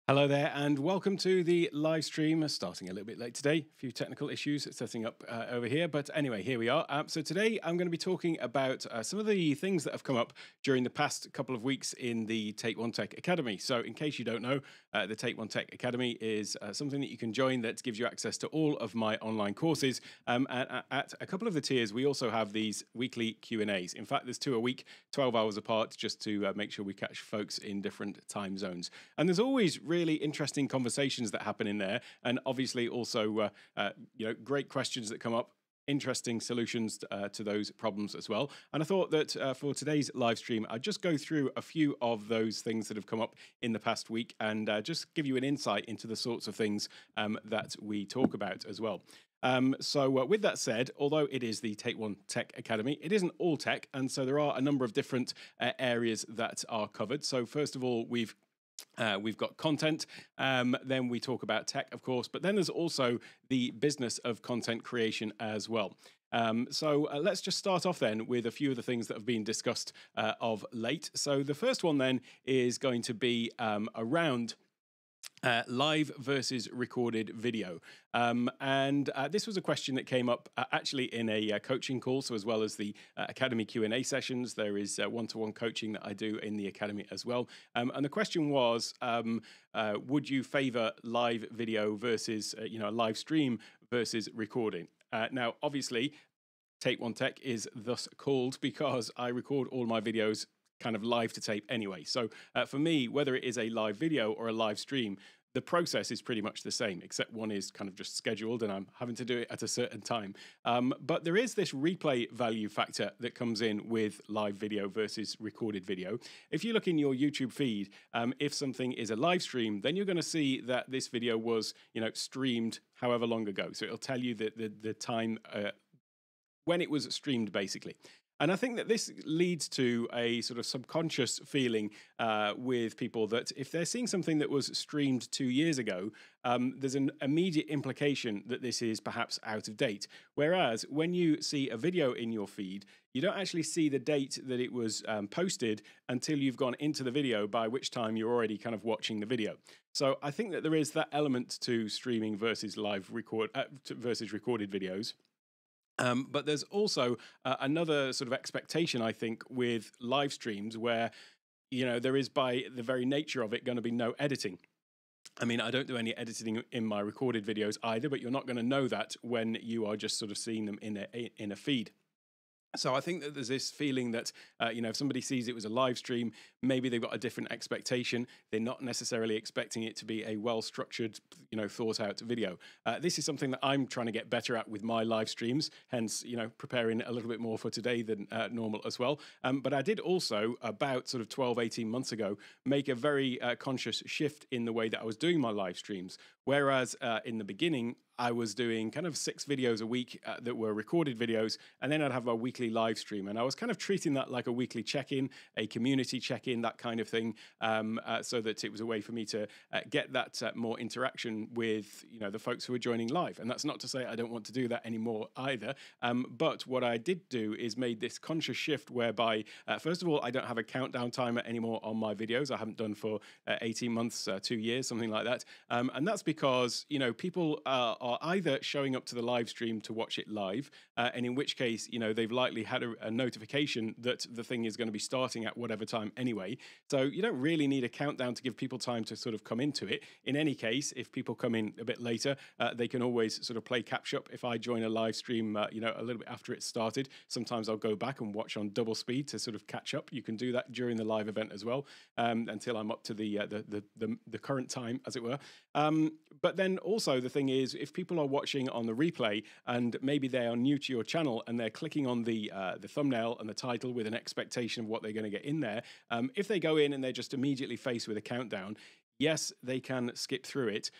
Hello there, and welcome to the live stream. Starting a little bit late today, a few technical issues setting up over here. But anyway, here we are. So today I'm going to be talking about some of the things that have come up during the past couple of weeks in the Take One Tech Academy. So in case you don't know, the Take One Tech Academy is something that you can join that gives you access to all of my online courses. At a couple of the tiers, we also have these weekly Q&As. In fact, there's 2 a week, 12 hours apart, just to make sure we catch folks in different time zones. And there's always really interesting conversations that happen in there, and obviously also great questions that come up, interesting solutions to those problems as well. And I thought that for today's live stream, I'd just go through a few of those things that have come up in the past week and just give you an insight into the sorts of things that we talk about as well. With that said, although it is the Take One Tech Academy, it isn't all tech, and so there are a number of different areas that are covered. So first of all, we've got content, then we talk about tech, of course, but then there's also the business of content creation as well. Let's just start off then with a few of the things that have been discussed of late. So the first one then is going to be around live versus recorded video. This was a question that came up actually in a coaching call. So as well as the Academy Q&A sessions, there is one-to-one coaching that I do in the Academy as well. And the question was, would you favor live video versus, a live stream versus recording? Now, obviously, Take One Tech is thus called because I record all my videos kind of live to tape anyway. So for me, whether it is a live video or a live stream, the process is pretty much the same, except one is kind of just scheduled and I'm having to do it at a certain time. But there is this replay value factor that comes in with live video versus recorded video. If you look in your YouTube feed, if something is a live stream, then you're going to see that this video was, streamed however long ago. So it'll tell you the time when it was streamed, basically. And I think that this leads to a sort of subconscious feeling with people that if they're seeing something that was streamed 2 years ago, there's an immediate implication that this is perhaps out of date. Whereas when you see a video in your feed, you don't actually see the date that it was posted until you've gone into the video, by which time you're already kind of watching the video. So I think that there is that element to streaming versus versus recorded videos. But there's also another sort of expectation, I think, with live streams where, there is by the very nature of it going to be no editing. I mean, I don't do any editing in my recorded videos either, but you're not going to know that when you are just sort of seeing them in a feed. So I think that there's this feeling that, if somebody sees it was a live stream, maybe they've got a different expectation. They're not necessarily expecting it to be a well-structured, thought out video. This is something that I'm trying to get better at with my live streams, hence, preparing a little bit more for today than normal as well. But I did also, about sort of 12, 18 months ago, make a very conscious shift in the way that I was doing my live streams. Whereas in the beginning, I was doing kind of 6 videos a week that were recorded videos, and then I'd have a weekly live stream. And I was kind of treating that like a weekly check-in, a community check-in, that kind of thing, so that it was a way for me to get that more interaction with, the folks who are joining live. And that's not to say I don't want to do that anymore either. But what I did do is made this conscious shift whereby, first of all, I don't have a countdown timer anymore on my videos. I haven't done for 18 months, 2 years, something like that. And that's because, people are either showing up to the live stream to watch it live, and in which case, they've likely had a notification that the thing is going to be starting at whatever time anyway. So you don't really need a countdown to give people time to sort of come into it. In any case, if people come in a bit later, they can always sort of play catch up. If I join a live stream, a little bit after it started, sometimes I'll go back and watch on double speed to sort of catch up. You can do that during the live event as well, until I'm up to the current time, as it were. But then also the thing is, if people are watching on the replay and maybe they are new to your channel and they're clicking on the thumbnail and the title with an expectation of what they're going to get in there, if they go in and they're just immediately faced with a countdown, yes, they can skip through it.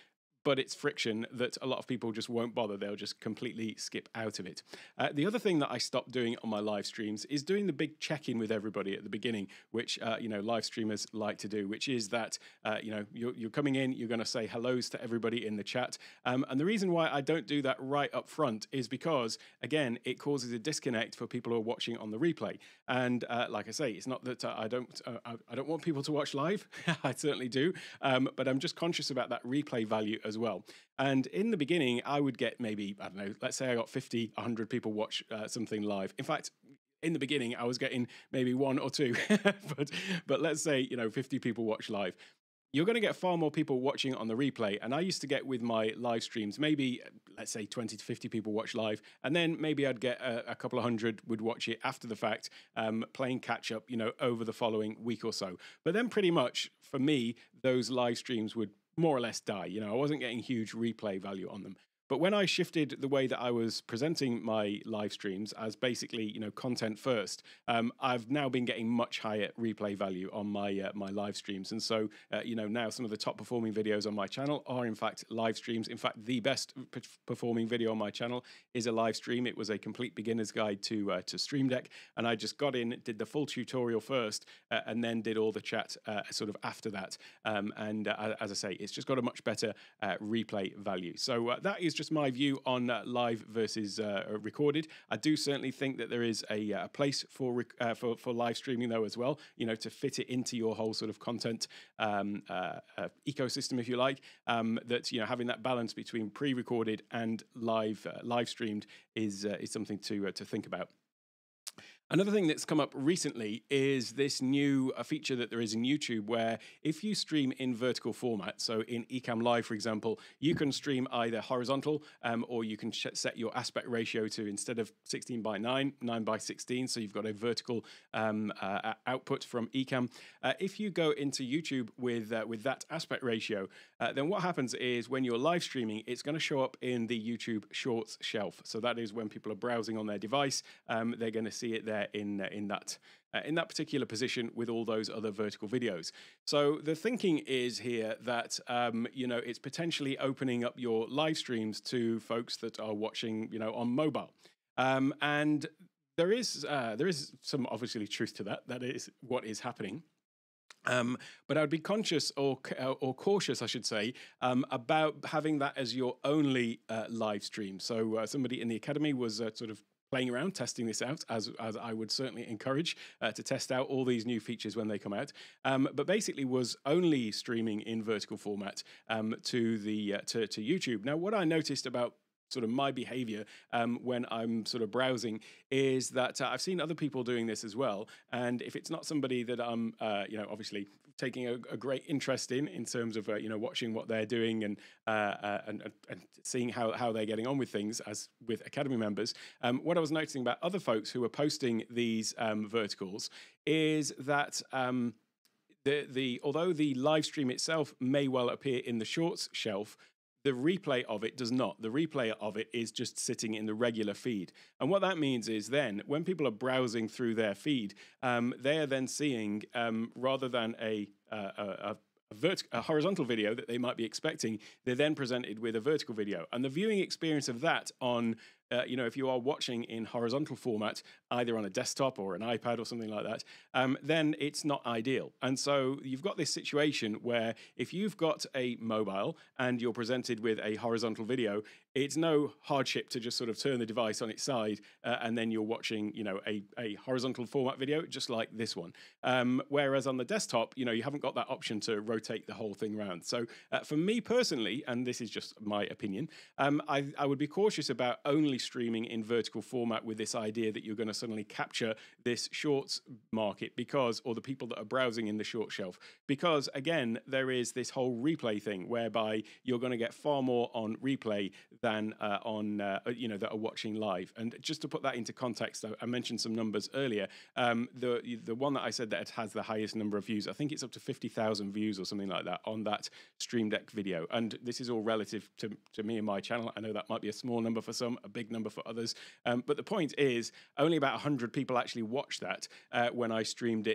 but it's friction that a lot of people just won't bother. They'll just completely skip out of it. The other thing that I stopped doing on my live streams is doing the big check-in with everybody at the beginning, which live streamers like to do, which is that you're coming in, you're going to say hellos to everybody in the chat. And the reason why I don't do that right up front is because, again, it causes a disconnect for people who are watching on the replay. And like I say, it's not that I don't want people to watch live. I certainly do. But I'm just conscious about that replay value as well. And in the beginning, I would get maybe, I don't know, let's say I got 50, 100 people watch something live. In fact, in the beginning, I was getting maybe 1 or 2, but let's say, 50 people watch live. You're going to get far more people watching on the replay. And I used to get with my live streams, maybe, let's say 20 to 50 people watch live. And then maybe I'd get a couple of hundred would watch it after the fact, playing catch up, over the following week or so. But then pretty much for me, those live streams would more or less die. I wasn't getting huge replay value on them. But when I shifted the way that I was presenting my live streams as basically, content first, I've now been getting much higher replay value on my my live streams. And so, now some of the top performing videos on my channel are in fact live streams. In fact, the best performing video on my channel is a live stream. It was a complete beginner's guide to Stream Deck, and I just got in, did the full tutorial first, and then did all the chat sort of after that. As I say, it's just got a much better replay value. So that is just my view on live versus recorded. I do certainly think that there is a place for live streaming though as well, to fit it into your whole sort of content ecosystem, if you like. That having that balance between pre-recorded and live streamed is something to think about. Another thing that's come up recently is this new feature that there is in YouTube where if you stream in vertical format, so in Ecamm Live, for example, you can stream either horizontal or you can set your aspect ratio to, instead of 16:9, 9:16, so you've got a vertical output from Ecamm. If you go into YouTube with that aspect ratio, then what happens is when you're live streaming, it's going to show up in the YouTube Shorts shelf. So that is when people are browsing on their device, they're going to see it there in that particular position with all those other vertical videos. So the thinking is here that it's potentially opening up your live streams to folks that are watching on mobile, and there is some obviously truth to that. That is what is happening. But I'd be conscious or cautious, I should say, about having that as your only live stream. So somebody in the academy was sort of playing around, testing this out, as I would certainly encourage to test out all these new features when they come out. But basically was only streaming in vertical format to YouTube. Now, what I noticed about sort of my behavior when I'm sort of browsing is that I've seen other people doing this as well. And if it's not somebody that I'm, obviously taking a great interest in terms of, watching what they're doing and seeing how they're getting on with things as with Academy members, what I was noticing about other folks who are posting these verticals is that although the live stream itself may well appear in the Shorts shelf, the replay of it does not. The replay of it is just sitting in the regular feed. And what that means is then when people are browsing through their feed, they are then seeing, rather than a horizontal video that they might be expecting, they're then presented with a vertical video. And the viewing experience of that on, if you are watching in horizontal format, either on a desktop or an iPad or something like that, then it's not ideal. And so you've got this situation where if you've got a mobile and you're presented with a horizontal video, it's no hardship to just sort of turn the device on its side and then you're watching, a horizontal format video, just like this one. Whereas on the desktop, you haven't got that option to rotate the whole thing around. So for me personally, and this is just my opinion, I would be cautious about only streaming in vertical format with this idea that you're going to suddenly capture this Shorts market or the people that are browsing in the short shelf. Because again, there is this whole replay thing whereby you're going to get far more on replay than that are watching live. And just to put that into context, I mentioned some numbers earlier. The one that I said that it has the highest number of views, I think it's up to 50,000 views or something like that on that Stream Deck video. And this is all relative to me and my channel. I know that might be a small number for some, a big number for others. But the point is, only about 100 people actually watched that when I streamed it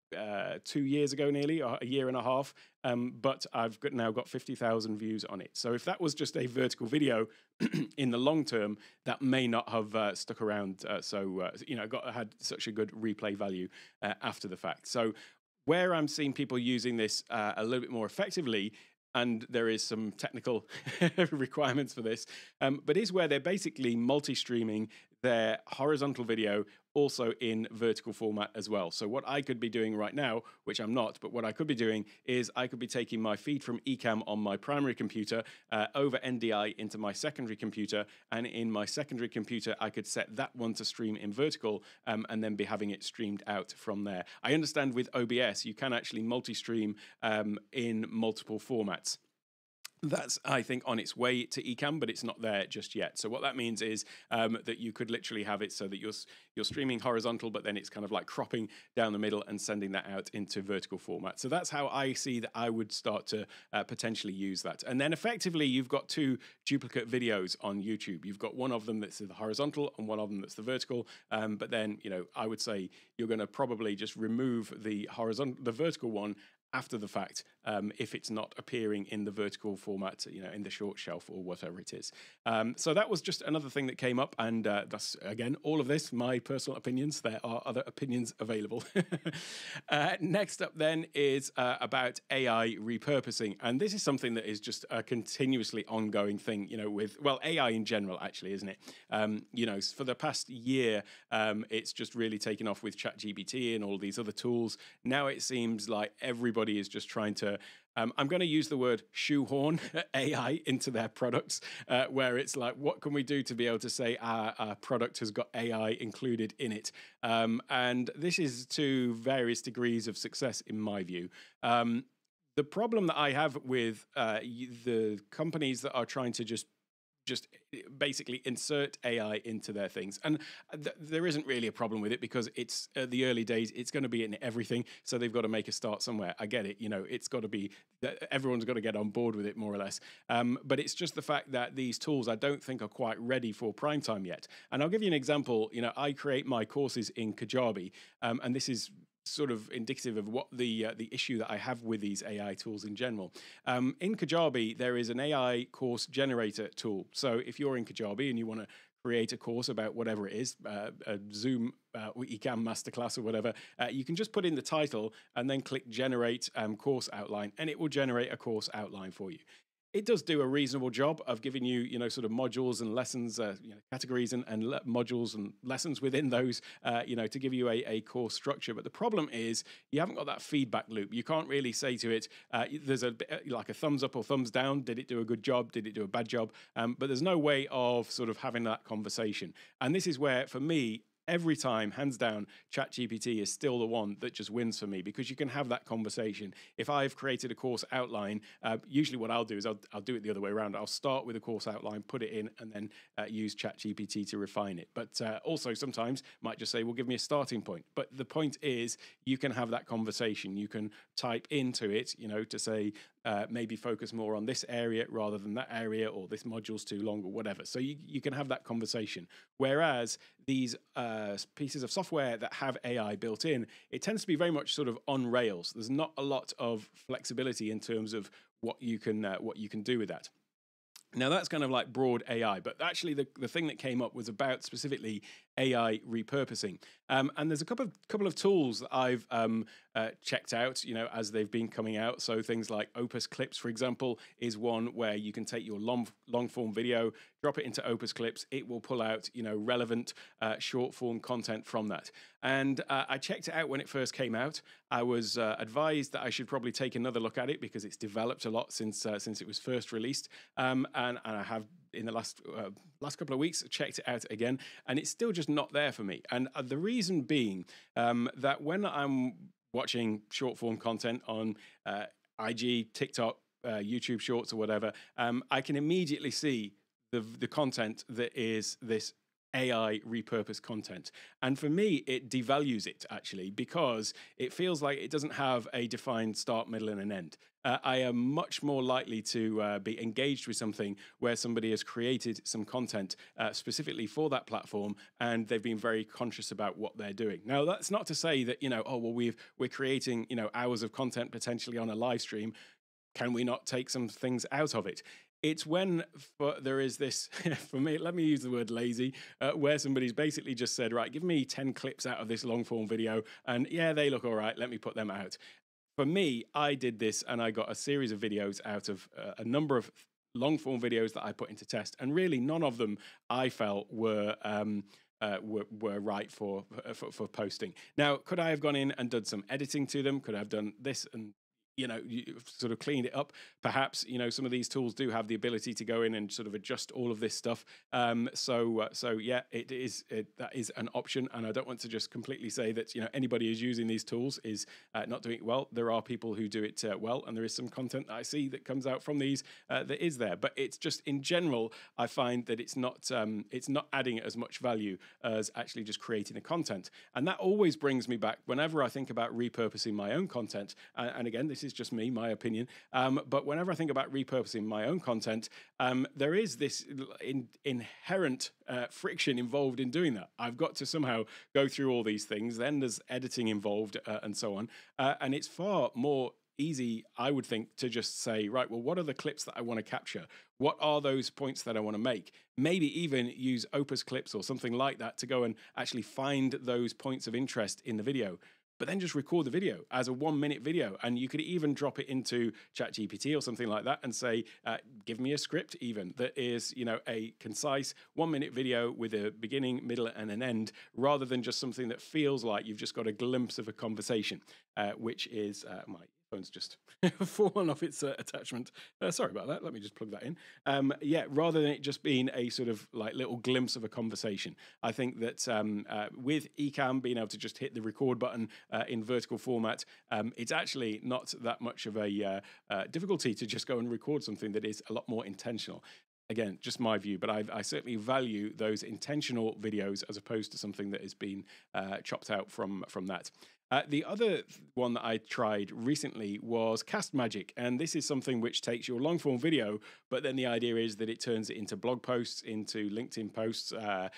2 years ago, nearly, or a year and a half, but I've now got 50,000 views on it. So if that was just a vertical video, in the long term, that may not have stuck around. Had such a good replay value after the fact. So where I'm seeing people using this a little bit more effectively, and there is some technical requirements for this, but is where they're basically multi-streaming their horizontal video also in vertical format as well. So what I could be doing right now, which I'm not, but what I could be doing is I could be taking my feed from Ecamm on my primary computer over NDI into my secondary computer, and in my secondary computer I could set that one to stream in vertical and then be having it streamed out from there. I understand with OBS you can actually multi-stream in multiple formats. That's, I think, on its way to Ecamm, but it's not there just yet. So what that means is that you could literally have it so that you're streaming horizontal, but then it's kind of like cropping down the middle and sending that out into vertical format. So that's how I see that I would start to potentially use that. And then effectively, you've got two duplicate videos on YouTube. You've got one of them that's the horizontal and one of them that's the vertical. But then, I would say you're going to probably just remove the vertical one after the fact, if it's not appearing in the vertical format, in the short shelf or whatever it is. So that was just another thing that came up, and that's, again, all of this, my personal opinions. There are other opinions available. Next up then is about AI repurposing, and this is something that is just a continuously ongoing thing, with, well, AI in general, actually, isn't it? For the past year, it's just really taken off with ChatGPT and all these other tools. Now it seems like everybody is just trying to, I'm going to use the word shoehorn AI into their products, where it's like, what can we do to be able to say our product has got AI included in it? And this is to various degrees of success, in my view. The problem that I have with the companies that are trying to just basically insert AI into their things. And there isn't really a problem with it because it's the early days, it's going to be in everything. So they've got to make a start somewhere. I get it. It's got to be, everyone's got to get on board with it more or less. But it's just the fact that these tools I don't think are quite ready for prime time yet. And I'll give you an example. I create my courses in Kajabi, and this is sort of indicative of what the issue that I have with these AI tools in general. In Kajabi, there is an AI course generator tool. So if you're in Kajabi and you want to create a course about whatever it is, a Zoom Ecamm masterclass or whatever, you can just put in the title and then click generate course outline, and it will generate a course outline for you. It does do a reasonable job of giving you, sort of modules and lessons, categories and modules and lessons within those, to give you a course structure. But the problem is you haven't got that feedback loop. You can't really say to it, there's a like a thumbs up or thumbs down. Did it do a good job? Did it do a bad job? But there's no way of sort of having that conversation. And this is where, for me, every time, hands down, ChatGPT is still the one that just wins for me, because you can have that conversation. If I've created a course outline, usually what I'll do is I'll do it the other way around. I'll start with a course outline, put it in, and then use ChatGPT to refine it. But also sometimes might just say, well, give me a starting point. But the point is, you can have that conversation. You can type into it, to say, maybe focus more on this area rather than that area, or this module's too long, or whatever. So you can have that conversation. Whereas these pieces of software that have AI built in, it tends to be very much sort of on rails. There's not a lot of flexibility in terms of what you can do with that. Now, that's kind of like broad AI, but actually the thing that came up was about specifically AI repurposing. And there's a couple of tools that I've checked out, as they've been coming out. So things like Opus Clips, for example, is one where you can take your long form video, drop it into Opus Clips. It will pull out, relevant short form content from that. And I checked it out when it first came out. I was advised that I should probably take another look at it because it's developed a lot since it was first released. And I have, in the last couple of weeks, checked it out again, and it's still just not there for me. And the reason being that when I'm watching short form content on IG, TikTok, YouTube Shorts or whatever, I can immediately see the content that is this AI repurposed content. And for me, it devalues it actually, because it feels like it doesn't have a defined start, middle, and an end. I am much more likely to be engaged with something where somebody has created some content specifically for that platform, and they've been very conscious about what they're doing. Now, that's not to say that, oh, well, we're creating, hours of content potentially on a live stream. Can we not take some things out of it? It's when there is this, for me, let me use the word lazy, where somebody's basically just said, right, give me 10 clips out of this long form video, and yeah, they look all right, let me put them out. For me, I did this and I got a series of videos out of a number of long form videos that I put into test, and really none of them I felt were right for posting. Now, could I have gone in and done some editing to them? Could I have done this and you sort of cleaned it up? Perhaps, some of these tools do have the ability to go in and sort of adjust all of this stuff. So yeah, that is an option. And I don't want to just completely say that, anybody who's using these tools is not doing it well. There are people who do it well, and there is some content that I see that comes out from these that is there. But it's just, in general, I find that it's not adding as much value as actually just creating the content. And that always brings me back whenever I think about repurposing my own content. And again, this is just me, my opinion. But whenever I think about repurposing my own content, there is this inherent friction involved in doing that. I've got to somehow go through all these things. Then there's editing involved and so on. And it's far more easy, I would think, to just say, right, well, what are the clips that I want to capture? What are those points that I want to make? Maybe even use Opus clips or something like that to go and actually find those points of interest in the video. But then just record the video as a 1-minute video. And you could even drop it into ChatGPT or something like that and say, give me a script even that is, a concise 1-minute video with a beginning, middle, and an end, rather than just something that feels like you've just got a glimpse of a conversation, which is my phone's just fallen off its attachment. Sorry about that. Let me just plug that in. Yeah, rather than it just being a sort of like little glimpse of a conversation, I think that with Ecamm being able to just hit the record button in vertical format, it's actually not that much of a difficulty to just go and record something that is a lot more intentional. Again, just my view, but I certainly value those intentional videos as opposed to something that has been chopped out from that. The other one that I tried recently was Cast Magic, and this is something which takes your long form video, but then the idea is that it turns it into blog posts, into LinkedIn posts,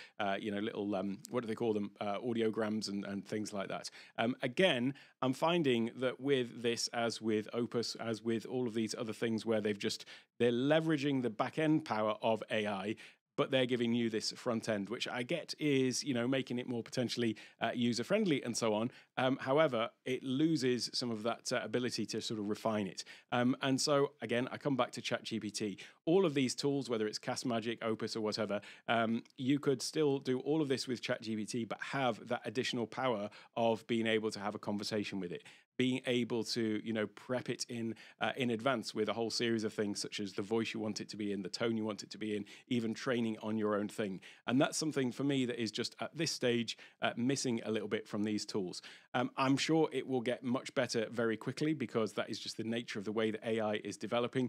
little what do they call them, audiograms and things like that. Again, I'm finding that with this, as with Opus, as with all of these other things where they're leveraging the back end power of AI, but they're giving you this front end, which I get is, making it more potentially user-friendly and so on. However, it loses some of that ability to sort of refine it. And so, again, I come back to ChatGPT. All of these tools, whether it's Cast Magic, Opus, or whatever, you could still do all of this with ChatGPT, but have that additional power of being able to have a conversation with it, being able to, prep it in advance with a whole series of things, such as the voice you want it to be in, the tone you want it to be in, even training on your own thing. And that's something for me that is just at this stage missing a little bit from these tools. I'm sure it will get much better very quickly, because that is just the nature of the way that AI is developing.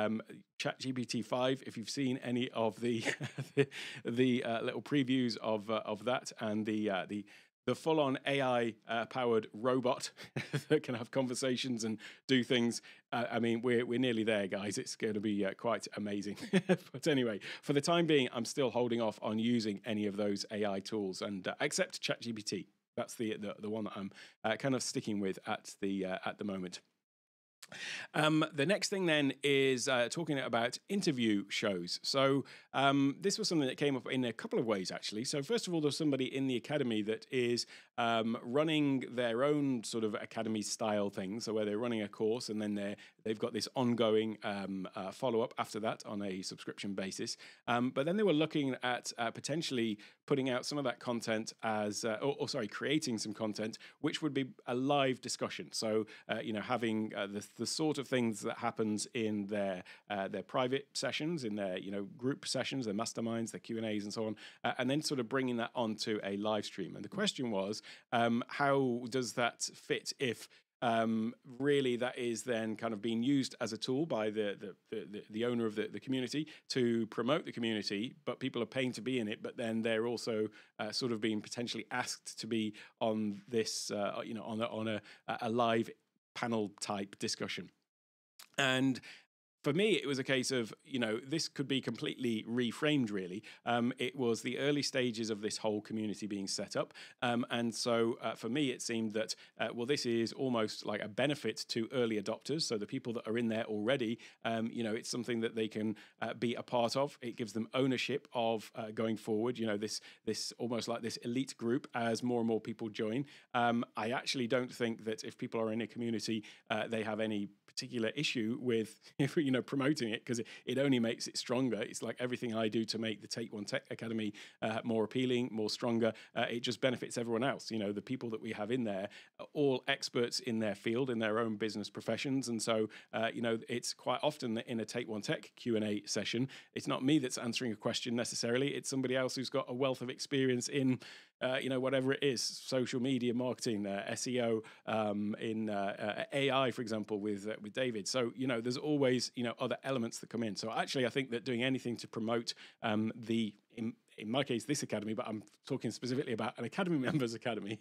ChatGPT 5, if you've seen any of the little previews of that, and the full-on AI-powered robot that can have conversations and do things. I mean, we're nearly there, guys. It's going to be quite amazing. But anyway, for the time being, I'm still holding off on using any of those AI tools, and except ChatGPT. That's the one that I'm kind of sticking with at the moment. The next thing then is talking about interview shows. So this was something that came up in a couple of ways, actually. So first of all, there's somebody in the academy that is running their own sort of academy style thing. So where they're running a course, and then they've got this ongoing follow-up after that on a subscription basis. But then they were looking at potentially putting out some of that content as, creating some content which would be a live discussion. So having the sort of things that happens in their private sessions, in their group sessions, their masterminds, their Q&As, and so on, and then sort of bringing that onto a live stream. And the question was, how does that fit if really that is then kind of being used as a tool by the owner of the community to promote the community, but people are paying to be in it, but then they're also sort of being potentially asked to be on this, on a live panel type discussion. And for me, it was a case of, this could be completely reframed, really. It was the early stages of this whole community being set up. And so for me, it seemed that, this is almost like a benefit to early adopters. So the people that are in there already, it's something that they can be a part of. It gives them ownership of going forward, this almost like this elite group as more and more people join. I actually don't think that if people are in a community, they have any particular issue with promoting it, because it only makes it stronger. It's like everything I do to make the Take One Tech Academy more appealing, more stronger. It just benefits everyone else. The people that we have in there are all experts in their field, in their own business professions, and so it's quite often that in a Take One Tech Q&A session, it's not me that's answering a question necessarily. It's somebody else who's got a wealth of experience in whatever it is, social media marketing, SEO, in AI, for example, with David. So, there's always, other elements that come in. So actually, I think that doing anything to promote in my case, this academy, but I'm talking specifically about an academy members academy,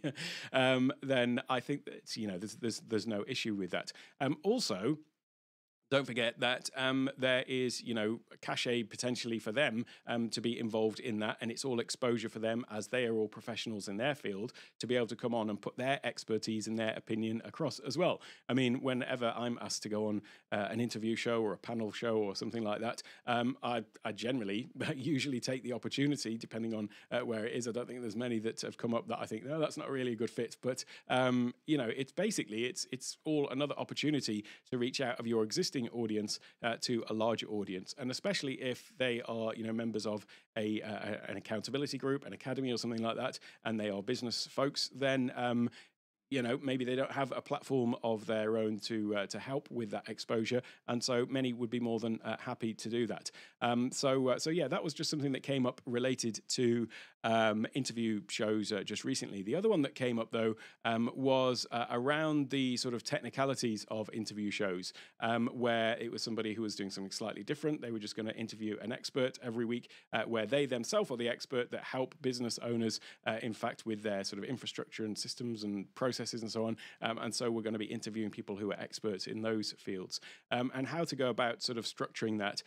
then I think that, there's no issue with that. Also, don't forget that there is, cachet potentially for them to be involved in that, and it's all exposure for them as they are all professionals in their field to be able to come on and put their expertise and their opinion across as well. I mean, whenever I'm asked to go on an interview show or a panel show or something like that, I generally usually take the opportunity, depending on where it is. I don't think there's many that have come up that I think, no, that's not really a good fit. But, it's basically, it's all another opportunity to reach out of your existing audience to a larger audience, and especially if they are members of an accountability group, an academy or something like that, and they are business folks, then maybe they don't have a platform of their own to help with that exposure, and so many would be more than happy to do that. So yeah, that was just something that came up related to interview shows just recently. The other one that came up though was around the sort of technicalities of interview shows, where it was somebody who was doing something slightly different. They were just going to interview an expert every week, where they themselves are the expert that help business owners, in fact, with their sort of infrastructure and systems and processes and so on. And so we're going to be interviewing people who are experts in those fields, and how to go about sort of structuring that.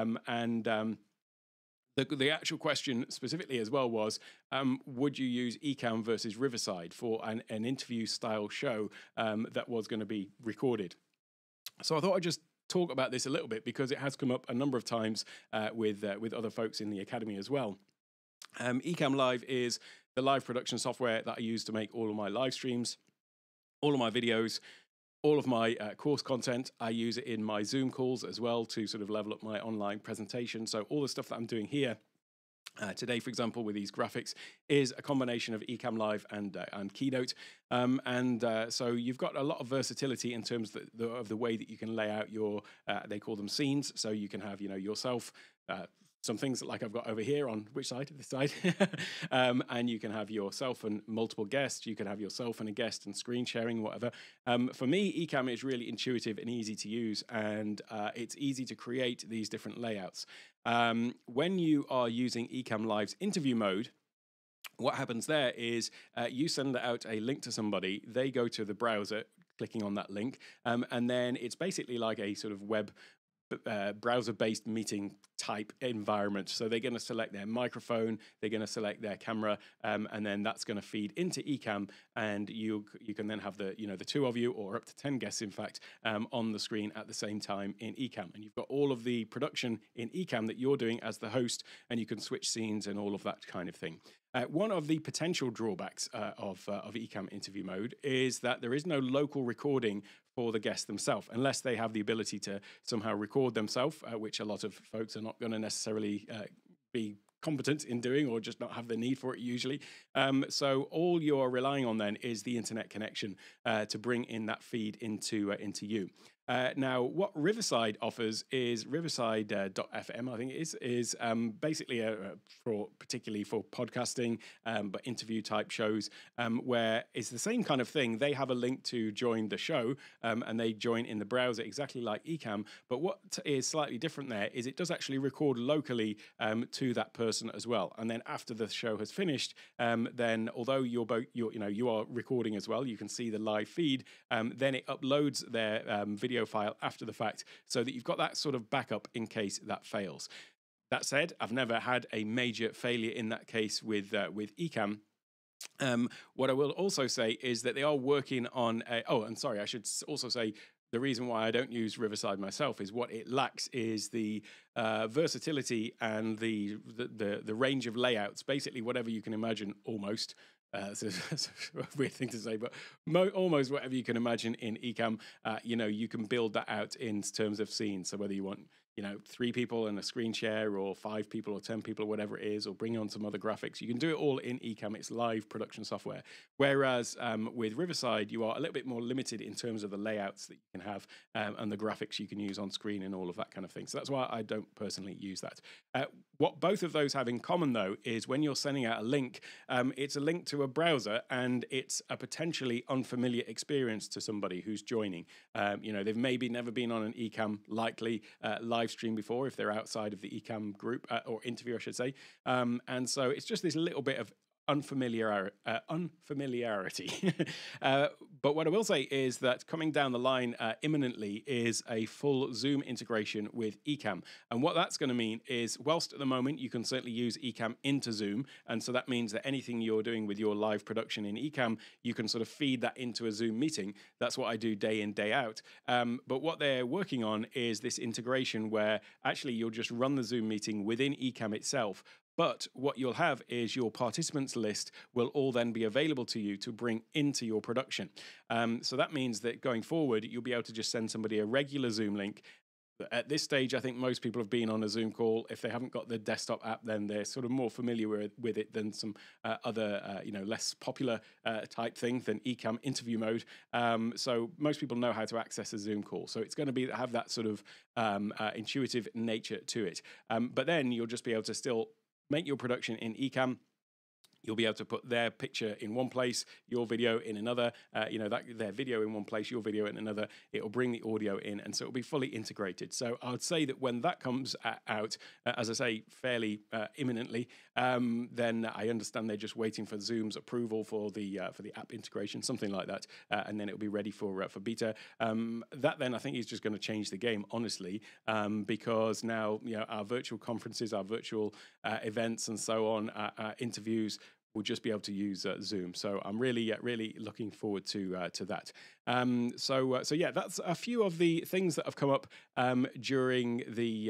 The actual question specifically as well was, would you use Ecamm versus Riverside for an interview style show that was going to be recorded? So I thought I'd just talk about this a little bit, because it has come up a number of times with other folks in the academy as well. Ecamm Live is the live production software that I use to make all of my live streams, all of my videos, all of my course content. I use it in my Zoom calls as well to sort of level up my online presentation. So all the stuff that I'm doing here today, for example, with these graphics, is a combination of Ecamm Live and Keynote. So you've got a lot of versatility in terms of the way that you can lay out your, they call them scenes. So you can have, yourself, some things like I've got over here on which side? This side. And you can have yourself and multiple guests. You can have yourself and a guest and screen sharing, whatever. For me, Ecamm is really intuitive and easy to use, and it's easy to create these different layouts. When you are using Ecamm Live's interview mode, what happens there is you send out a link to somebody, they go to the browser, clicking on that link, and then it's basically like a sort of web browser-based meeting type environment. So they're going to select their microphone, they're going to select their camera, and then that's going to feed into Ecamm, and you can then have the two of you, or up to 10 guests in fact, on the screen at the same time in Ecamm. And you've got all of the production in Ecamm that you're doing as the host, and you can switch scenes and all of that kind of thing. One of the potential drawbacks of Ecamm interview mode is that there is no local recording for the guests themselves, unless they have the ability to somehow record themselves, which a lot of folks are not going to necessarily be competent in doing, or just not have the need for it usually. So all you're relying on then is the internet connection to bring in that feed into you. Now, what Riverside offers is Riverside.fm, I think it is basically particularly for podcasting, but interview type shows, where it's the same kind of thing. They have a link to join the show, and they join in the browser exactly like Ecamm. But what is slightly different there is it does actually record locally to that person as well. And then after the show has finished, then although you are recording as well, you can see the live feed. Then it uploads their video file after the fact, so that you've got that sort of backup in case that fails. That said, I've never had a major failure in that case with Ecamm. What I will also say is that they are working on and sorry, I should also say the reason why I don't use Riverside myself is what it lacks is the versatility and the range of layouts. Basically, whatever you can imagine, almost. It's a weird thing to say, but almost whatever you can imagine in Ecamm, you can build that out in terms of scenes. So whether you want 3 people and a screen share, or 5 people or 10 people or whatever it is, or bring on some other graphics, you can do it all in Ecamm. It's live production software. Whereas with Riverside, you are a little bit more limited in terms of the layouts that you can have and the graphics you can use on screen and all of that kind of thing. So that's why I don't personally use that. What both of those have in common, though, is when you're sending out a link, it's a link to a browser, and it's a potentially unfamiliar experience to somebody who's joining. They've maybe never been on an Ecamm, likely live stream before if they're outside of the Ecamm group or interview, I should say. And so it's just this little bit of unfamiliarity. But what I will say is that coming down the line imminently is a full Zoom integration with Ecamm. And what that's going to mean is, whilst at the moment you can certainly use Ecamm into Zoom, and so that means that anything you're doing with your live production in Ecamm, you can sort of feed that into a Zoom meeting. That's what I do day in, day out. But what they're working on is this integration where actually you'll just run the Zoom meeting within Ecamm itself. But what you'll have is your participants list will all then be available to you to bring into your production. So that means that going forward, you'll be able to just send somebody a regular Zoom link. At this stage, I think most people have been on a Zoom call. If they haven't got the desktop app, then they're sort of more familiar with it than some other, less popular type thing than Ecamm interview mode. So most people know how to access a Zoom call. So it's going to have that sort of intuitive nature to it. But then you'll just be able to still make your production in Ecamm. You'll be able to put their picture in one place, your video in another, their video in one place, your video in another. It'll bring the audio in, and so it'll be fully integrated. So I would say that when that comes out, as I say, fairly imminently, then I understand they're just waiting for Zoom's approval for the app integration, something like that, and then it'll be ready for beta. That then I think is just going to change the game, honestly, because now our virtual conferences, our virtual events, and so on, our interviews, we'll just be able to use Zoom. So I'm really looking forward to that. So yeah, that's a few of the things that have come up during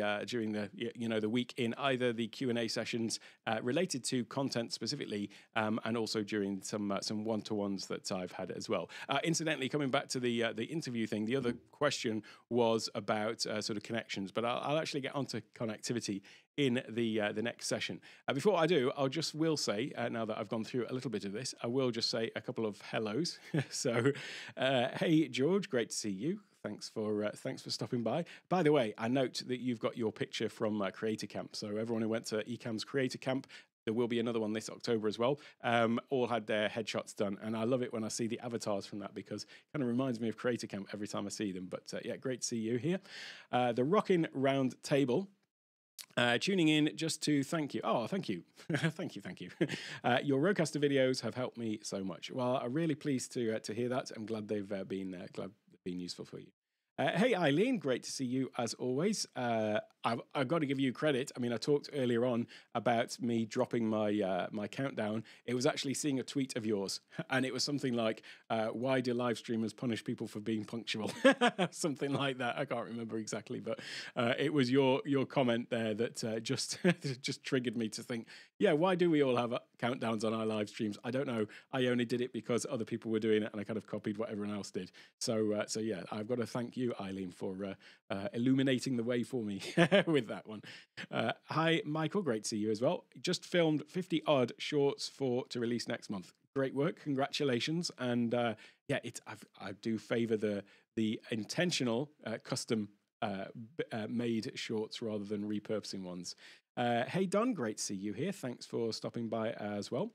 the week in either the Q&A sessions related to content specifically, and also during some one-to-ones that I've had as well. Incidentally, coming back to the interview thing, the other question was about sort of connections, but I'll actually get onto connectivity in the next session. Before I do, will say, now that I've gone through a little bit of this, I will just say a couple of hellos. So, hey George, great to see you. Thanks for stopping by. By the way, I note that you've got your picture from Creator Camp. So everyone who went to Ecamm's Creator Camp, there will be another one this October as well. All had their headshots done, and I love it when I see the avatars from that, because it kind of reminds me of Creator Camp every time I see them. But yeah, great to see you here. The Rockin' Round Table. Tuning in just to thank you. Oh, thank you. thank you. Your Rodecaster videos have helped me so much. Well, I'm really pleased to hear that. I'm glad they've been useful for you. Hey, Eileen, great to see you as always. I've got to give you credit. I mean, I talked earlier on about me dropping my countdown. It was actually seeing a tweet of yours, and it was something like, why do live streamers punish people for being punctual? Something like that. I can't remember exactly, but it was your comment there that just triggered me to think, yeah, why do we all have countdowns on our live streams? I don't know. I only did it because other people were doing it, and I kind of copied what everyone else did. So yeah, I've got to thank you, Eileen, for illuminating the way for me with that one. Hi, Michael. Great to see you as well. Just filmed 50 odd shorts to release next month. Great work. Congratulations. And yeah, I do favour the the intentional custom made shorts rather than repurposing ones. Hey Don, great to see you here. Thanks for stopping by as well.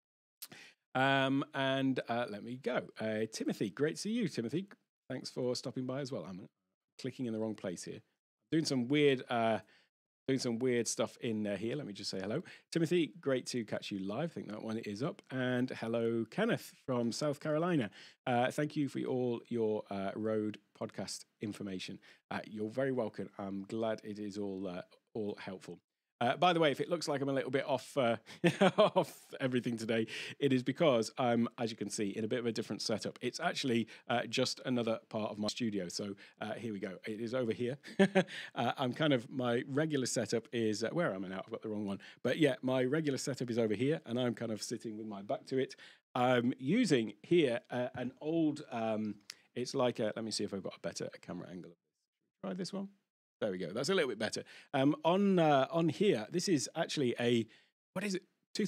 And let me go. Timothy, great to see you, Timothy. Thanks for stopping by as well. I'm clicking in the wrong place here. Doing some weird stuff in here. Let me just say hello. Timothy, great to catch you live. I think that one is up. And hello, Kenneth from South Carolina. Thank you for all your road podcast information. You're very welcome. I'm glad it is all helpful. By the way, if it looks like I'm a little bit off off everything today, it is because I'm, as you can see, in a bit of a different setup. It's actually just another part of my studio. So here we go. It is over here. I'm kind of, my regular setup is, where am I now? I've got the wrong one. But yeah, my regular setup is over here, and I'm kind of sitting with my back to it. I'm using here an old, it's like a, let me see if I've got a better camera angle. Try this one. There we go. That's a little bit better. On here, this is actually a, what is it?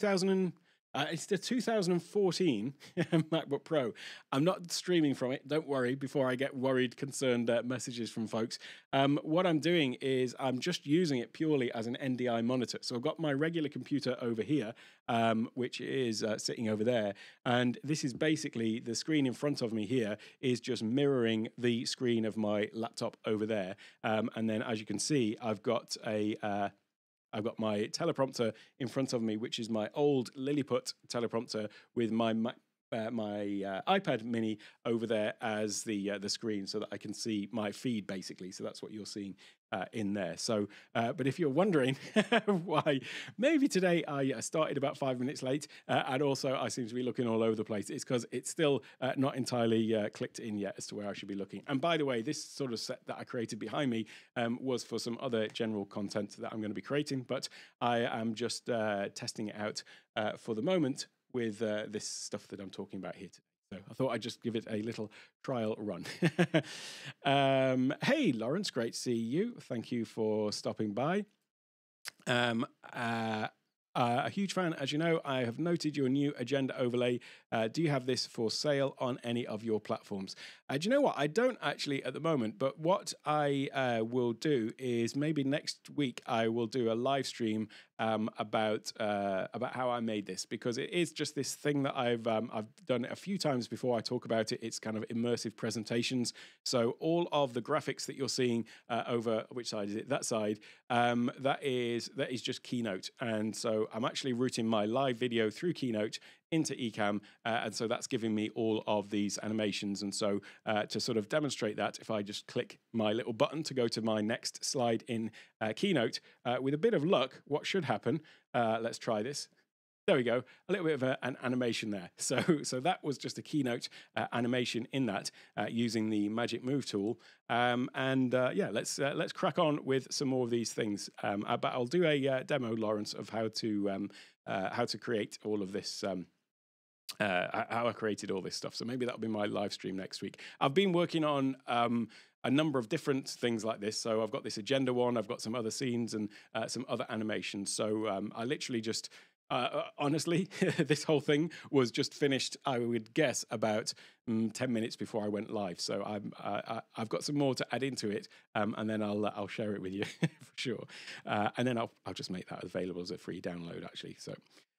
It's the 2014 MacBook Pro. I'm not streaming from it. Don't worry before I get worried, concerned messages from folks. What I'm doing is I'm just using it purely as an NDI monitor. So I've got my regular computer over here, which is sitting over there. And this is basically the screen in front of me here is just mirroring the screen of my laptop over there. And then as you can see, I've got my teleprompter in front of me, which is my old Lilliput teleprompter with my iPad mini over there as the screen, so that I can see my feed basically. So that's what you're seeing in there. So, but if you're wondering why maybe today I started about 5 minutes late, and also I seem to be looking all over the place, it's because it's still not entirely clicked in yet as to where I should be looking. And by the way, this sort of set that I created behind me was for some other general content that I'm going to be creating, but I am just testing it out for the moment with this stuff that I'm talking about here today. So I thought I'd just give it a little trial run. Hey, Lawrence, great to see you. Thank you for stopping by. A huge fan, as you know. I have noted your new agenda overlay. Do you have this for sale on any of your platforms? Do you know what? I don't actually at the moment, but what I will do is maybe next week I will do a live stream about how I made this, because it is just this thing that I've done it a few times before. I talk about it. It's kind of immersive presentations. So all of the graphics that you're seeing over, which side is it? That side. That is just Keynote, and so I'm actually routing my live video through Keynote into Ecamm, and so that's giving me all of these animations. And so to sort of demonstrate that, if I just click my little button to go to my next slide in Keynote, with a bit of luck, what should happen, let's try this. There we go, a little bit of an animation there. So that was just a Keynote animation in that, using the Magic Move tool. Yeah, let's crack on with some more of these things. But I'll do a demo, Lawrence, of how to create all of this. How I created all this stuff. So maybe that'll be my live stream next week. I've been working on a number of different things like this. So I've got this agenda one, I've got some other scenes and some other animations. So I literally just, honestly, this whole thing was just finished, I would guess, about 10 minutes before I went live. So I've got some more to add into it, and then I'll share it with you for sure. And then I'll just make that available as a free download, actually. So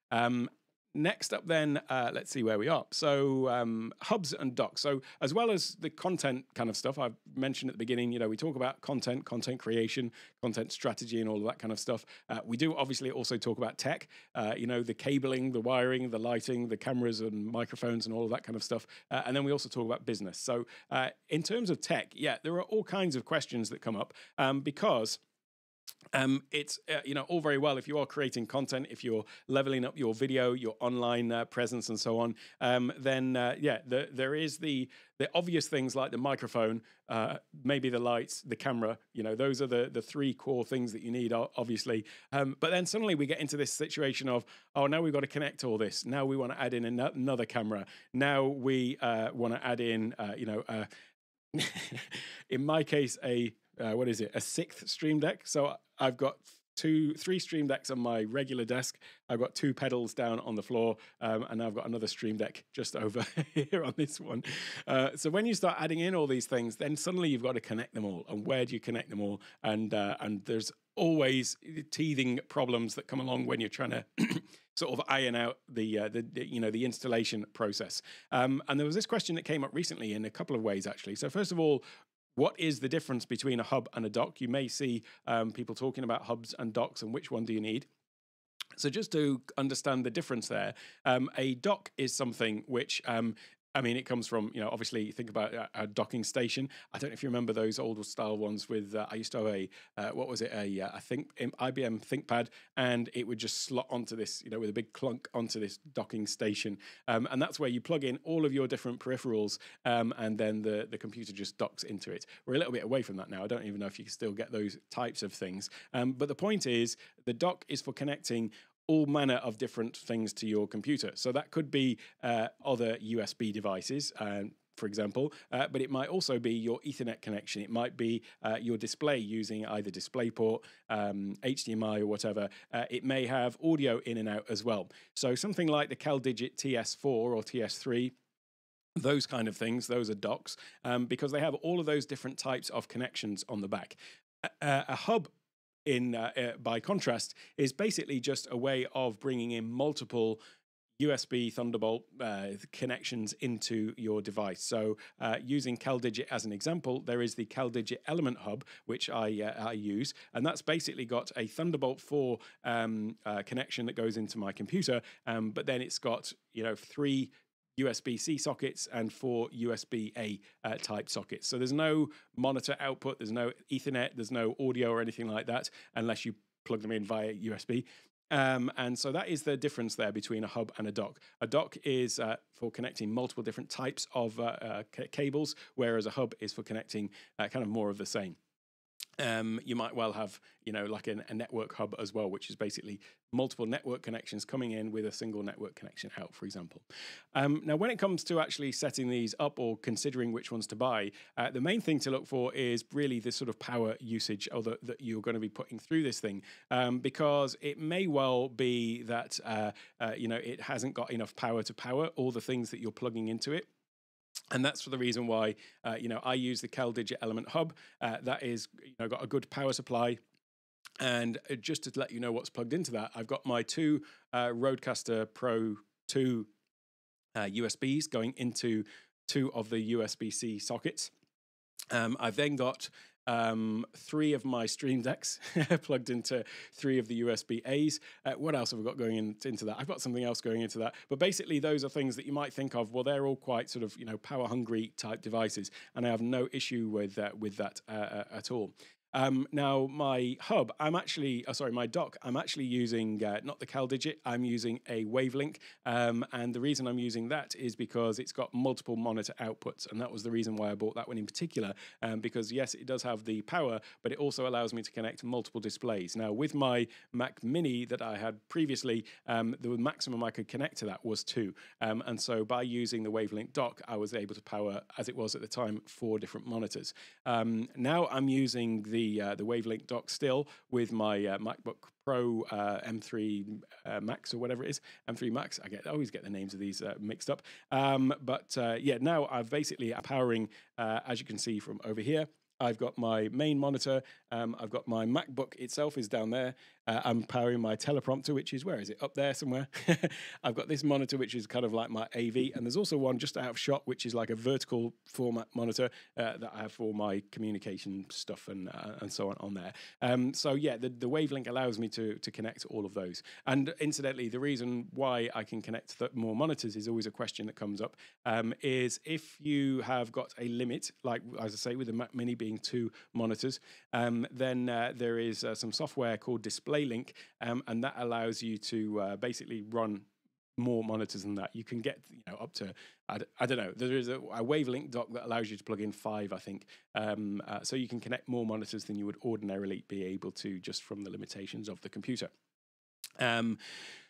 next up then, let's see where we are. So hubs and docs. So as well as the content kind of stuff I've mentioned at the beginning, you know, we talk about content creation, content strategy, and all of that kind of stuff. We do obviously also talk about tech, you know, the cabling, the wiring, the lighting, the cameras and microphones and all of that kind of stuff. And then we also talk about business. So in terms of tech, yeah, there are all kinds of questions that come up because it's you know, all very well if you are creating content, if you're leveling up your video, your online presence, and so on. Then yeah, there is the obvious things like the microphone, maybe the lights, the camera. You know, those are the three core things that you need, obviously. But then suddenly we get into this situation of, oh, now we've got to connect all this. Now we want to add in another camera. Now we want to add in, you know, in my case, a 6th Stream Deck. So I've got three Stream Decks on my regular desk. I've got 2 pedals down on the floor, and I've got another Stream Deck just over here on this one. So when you start adding in all these things, then suddenly you've got to connect them all. And where do you connect them all? And there's always teething problems that come along when you're trying to sort of iron out the installation process. And there was this question that came up recently in a couple of ways, actually. So first of all, what is the difference between a hub and a dock? You may see people talking about hubs and docks and which one do you need. So just to understand the difference there, a dock is something which it comes from, obviously think about a docking station. I don't know if you remember those old style ones with, I used to have I think IBM ThinkPad, and it would just slot onto this, with a big clunk onto this docking station. And that's where you plug in all of your different peripherals, and then the computer just docks into it. We're a little bit away from that now. I don't even know if you can still get those types of things. But the point is, the dock is for connecting all manner of different things to your computer. So that could be other USB devices, for example, but it might also be your Ethernet connection. It might be your display using either DisplayPort, HDMI or whatever. It may have audio in and out as well. So something like the CalDigit TS4 or TS3, those kind of things, those are docks, because they have all of those different types of connections on the back. A hub, by contrast, is basically just a way of bringing in multiple USB Thunderbolt connections into your device. So using CalDigit as an example, there is the CalDigit Element Hub, which I use, and that's basically got a Thunderbolt 4 connection that goes into my computer, but then it's got 3 USB-C sockets and 4 USB-A type sockets. So there's no monitor output, there's no Ethernet, there's no audio or anything like that, unless you plug them in via USB. And so that is the difference there between a hub and a dock. A dock is for connecting multiple different types of cables, whereas a hub is for connecting kind of more of the same. You might well have, like a network hub as well, which is basically multiple network connections coming in with a single network connection out, for example. Now, when it comes to actually setting these up or considering which ones to buy, the main thing to look for is really the sort of power usage that you're going to be putting through this thing, because it may well be that, it hasn't got enough power to power all the things that you're plugging into it. And that's for the reason why, I use the CalDigit Element Hub. That is, got a good power supply. And just to let you know what's plugged into that, I've got my 2 Rodecaster Pro 2 USBs going into 2 of the USB-C sockets. I've then got 3 of my Stream Decks plugged into 3 of the USB-As. What else have we got going into that? I've got something else going into that. But basically, those are things that you might think of, well, they're all quite sort of, power-hungry type devices, and I have no issue with that at all. Now, my hub, my dock, I'm actually using not the CalDigit, I'm using a Wavelink. And the reason I'm using that is because it's got multiple monitor outputs. And that was the reason why I bought that one in particular, because yes, it does have the power, but it also allows me to connect multiple displays. Now, with my Mac Mini that I had previously, the maximum I could connect to that was 2. And so by using the Wavelink dock, I was able to power, as it was at the time, 4 different monitors. Now I'm using the Wavelink dock still with my MacBook Pro M3 Max or whatever it is, M3 Max. I always get the names of these mixed up. But now I've basically powering, as you can see from over here, I've got my main monitor. I've got my MacBook itself is down there. I'm powering my teleprompter, which is, where is it? Up there somewhere. I've got this monitor, which is kind of like my AV. And there's also one just out of shot, which is like a vertical format monitor that I have for my communication stuff and so on there. The Wavelink allows me to connect all of those. And incidentally, the reason why I can connect more monitors is always a question that comes up, is if you have got a limit, like, as I say, with the Mac Mini being 2 monitors, then there is some software called DisplayLink, and that allows you to basically run more monitors than that. You can get up to, I don't know, there is a Wavelink dock that allows you to plug in 5, I think. So you can connect more monitors than you would ordinarily be able to just from the limitations of the computer.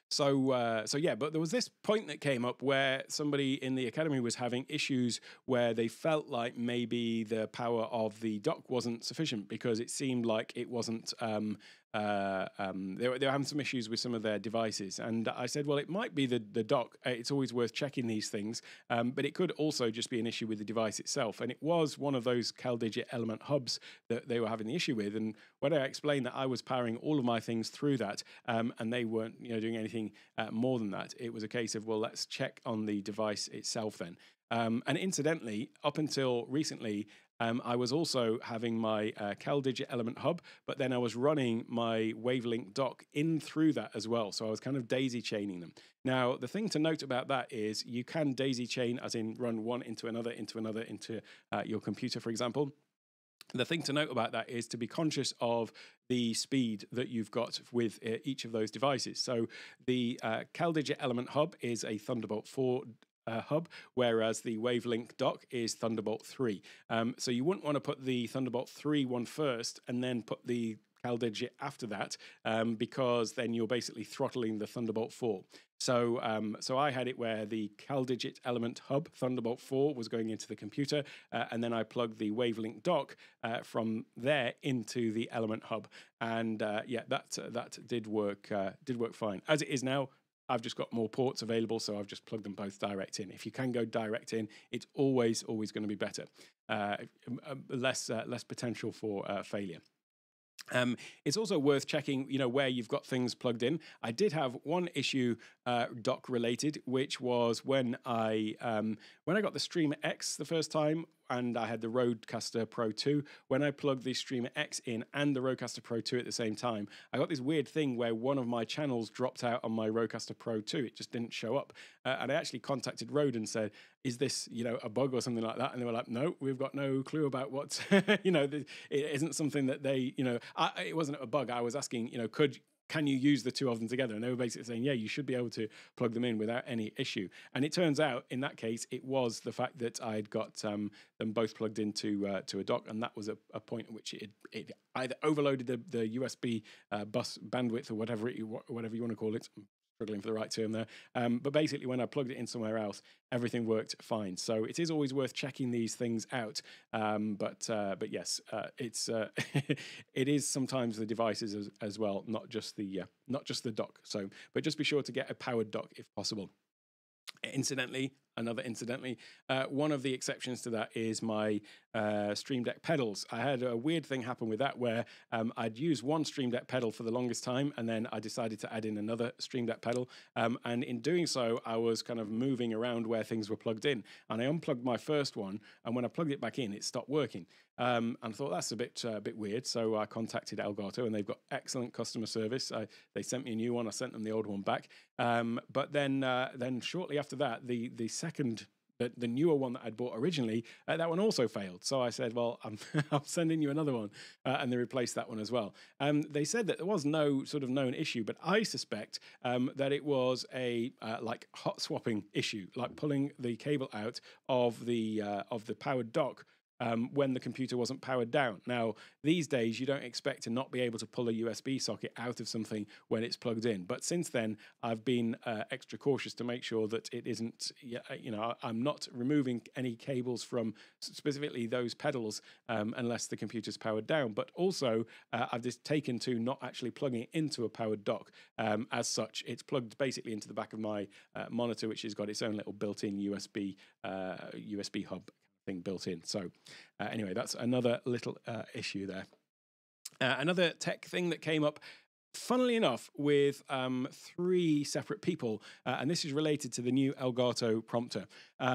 So yeah, but there was this point that came up where somebody in the academy was having issues where they felt like maybe the power of the dock wasn't sufficient because it seemed like it wasn't. They were having some issues with some of their devices, and I said, well, it might be the dock. It's always worth checking these things, but it could also just be an issue with the device itself. And it was one of those CalDigit element hubs that they were having the issue with. And when I explained that I was powering all of my things through that, and they weren't, doing anything more than that, it was a case of, well, let's check on the device itself then. And incidentally, up until recently, I was also having my CalDigit element hub, but then I was running my Wavelink dock in through that as well. So I was kind of daisy chaining them. Now, the thing to note about that is you can daisy chain, as in run one into another, into your computer, for example. The thing to note about that is to be conscious of the speed that you've got with each of those devices. So the CalDigit element hub is a Thunderbolt 4 hub, whereas the Wavelink dock is Thunderbolt 3. So you wouldn't want to put the Thunderbolt 3 one first and then put the CalDigit after that, because then you're basically throttling the Thunderbolt 4. So I had it where the CalDigit element hub, Thunderbolt 4, was going into the computer, and then I plugged the Wavelink dock from there into the element hub. And yeah, that did work fine. As it is now, I've just got more ports available, so I've just plugged them both direct in. If you can go direct in, it's always going to be better. Less potential for failure. It's also worth checking, where you've got things plugged in. I did have one issue dock related, which was when I got the Streamer X the first time, and I had the Rodecaster Pro 2. When I plugged the Streamer X in and the Rodecaster Pro 2 at the same time, I got this weird thing where one of my channels dropped out on my Rodecaster Pro 2. It just didn't show up. And I actually contacted Rode and said, is this, a bug or something like that? And they were like, no, we've got no clue about what, it isn't something that they, it wasn't a bug. I was asking, can you use the two of them together? And they were basically saying, yeah, you should be able to plug them in without any issue. And it turns out, in that case, it was the fact that I'd got them both plugged into to a dock, and that was a point at which it either overloaded the USB bus bandwidth or whatever you want to call it. I'm struggling for the right term there. But basically, when I plugged it in somewhere else, everything worked fine. So it is always worth checking these things out. But yes, it's it is sometimes the devices as well, not just the dock. So, but just be sure to get a powered dock if possible. Incidentally, one of the exceptions to that is my Stream Deck pedals. I had a weird thing happen with that where I'd used one Stream Deck pedal for the longest time, and then I decided to add in another Stream Deck pedal. And in doing so, I was kind of moving around where things were plugged in. And I unplugged my first one, and when I plugged it back in, it stopped working. And I thought that's a bit weird. So I contacted Elgato, and they've got excellent customer service. They sent me a new one. I sent them the old one back. But then shortly after that, the second, the newer one that I'd bought originally, that one also failed. So I said, well, I'm sending you another one. And they replaced that one as well. They said that there was no sort of known issue, but I suspect that it was a like hot swapping issue, like pulling the cable out of the powered dock when the computer wasn't powered down. Now, these days, you don't expect to not be able to pull a USB socket out of something when it's plugged in. But since then, I've been extra cautious to make sure that it isn't, I'm not removing any cables from specifically those pedals unless the computer's powered down. But also, I've just taken to not actually plugging it into a powered dock. As such, it's plugged basically into the back of my monitor, which has got its own little built-in USB hub thing built in. So anyway, that's another little issue there. Another tech thing that came up, funnily enough, with 3 separate people, and this is related to the new Elgato prompter.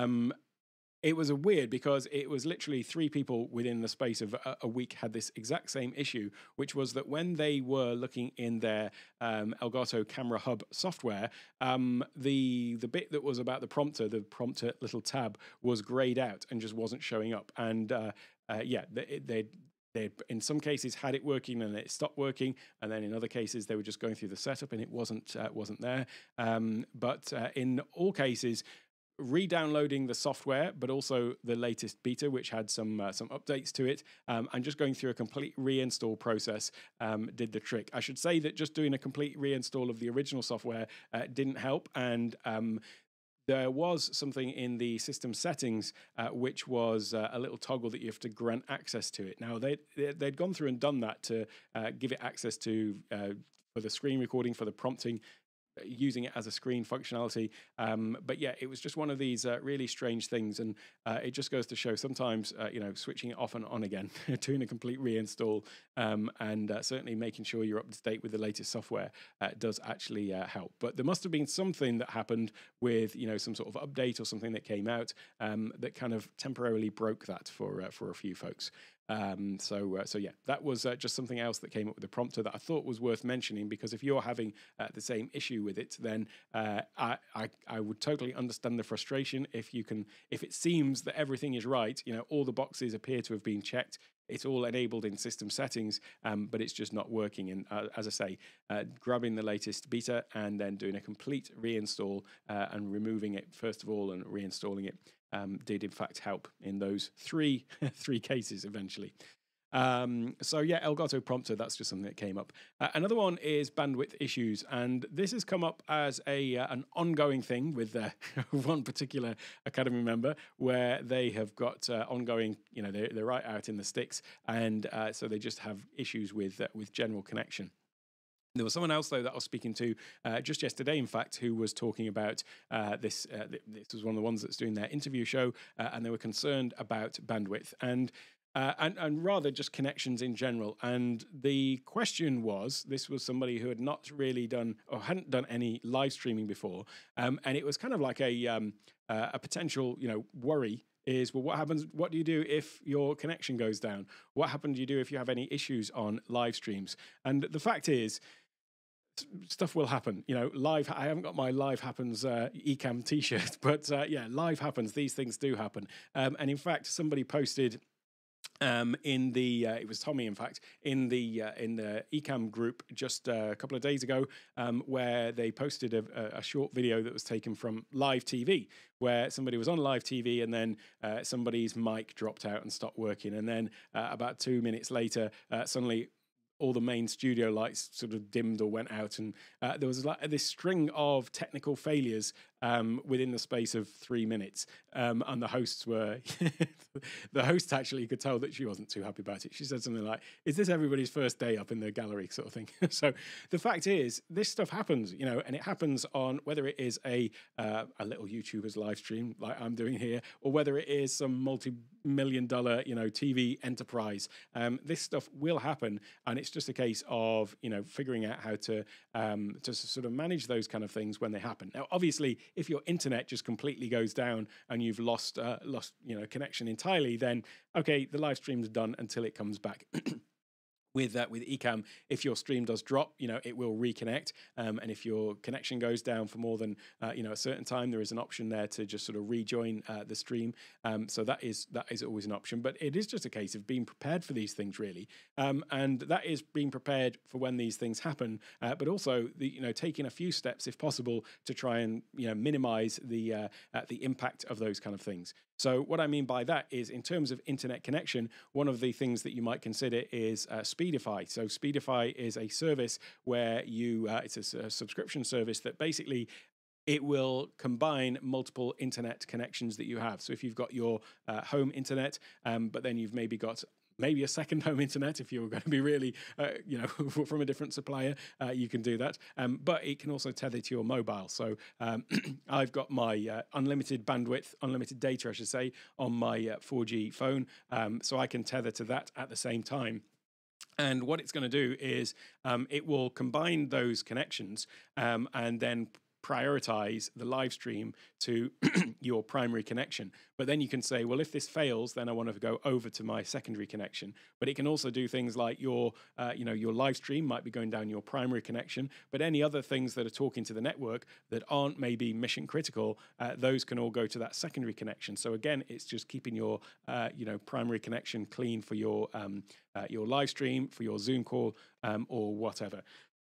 It was weird because it was literally 3 people within the space of a week had this exact same issue, which was that when they were looking in their Elgato Camera Hub software, the bit that was about the prompter little tab was grayed out and just wasn't showing up. And yeah, they in some cases had it working and it stopped working, and then in other cases they were just going through the setup and it wasn't there. But in all cases, re-downloading the software, but also the latest beta, which had some updates to it, and just going through a complete reinstall process did the trick. I should say that just doing a complete reinstall of the original software didn't help, and there was something in the system settings which was a little toggle that you have to grant access to it. Now, they'd gone through and done that to give it access to for the screen recording, for the prompting, using it as a screen functionality. But yeah, it was just one of these really strange things. And it just goes to show sometimes, switching it off and on again, doing a complete reinstall, and certainly making sure you're up to date with the latest software does actually help. But there must have been something that happened with, some sort of update or something that came out that kind of temporarily broke that for a few folks. So yeah, that was just something else that came up with the prompter that I thought was worth mentioning, because if you're having the same issue with it, then I would totally understand the frustration. If it seems that everything is right, all the boxes appear to have been checked, it's all enabled in system settings, but it's just not working. And as I say, grabbing the latest beta and then doing a complete reinstall and removing it first of all and reinstalling it did in fact help in those three cases eventually. So yeah, Elgato Prompter, that's just something that came up. Another one is bandwidth issues, and this has come up as an ongoing thing with one particular Academy member, where they have got ongoing, they're right out in the sticks, and so they just have issues with general connection. There was someone else, though, that I was speaking to just yesterday, in fact, who was talking about this. This was one of the ones that's doing their interview show, and they were concerned about bandwidth and rather just connections in general. And the question was, this was somebody who had not really done or hadn't done any live streaming before, and it was kind of like a potential, worry. Is, well, what happens? What do you do if your connection goes down? What happens do you do if you have any issues on live streams? And the fact is, stuff will happen, live. I haven't got my live happens Ecamm t-shirt, but yeah, live happens. These things do happen. And in fact, somebody posted in the it was Tommy, in fact, in the Ecamm group just a couple of days ago, where they posted a short video that was taken from live TV, where somebody was on live TV and then somebody's mic dropped out and stopped working, and then about 2 minutes later, suddenly all the main studio lights sort of dimmed or went out, and there was like this string of technical failures within the space of 3 minutes, and the hosts were the host actually could tell that she wasn't too happy about it. She said something like, "Is this everybody's first day up in the gallery," sort of thing. So the fact is, this stuff happens, and it happens on whether it is a little YouTuber's live stream like I'm doing here, or whether it is some multi-million-dollar TV enterprise. This stuff will happen, and it's just a case of figuring out how to sort of manage those kind of things when they happen. Now, obviously, if your internet just completely goes down and you've lost connection entirely, then okay, the live stream's done until it comes back. With Ecamm, if your stream does drop, it will reconnect, and if your connection goes down for more than a certain time, there is an option there to just sort of rejoin the stream. So that is always an option, but it is just a case of being prepared for these things, really, and that is being prepared for when these things happen, but also taking a few steps, if possible, to try and minimize the impact of those kind of things. So what I mean by that is, in terms of internet connection, one of the things that you might consider is Speedify. So Speedify is a service where it's a subscription service that basically it will combine multiple internet connections that you have. So if you've got your home internet, but then you've maybe got a second home internet, if you're going to be really, from a different supplier, you can do that. But it can also tether to your mobile. So I've got my unlimited bandwidth, unlimited data, I should say, on my 4G phone. So I can tether to that at the same time. And what it's going to do is it will combine those connections and then prioritize the live stream to your primary connection. But then you can say, well, if this fails, then I want to go over to my secondary connection. But it can also do things like your live stream might be going down your primary connection, but any other things that are talking to the network that aren't maybe mission critical, those can all go to that secondary connection. So again, it's just keeping your primary connection clean for your live stream, for your Zoom call, or whatever.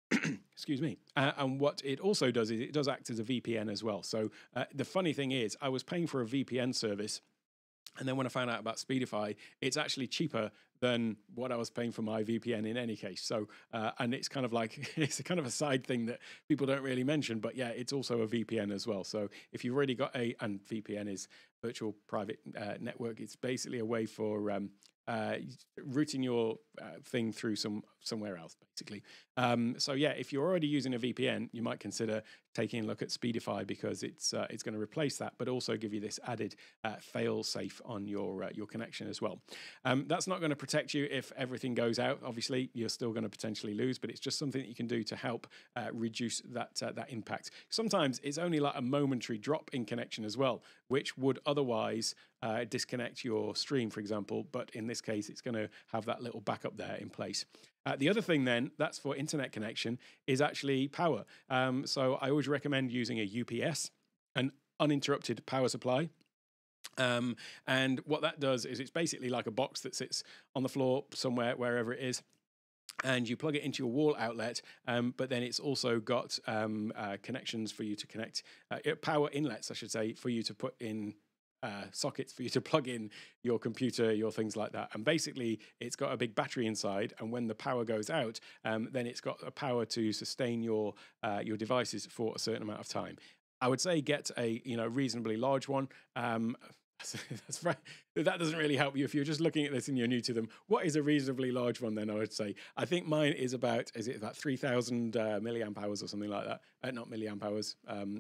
Excuse me. And what it also does is it does act as a VPN as well. So the funny thing is, I was paying for a VPN service, and then when I found out about Speedify, it's actually cheaper than what I was paying for my VPN in any case. So, and it's kind of like, it's a kind of a side thing that people don't really mention, but yeah, it's also a VPN as well. So if you've already got and VPN is virtual private network, it's basically a way for routing your thing through somewhere else, basically. So yeah, if you're already using a VPN, you might consider taking a look at Speedify, because it's going to replace that, but also give you this added fail safe on your connection as well. That's not going to protect you if everything goes out. Obviously, you're still going to potentially lose, but it's just something that you can do to help reduce that impact. Sometimes it's only like a momentary drop in connection as well, which would otherwise disconnect your stream, for example. But in this case, it's going to have that little backup there in place. The other thing then, that's for internet connection, is actually power. So I always recommend using a UPS, an uninterrupted power supply. And what that does is it's basically like a box that sits on the floor somewhere, wherever it is, and you plug it into your wall outlet, but then it's also got connections for you to connect, power inlets, I should say, for you to put in sockets for you to plug in your computer, your things like that. And basically, it's got a big battery inside, and when the power goes out, then it's got a power to sustain your devices for a certain amount of time. I would say get a reasonably large one. That's right. That doesn't really help you if you're just looking at this and you're new to them. What is a reasonably large one then? I would say. I think mine is about 3,000 milliamp hours or something like that. Not milliamp hours.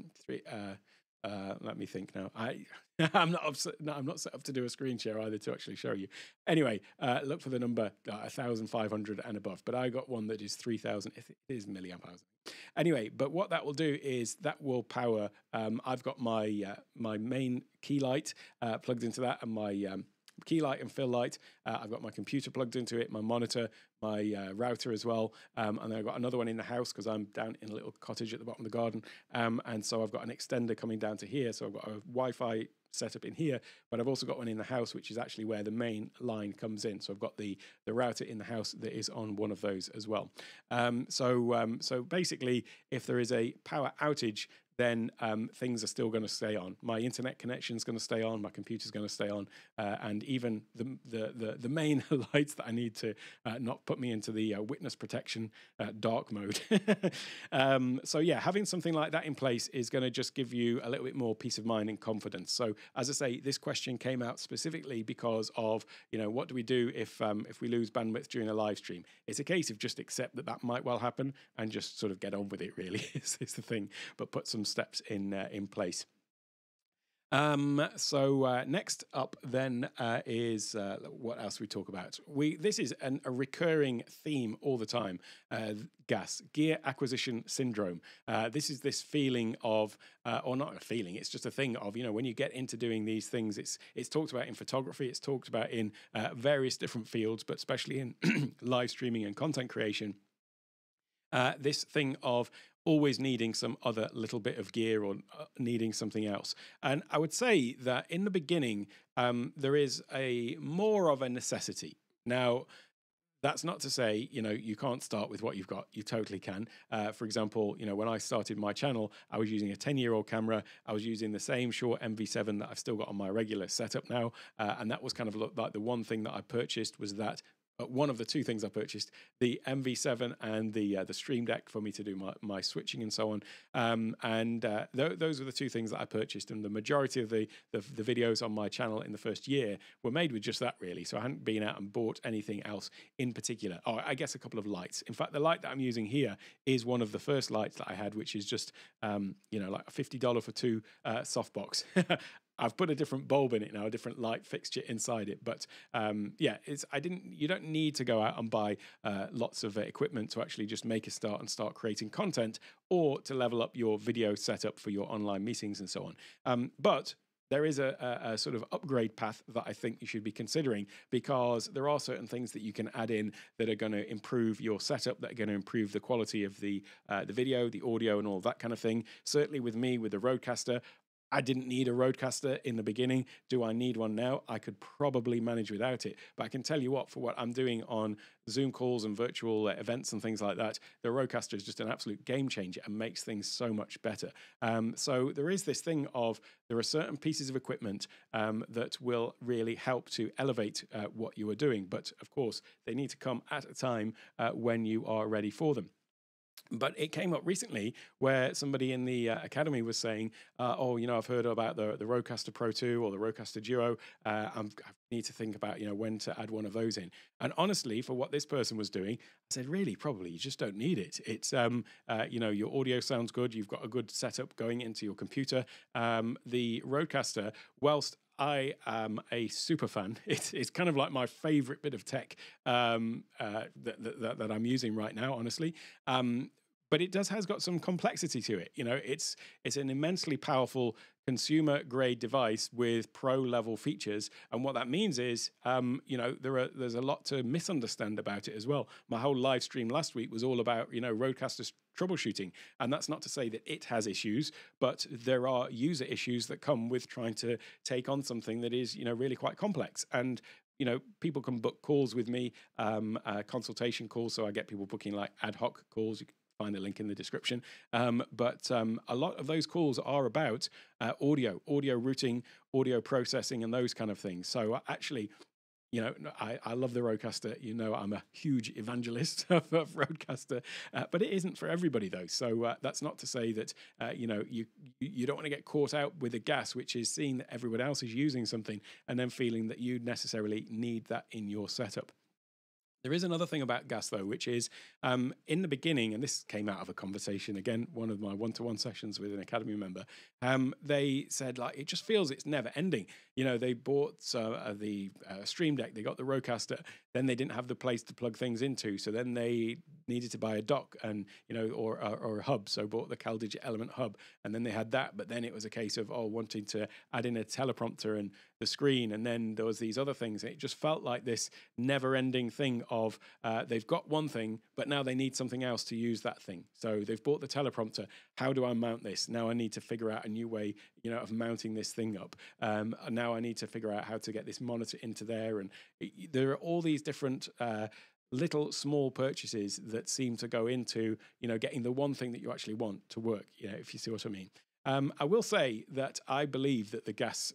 Let me think now. I'm not set up to do a screen share either to actually show you. Anyway, look for the number 1,500 and above. But I got one that is 3,000. It is milliamp hours. Anyway, but what that will do is that will power. I've got my my main key light plugged into that, and my key light and fill light. I've got my computer plugged into it, my monitor, my router as well, and then I've got another one in the house because I'm down in a little cottage at the bottom of the garden, and so I've got an extender coming down to here. So I've got a Wi-Fi setup in here, but I've also got one in the house, which is actually where the main line comes in. So I've got the router in the house that is on one of those as well. So basically, if there is a power outage, then things are still going to stay on. My internet connection is going to stay on. My computer's going to stay on, and even the main lights that I need to not put me into the witness protection dark mode. So yeah, having something like that in place is going to just give you a little bit more peace of mind and confidence. So as I say, this question came out specifically because of what do we do if we lose bandwidth during a live stream? It's a case of just accept that might well happen and just sort of get on with it. Really, is the thing, but put some steps in place. So next up then is what else we talk about. This is a recurring theme all the time. Gear acquisition syndrome. This is this feeling of, or not a feeling, it's just a thing of, when you get into doing these things, it's talked about in photography, it's talked about in various different fields, but especially in live streaming and content creation. This thing of always needing some other little bit of gear or needing something else. And I would say that in the beginning, there is more of a necessity. Now, that's not to say, you can't start with what you've got. You totally can. For example, when I started my channel, I was using a 10-year-old camera. I was using the same Shure MV7 that I've still got on my regular setup now. And that was kind of like the one thing that I purchased was that. One of the two things I purchased, the MV7 and the Stream Deck for me to do my switching and so on. Those were the two things that I purchased. And the majority of the videos on my channel in the first year were made with just that, really. So I hadn't been out and bought anything else in particular. Oh, I guess a couple of lights. In fact, the light that I'm using here is one of the first lights that I had, which is just, like a $50 for two softbox. I've put a different bulb in it now, a different light fixture inside it. But you don't need to go out and buy lots of equipment to actually just make a start and start creating content, or to level up your video setup for your online meetings and so on. But there is a sort of upgrade path that I think you should be considering, because there are certain things that you can add in that are going to improve your setup, that are going to improve the quality of the video, the audio, and all that kind of thing. Certainly with me, with the Rodecaster, I didn't need a roadcaster in the beginning. Do I need one now? I could probably manage without it. But I can tell you what, for what I'm doing on Zoom calls and virtual events and things like that, the roadcaster is just an absolute game changer and makes things so much better. So there is this thing of there are certain pieces of equipment that will really help to elevate what you are doing. But of course, they need to come at a time when you are ready for them. But it came up recently where somebody in the academy was saying, "Oh, I've heard about the Rodecaster Pro 2 or the Rodecaster Duo. I need to think about, when to add one of those in." And honestly, for what this person was doing, I said, "Really, probably you just don't need it. It's, your audio sounds good. You've got a good setup going into your computer. The Rodecaster, whilst I am a super fan. It's kind of like my favorite bit of tech that I'm using right now, honestly. But it has got some complexity to it. It's an immensely powerful consumer grade device with pro level features. And what that means is, there's a lot to misunderstand about it as well. My whole live stream last week was all about, Rodecaster troubleshooting. And that's not to say that it has issues, but there are user issues that come with trying to take on something that is, really quite complex. And people can book calls with me, consultation calls. So I get people booking like ad hoc calls. You can find the link in the description. But a lot of those calls are about audio routing, audio processing, and those kind of things. So actually, I love the Rodecaster. I'm a huge evangelist of Rodecaster, but it isn't for everybody though. So that's not to say that you don't want to get caught out with a gas, which is seeing that everyone else is using something and then feeling that you necessarily need that in your setup. There is another thing about gas, though, which is in the beginning, and this came out of a conversation, again, one of my one-to-one sessions with an Academy member, they said, it just feels it's never ending. They bought the Stream Deck, they got the Rodecaster, then they didn't have the place to plug things into, so then they needed to buy a dock and, or a hub, so bought the CalDigit Element hub, and then they had that, but then it was a case of, wanting to add in a teleprompter and the screen, and then there was these other things. It just felt like this never-ending thing of they've got one thing, but now they need something else to use that thing. So they've bought the teleprompter. How do I mount this? Now I need to figure out a new way, of mounting this thing up. Now I need to figure out how to get this monitor into there. And there are all these different little small purchases that seem to go into, getting the one thing that you actually want to work, if you see what I mean. I will say that I believe that the gas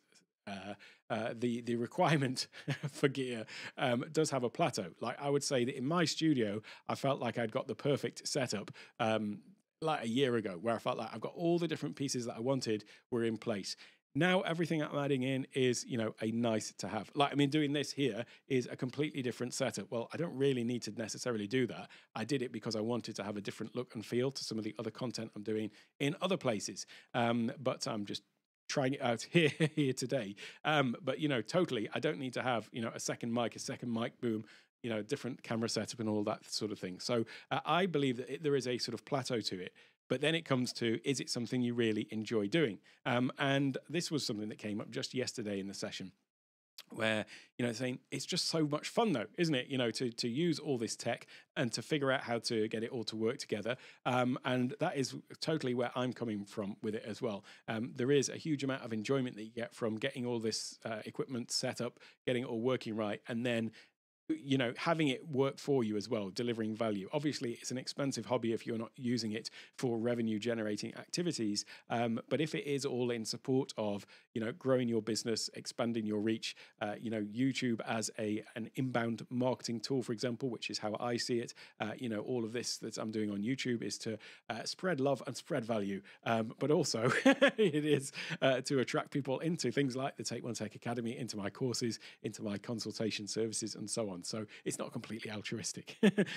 the requirement for gear does have a plateau. Like I would say that in my studio, I felt like I'd got the perfect setup like a year ago, where I felt like I've got all the different pieces that I wanted were in place. Now everything I'm adding in is, a nice to have. Like, doing this here is a completely different setup. Well, I don't really need to necessarily do that. I did it because I wanted to have a different look and feel to some of the other content I'm doing in other places. But I'm just trying it out here today. But totally, I don't need to have a second mic boom, different camera setup and all that sort of thing. So I believe that there is a sort of plateau to it. But then it comes to, is it something you really enjoy doing? And this was something that came up just yesterday in the session, where saying it's just so much fun though, isn't it, to use all this tech and to figure out how to get it all to work together, and that is totally where I'm coming from with it as well. There is a huge amount of enjoyment that you get from getting all this equipment set up, getting it all working right, and then having it work for you as well, delivering value. Obviously, it's an expensive hobby if you're not using it for revenue generating activities. But if it is all in support of, growing your business, expanding your reach, YouTube as an inbound marketing tool, for example, which is how I see it. All of this that I'm doing on YouTube is to spread love and spread value. But also it is to attract people into things like the Take One Tech Academy, into my courses, into my consultation services, and so on. So it's not completely altruistic.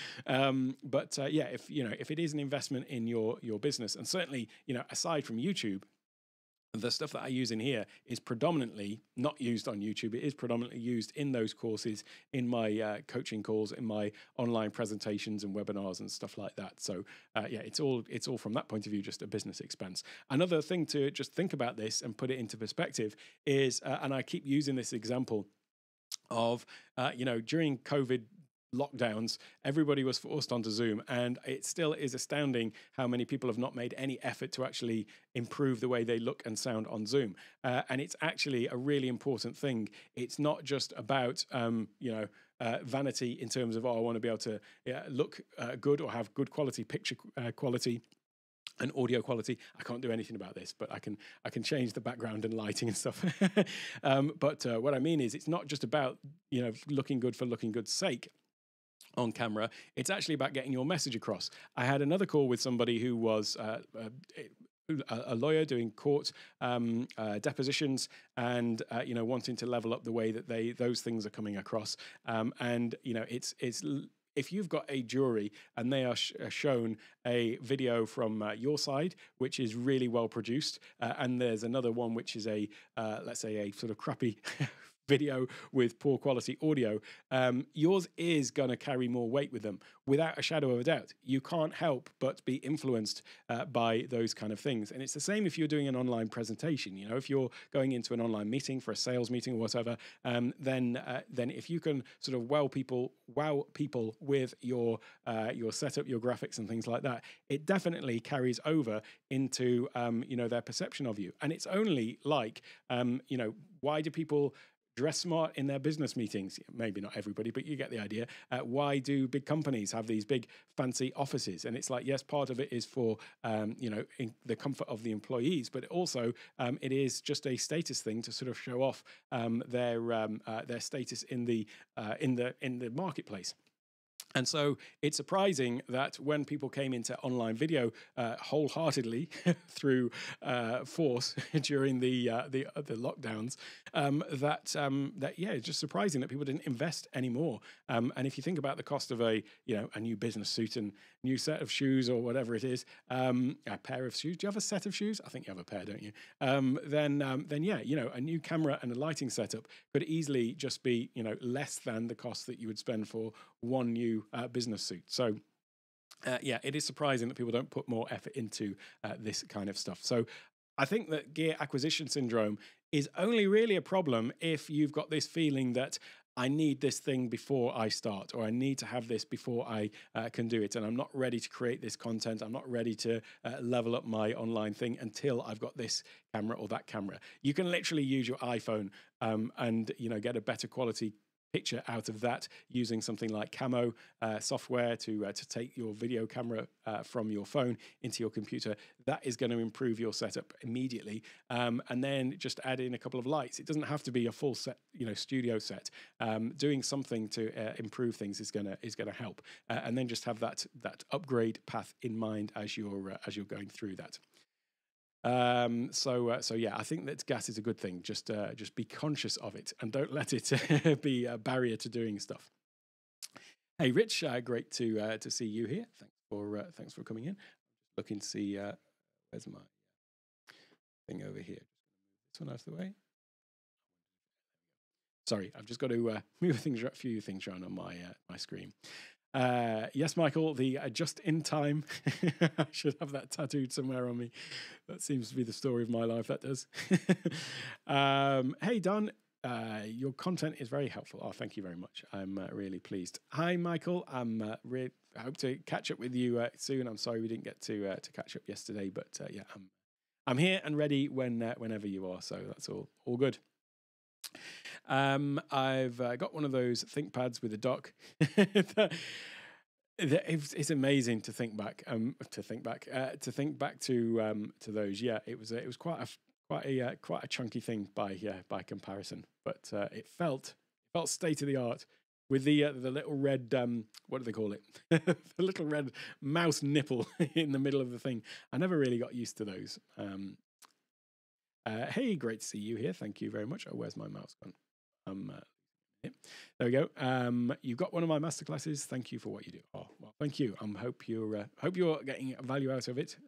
But if it is an investment in your business, and certainly, aside from YouTube, the stuff that I use in here is predominantly not used on YouTube. It is predominantly used in those courses, in my coaching calls, in my online presentations and webinars and stuff like that. So it's all from that point of view, just a business expense. Another thing to just think about this and put it into perspective is, and I keep using this example of, during COVID lockdowns, everybody was forced onto Zoom, and it still is astounding how many people have not made any effort to actually improve the way they look and sound on Zoom. And it's actually a really important thing. It's not just about vanity in terms of, oh, I want to be able to look good or have good quality picture quality and audio quality. I can't do anything about this, but I can change the background and lighting and stuff. But what I mean is, it's not just about looking good for looking good's sake on camera. It's actually about getting your message across. I had another call with somebody who was a lawyer doing court depositions, and wanting to level up the way that those things are coming across. And it's if you've got a jury and they are shown a video from your side, which is really well produced, and there's another one which is let's say a sort of crappy video with poor quality audio, yours is going to carry more weight with them, without a shadow of a doubt. You can't help but be influenced by those kind of things. And it's the same if you're doing an online presentation. If you're going into an online meeting for a sales meeting or whatever, then if you can sort of wow people with your setup, your graphics and things like that, it definitely carries over into their perception of you. And it's only like why do people dress smart in their business meetings? Maybe not everybody, but you get the idea. Why do big companies have these big fancy offices? And it's like, yes, part of it is for in the comfort of the employees, but also it is just a status thing to sort of show off their status in the marketplace. And so it's surprising that when people came into online video wholeheartedly through force during the lockdowns, it's just surprising that people didn't invest anymore. And if you think about the cost of a new business suit and new set of shoes or whatever it is, a pair of shoes. Do you have a set of shoes? I think you have a pair, don't you? Then a new camera and a lighting setup could easily just be less than the cost that you would spend for one new business suit. So it is surprising that people don't put more effort into this kind of stuff. So I think that gear acquisition syndrome is only really a problem if you've got this feeling that I need this thing before I start, or I need to have this before I can do it, and I'm not ready to create this content. I'm not ready to level up my online thing until I've got this camera or that camera. You can literally use your iPhone and get a better quality picture out of that using something like Camo software to take your video camera from your phone into your computer. That is going to improve your setup immediately, and then just add in a couple of lights. It doesn't have to be a full set, studio set. Doing something to improve things is going to help, and then just have that upgrade path in mind as you're going through that. I think that gas is a good thing. Just be conscious of it and don't let it be a barrier to doing stuff. Hey, Rich, great to see you here. Thanks for coming in. Looking to see where's my thing over here. This one out of the way. Sorry, I've just got to move a few things around on my screen. Yes, Michael, the just in time. I should have that tattooed somewhere on me. That seems to be the story of my life, that does. Hey, Don, your content is very helpful. Oh, thank you very much. I'm really pleased. Hi, Michael. I hope to catch up with you soon. I'm sorry we didn't get to catch up yesterday, but I'm here and ready whenever you are. So that's all good. I've got one of those ThinkPads with a dock. It's amazing to think back to those. Yeah, it was quite a chunky thing by comparison, but it felt state of the art with the little red what do they call it? The little red mouse nipple in the middle of the thing. I never really got used to those. Hey, great to see you here. Thank you very much. Oh, where's my mouse gone? There we go. You've got one of my masterclasses. Thank you for what you do. Oh, well, thank you. Hope you're getting value out of it.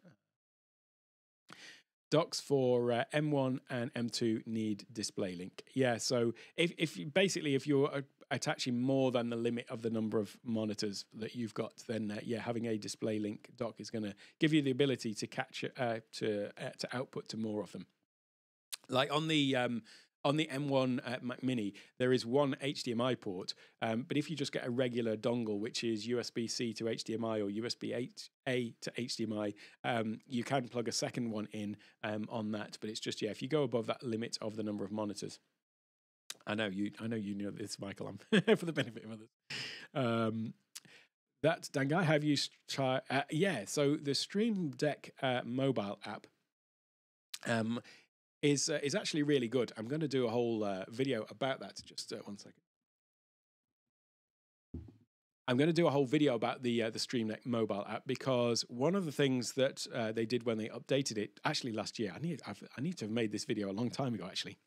Docks for M1 and M2 need display link. Yeah, so if you're attaching more than the limit of the number of monitors that you've got, then having a display link dock is going to give you the ability to catch to output to more of them. Like on the on the M1 Mac Mini, there is one HDMI port, but if you just get a regular dongle, which is USB-C to HDMI or USB-A to HDMI, you can plug a second one in on that. But it's just, yeah, if you go above that limit of the number of monitors. I know you know this, Michael. I'm for the benefit of others. That Dan Guy, have you tried? Yeah, so the Stream Deck mobile app is actually really good. I'm going to do a whole video about that. Just 1 second. I'm going to do a whole video about the Stream Deck mobile app, because one of the things that they did when they updated it, actually last year, I need to have made this video a long time ago, actually.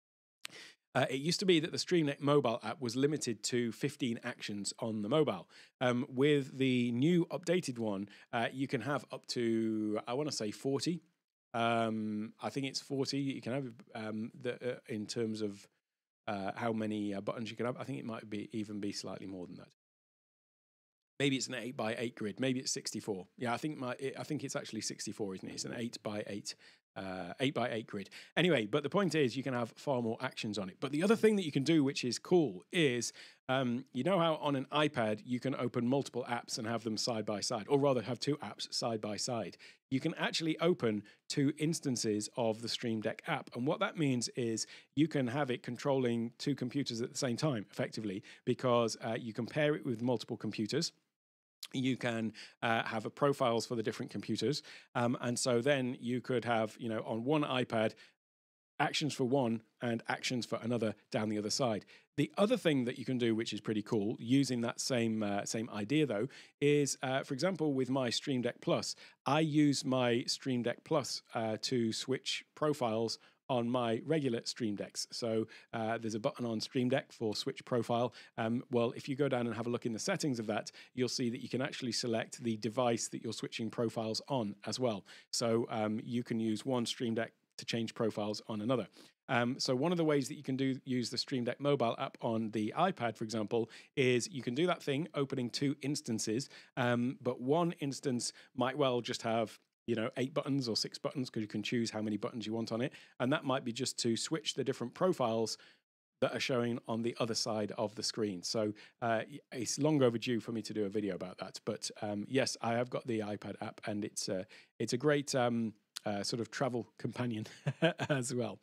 It used to be that the Stream Deck mobile app was limited to 15 actions on the mobile. With the new updated one, you can have up to, I want to say 40. I think it's 40. You can have in terms of how many buttons you can have. I think it might even be slightly more than that. Maybe it's an 8x8 grid. Maybe it's 64. Yeah, I think it's actually 64, isn't it? It's an 8x8. 8x8 grid. Anyway, but the point is you can have far more actions on it. But the other thing that you can do, which is cool, is you know how on an iPad you can open multiple apps and have them side by side, or rather have two apps side by side. You can actually open two instances of the Stream Deck app. And what that means is you can have it controlling two computers at the same time, effectively, because you can pair it with multiple computers. You can have profiles for the different computers. And so then you could have, on one iPad, actions for one and actions for another down the other side. The other thing that you can do, which is pretty cool, using that same idea though, is, for example, with my Stream Deck Plus, I use my Stream Deck Plus to switch profiles on my regular Stream Decks. So there's a button on Stream Deck for switch profile. Well, if you go down and have a look in the settings of that, you'll see that you can actually select the device that you're switching profiles on as well. So you can use one Stream Deck to change profiles on another. So one of the ways that you can use the Stream Deck mobile app on the iPad, for example, is you can do that thing, opening two instances, but one instance might well just have 8 buttons or 6 buttons, because you can choose how many buttons you want on it. And that might be just to switch the different profiles that are showing on the other side of the screen. So it's long overdue for me to do a video about that. But yes, I have got the iPad app, and it's a great sort of travel companion as well.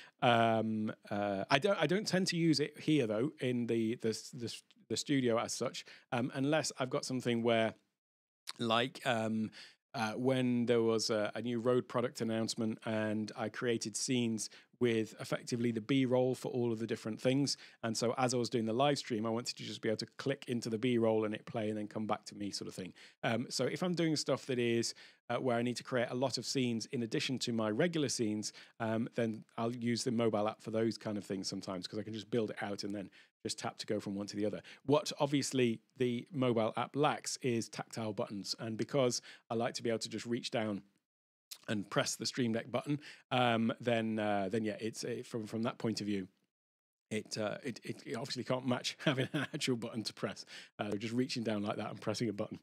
I don't tend to use it here though in the studio as such, unless I've got something where, like when there was a new Rode product announcement and I created scenes with effectively the B-roll for all of the different things. And so as I was doing the live stream, I wanted to just be able to click into the B-roll and it play and then come back to me, sort of thing. So if I'm doing stuff that is where I need to create a lot of scenes in addition to my regular scenes, then I'll use the mobile app for those kind of things sometimes, because I can just build it out and then just tap to go from one to the other. What obviously the mobile app lacks is tactile buttons. And because I like to be able to just reach down and press the Stream Deck button, then yeah, it's from that point of view, it obviously can't match having an actual button to press. Just reaching down like that and pressing a button.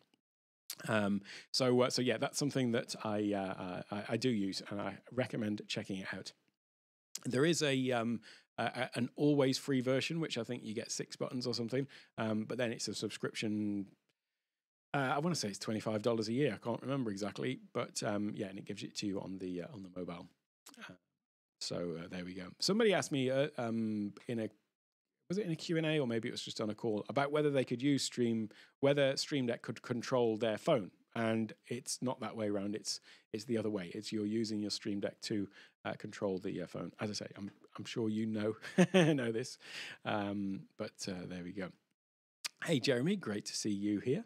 So yeah, that's something that I do use, and I recommend checking it out. There is an always free version, which I think you get 6 buttons or something, but then it's a subscription. I want to say it's $25 a year. I can't remember exactly, but yeah, and it gives it to you on the mobile. So there we go. Somebody asked me was it in a Q&A, or maybe it was just on a call, about whether they could use whether Stream Deck could control their phone. And it's not that way around. It's the other way. It's you're using your Stream Deck to control the phone. As I say, I'm sure you know this, but there we go. Hey Jeremy, great to see you here.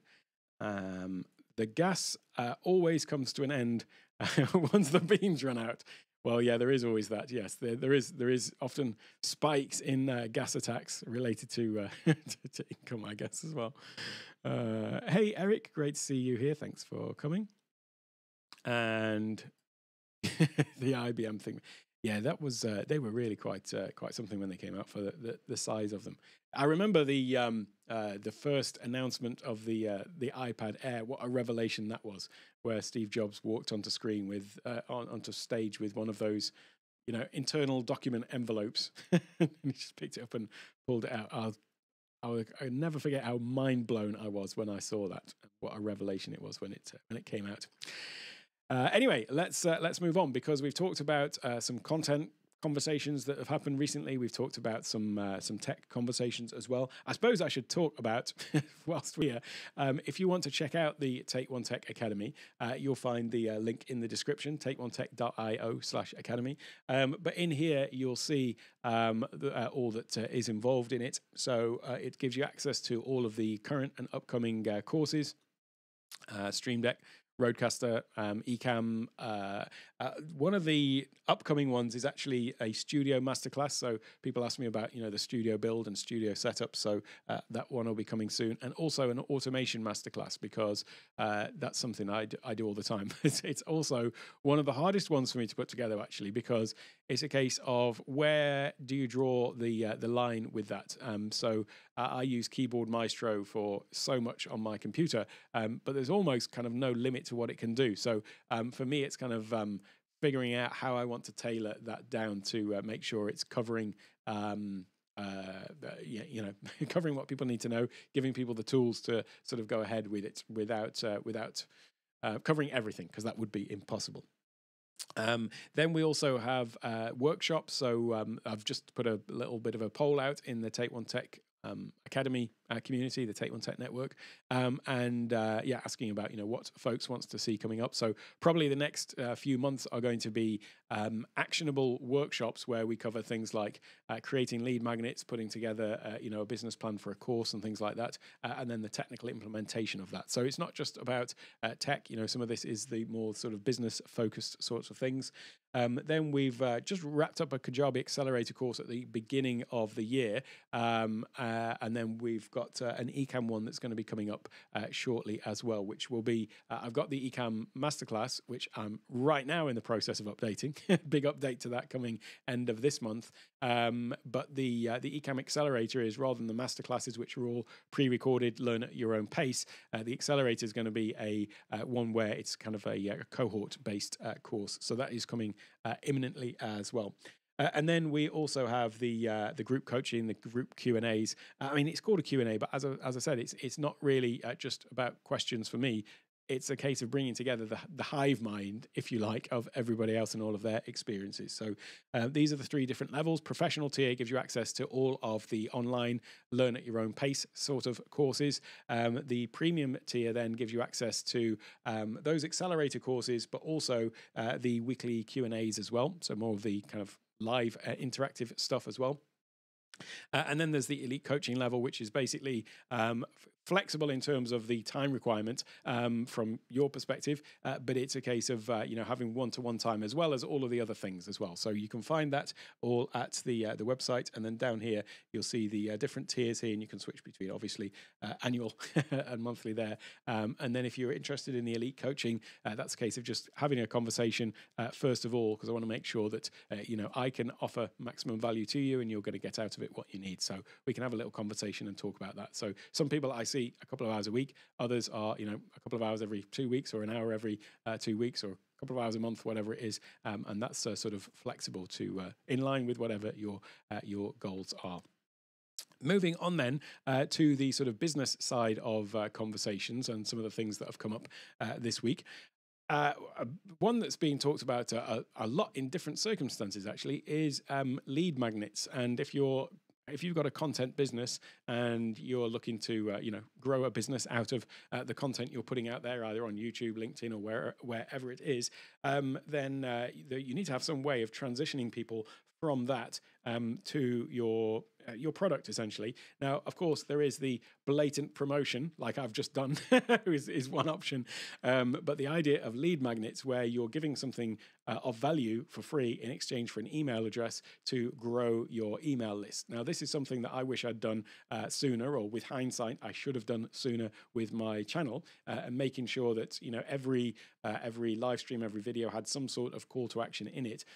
The gas always comes to an end once the beans run out. Well, yeah, there is always that. Yes, there is often spikes in gas attacks related to income, I guess, as well. Hey, Eric, great to see you here. Thanks for coming. And the IBM thing. Yeah, that was they were really quite something when they came out for the size of them. I remember the first announcement of the iPad Air. What a revelation that was, where Steve Jobs walked onto screen with onto stage with one of those internal document envelopes. And he just picked it up and pulled it out. I'll never forget how mind blown I was when I saw that. What a revelation it was when it came out. Anyway, let's move on, because we've talked about some content conversations that have happened recently. We've talked about some tech conversations as well. I suppose I should talk about, whilst we're here, if you want to check out the Take One Tech Academy, you'll find the link in the description, takeonetech.io/academy. But in here, you'll see all that is involved in it. So it gives you access to all of the current and upcoming courses, Stream Deck, Rodecaster, Ecamm. One of the upcoming ones is actually a studio masterclass. So people ask me about, the studio build and studio setup. So that one will be coming soon. And also an automation masterclass, because that's something I do all the time. It's also one of the hardest ones for me to put together, actually, because it's a case of where do you draw the line with that. So I use Keyboard Maestro for so much on my computer, but there's almost kind of no limit to what it can do. So for me, it's kind of figuring out how I want to tailor that down to make sure it's covering covering what people need to know, giving people the tools to sort of go ahead with it without covering everything, because that would be impossible. Then we also have workshops. So I've just put a little bit of a poll out in the Take One Tech Academy community, the Take One Tech network, and asking about what folks wants to see coming up. So probably the next few months are going to be actionable workshops where we cover things like creating lead magnets, putting together a business plan for a course and things like that, and then the technical implementation of that. So it's not just about tech. Some of this is the more sort of business focused sorts of things. Then we've just wrapped up a Kajabi Accelerator course at the beginning of the year, and then we've got an Ecamm one that's going to be coming up shortly as well, which will be, I've got the Ecamm Masterclass, which I'm right now in the process of updating. Big update to that coming end of this month. But the Ecamm Accelerator is, rather than the masterclasses, which are all pre-recorded, learn at your own pace, the Accelerator is going to be a one where it's kind of a cohort-based course. So that is coming imminently as well. And then we also have the group coaching, the group Q&As. I mean, it's called a Q&A, but as I said, it's not really just about questions for me. It's a case of bringing together the hive mind, if you like, of everybody else and all of their experiences. So these are the 3 different levels. Professional tier gives you access to all of the online learn at your own pace sort of courses. The premium tier then gives you access to those accelerator courses, but also the weekly Q&As as well. So more of the kind of live interactive stuff as well. And then there's the elite coaching level, which is basically flexible in terms of the time requirement from your perspective, but it's a case of having one-to-one time as well as all of the other things as well. So you can find that all at the website, and then down here you'll see the different tiers here, and you can switch between obviously annual and monthly there. And then if you're interested in the elite coaching, that's a case of just having a conversation first of all, because I want to make sure that I can offer maximum value to you, and you're going to get out of it what you need. So we can have a little conversation and talk about that. So some people I see a couple of hours a week, others are a couple of hours every 2 weeks, or an hour every 2 weeks, or a couple of hours a month, whatever it is, and that's sort of flexible to in line with whatever your goals are. Moving on then to the sort of business side of conversations and some of the things that have come up this week. One that's being talked about a lot in different circumstances actually is lead magnets. And if you've got a content business and you're looking to grow a business out of the content you're putting out there, either on YouTube, LinkedIn, or wherever it is, then you need to have some way of transitioning people from that to your product, essentially. Now, of course, there is the blatant promotion, like I've just done, is one option. But the idea of lead magnets, where you're giving something of value for free in exchange for an email address to grow your email list. Now, this is something that I wish I'd done sooner, or with hindsight, I should have done sooner with my channel, and making sure that every live stream, every video had some sort of call to action in it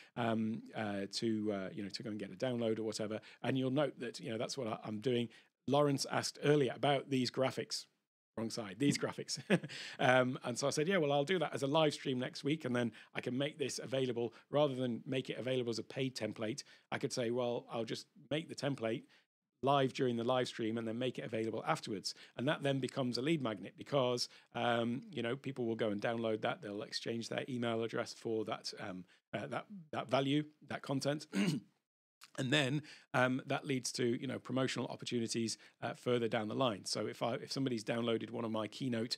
to go and get a download or whatever. And you'll note that that's what I'm doing. Lawrence asked earlier about these graphics. wrong side, these graphics. And so I said, yeah, well, I'll do that as a live stream next week. And then I can make this available rather than make it available as a paid template. I could say, well, I'll just make the template live during the live stream and then make it available afterwards. And that then becomes a lead magnet because, people will go and download that. They'll exchange their email address for that, that value, that content. And then that leads to promotional opportunities further down the line. So if somebody's downloaded one of my Keynote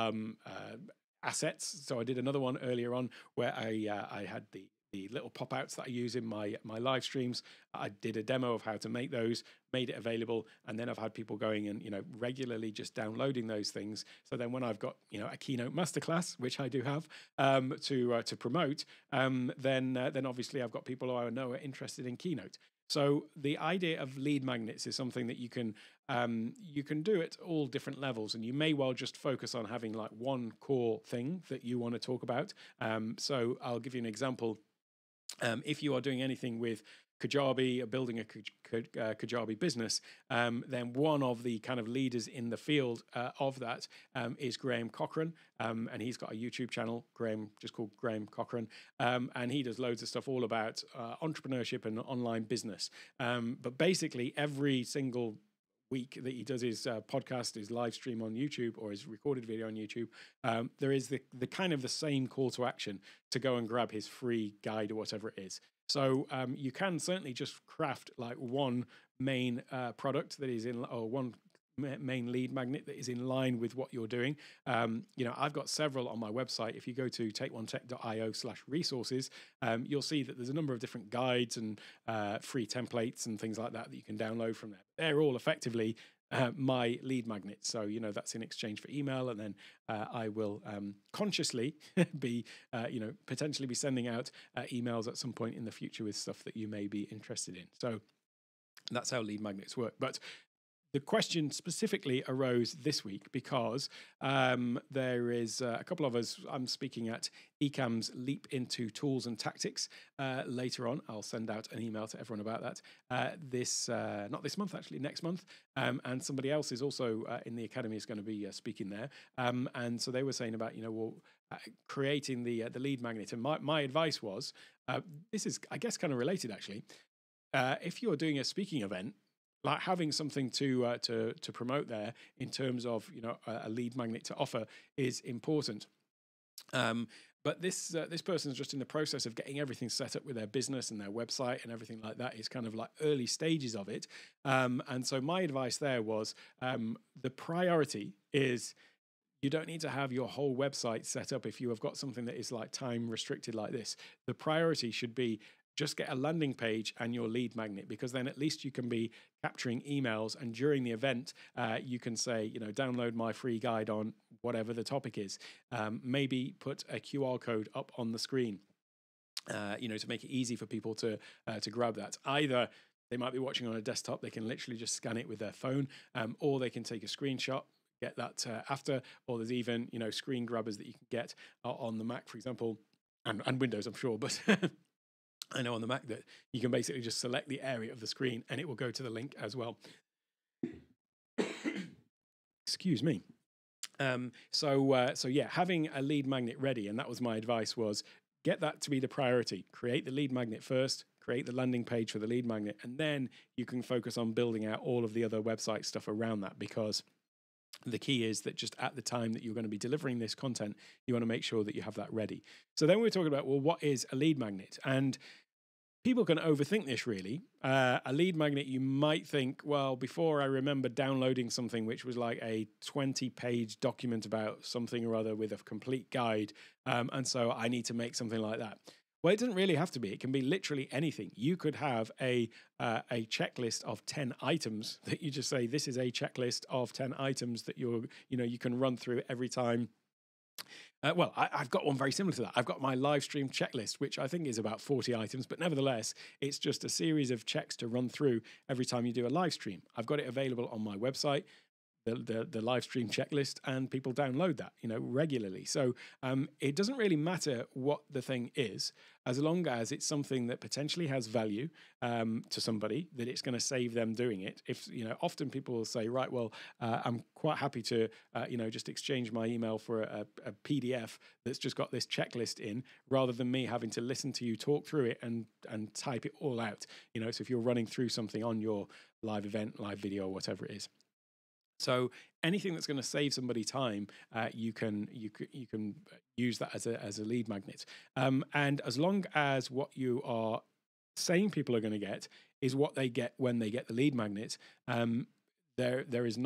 assets, so I did another one earlier on where I had the little pop-outs that I use in my live streams. I did a demo of how to make those, made it available, and then I've had people going and regularly just downloading those things. So then when I've got a Keynote masterclass, which I do have to promote, then obviously I've got people who I know are interested in Keynote. So the idea of lead magnets is something that you can do at all different levels, and you may well just focus on having like one core thing that you want to talk about. So I'll give you an example. If you are doing anything with Kajabi, building a Kajabi business, then one of the kind of leaders in the field of that is Graham Cochran, and he's got a YouTube channel, just called Graham Cochran, and he does loads of stuff all about entrepreneurship and online business. But basically, every single week that he does his podcast, his live stream on YouTube, or his recorded video on YouTube, there is the kind of the same call to action to go and grab his free guide or whatever it is. So you can certainly just craft like one main product that is in, or one main lead magnet that is in line with what you're doing. I've got several on my website. If you go to takeonetech.io/resources, you'll see that there's a number of different guides and free templates and things like that you can download from there. They're all effectively my lead magnets. So, that's in exchange for email. And then I will consciously be, potentially be sending out emails at some point in the future with stuff that you may be interested in. So that's how lead magnets work. But the question specifically arose this week because there is a couple of us. I'm speaking at Ecamm's Leap into Tools and Tactics later on. I'll send out an email to everyone about that. Not this month, actually, next month. And somebody else is also in the academy is going to be speaking there. And so they were saying about, creating the lead magnet. And my advice was, this is, I guess, kind of related actually. If you're doing a speaking event, like having something to promote there in terms of a lead magnet to offer is important. But this person's just in the process of getting everything set up with their business and their website and everything like that. Is kind of like early stages of it. And so my advice there was the priority is you don't need to have your whole website set up if you have got something that is like time restricted like this. The priority should be just get a landing page and your lead magnet, because then at least you can be capturing emails, and during the event, you can say, download my free guide on whatever the topic is. Maybe put a QR code up on the screen, to make it easy for people to grab that. Either they might be watching on a desktop, they can literally just scan it with their phone, or they can take a screenshot, get that after, or there's even, screen grabbers that you can get on the Mac, for example, and Windows, I'm sure, but I know on the Mac that you can basically just select the area of the screen and it will go to the link as well. Excuse me. So yeah, having a lead magnet ready, and that was my advice, was get that to be the priority. Create the lead magnet first, create the landing page for the lead magnet, and then you can focus on building out all of the other website stuff around that, because the key is that just at the time that you're going to be delivering this content, you want to make sure that you have that ready. So then we're talking about, well, what is a lead magnet? And people can overthink this, really. A lead magnet, you might think, well, before I remember downloading something which was like a 20-page document about something or other with a complete guide, and so I need to make something like that. Well, it doesn't really have to be. It can be literally anything. You could have a checklist of 10 items that you just say, this is a checklist of 10 items that you can run through every time. I've got one very similar to that. I've got my live stream checklist, which I think is about 40 items, but nevertheless, it's just a series of checks to run through every time you do a live stream. I've got it available on my website. the live stream checklist, and people download that, regularly. So it doesn't really matter what the thing is, as long as it's something that potentially has value to somebody, that it's going to save them doing it. If, often people will say, right, well, I'm quite happy to, just exchange my email for a PDF that's just got this checklist in, rather than me having to listen to you talk through it and type it all out. So if you're running through something on your live event, live video, whatever it is. So anything that's going to save somebody time, you can use that as a lead magnet. And as long as what you are saying people are going to get is what they get when they get the lead magnet, there is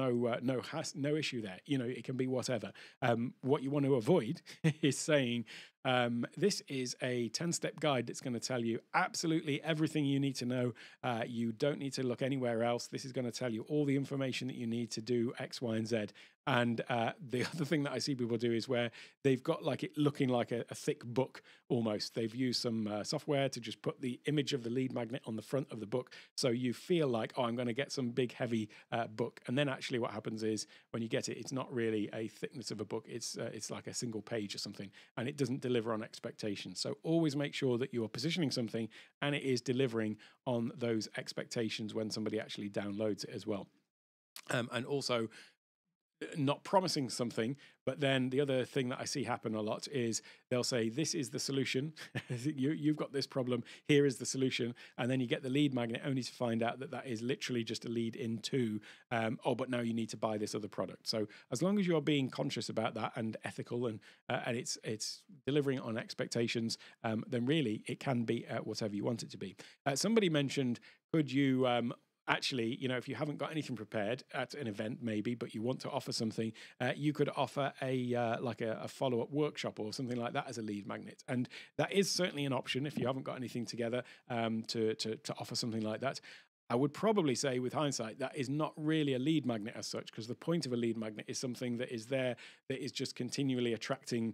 no issue there. It can be whatever. What you want to avoid is saying, this is a 10-step guide that's going to tell you absolutely everything you need to know. You don't need to look anywhere else. This is going to tell you all the information that you need to do X, Y, and Z. And the other thing that I see people do is where they've got like it looking like a thick book almost. They've used some software to just put the image of the lead magnet on the front of the book. So you feel like, oh, I'm going to get some big, heavy book. And then actually what happens is when you get it, it's not really a thickness of a book. It's like a single page or something, and it doesn't deliver on expectations. So always make sure that you are positioning something and it is delivering on those expectations when somebody actually downloads it as well. And also, not promising something, but then the other thing that I see happen a lot is they'll say, this is the solution. You've got this problem. Here is the solution. And then you get the lead magnet only to find out that is literally just a lead into, but now you need to buy this other product. So as long as you're being conscious about that and ethical and it's delivering on expectations, then really it can be whatever you want it to be. Somebody mentioned, could you actually, if you haven't got anything prepared at an event, maybe, but you want to offer something, you could offer a follow-up workshop or something like that as a lead magnet. And that is certainly an option if you haven't got anything together to offer something like that. I would probably say, with hindsight, that is not really a lead magnet as such, because the point of a lead magnet is something that is there, that is just continually attracting,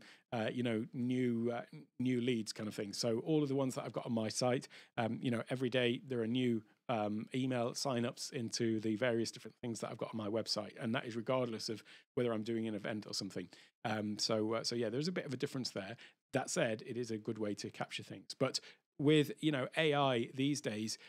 new leads kind of thing. So all of the ones that I've got on my site, every day there are new email signups into the various different things that I've got on my website, and that is regardless of whether I'm doing an event or something. So yeah, there's a bit of a difference there. That said, it is a good way to capture things. But with AI these days,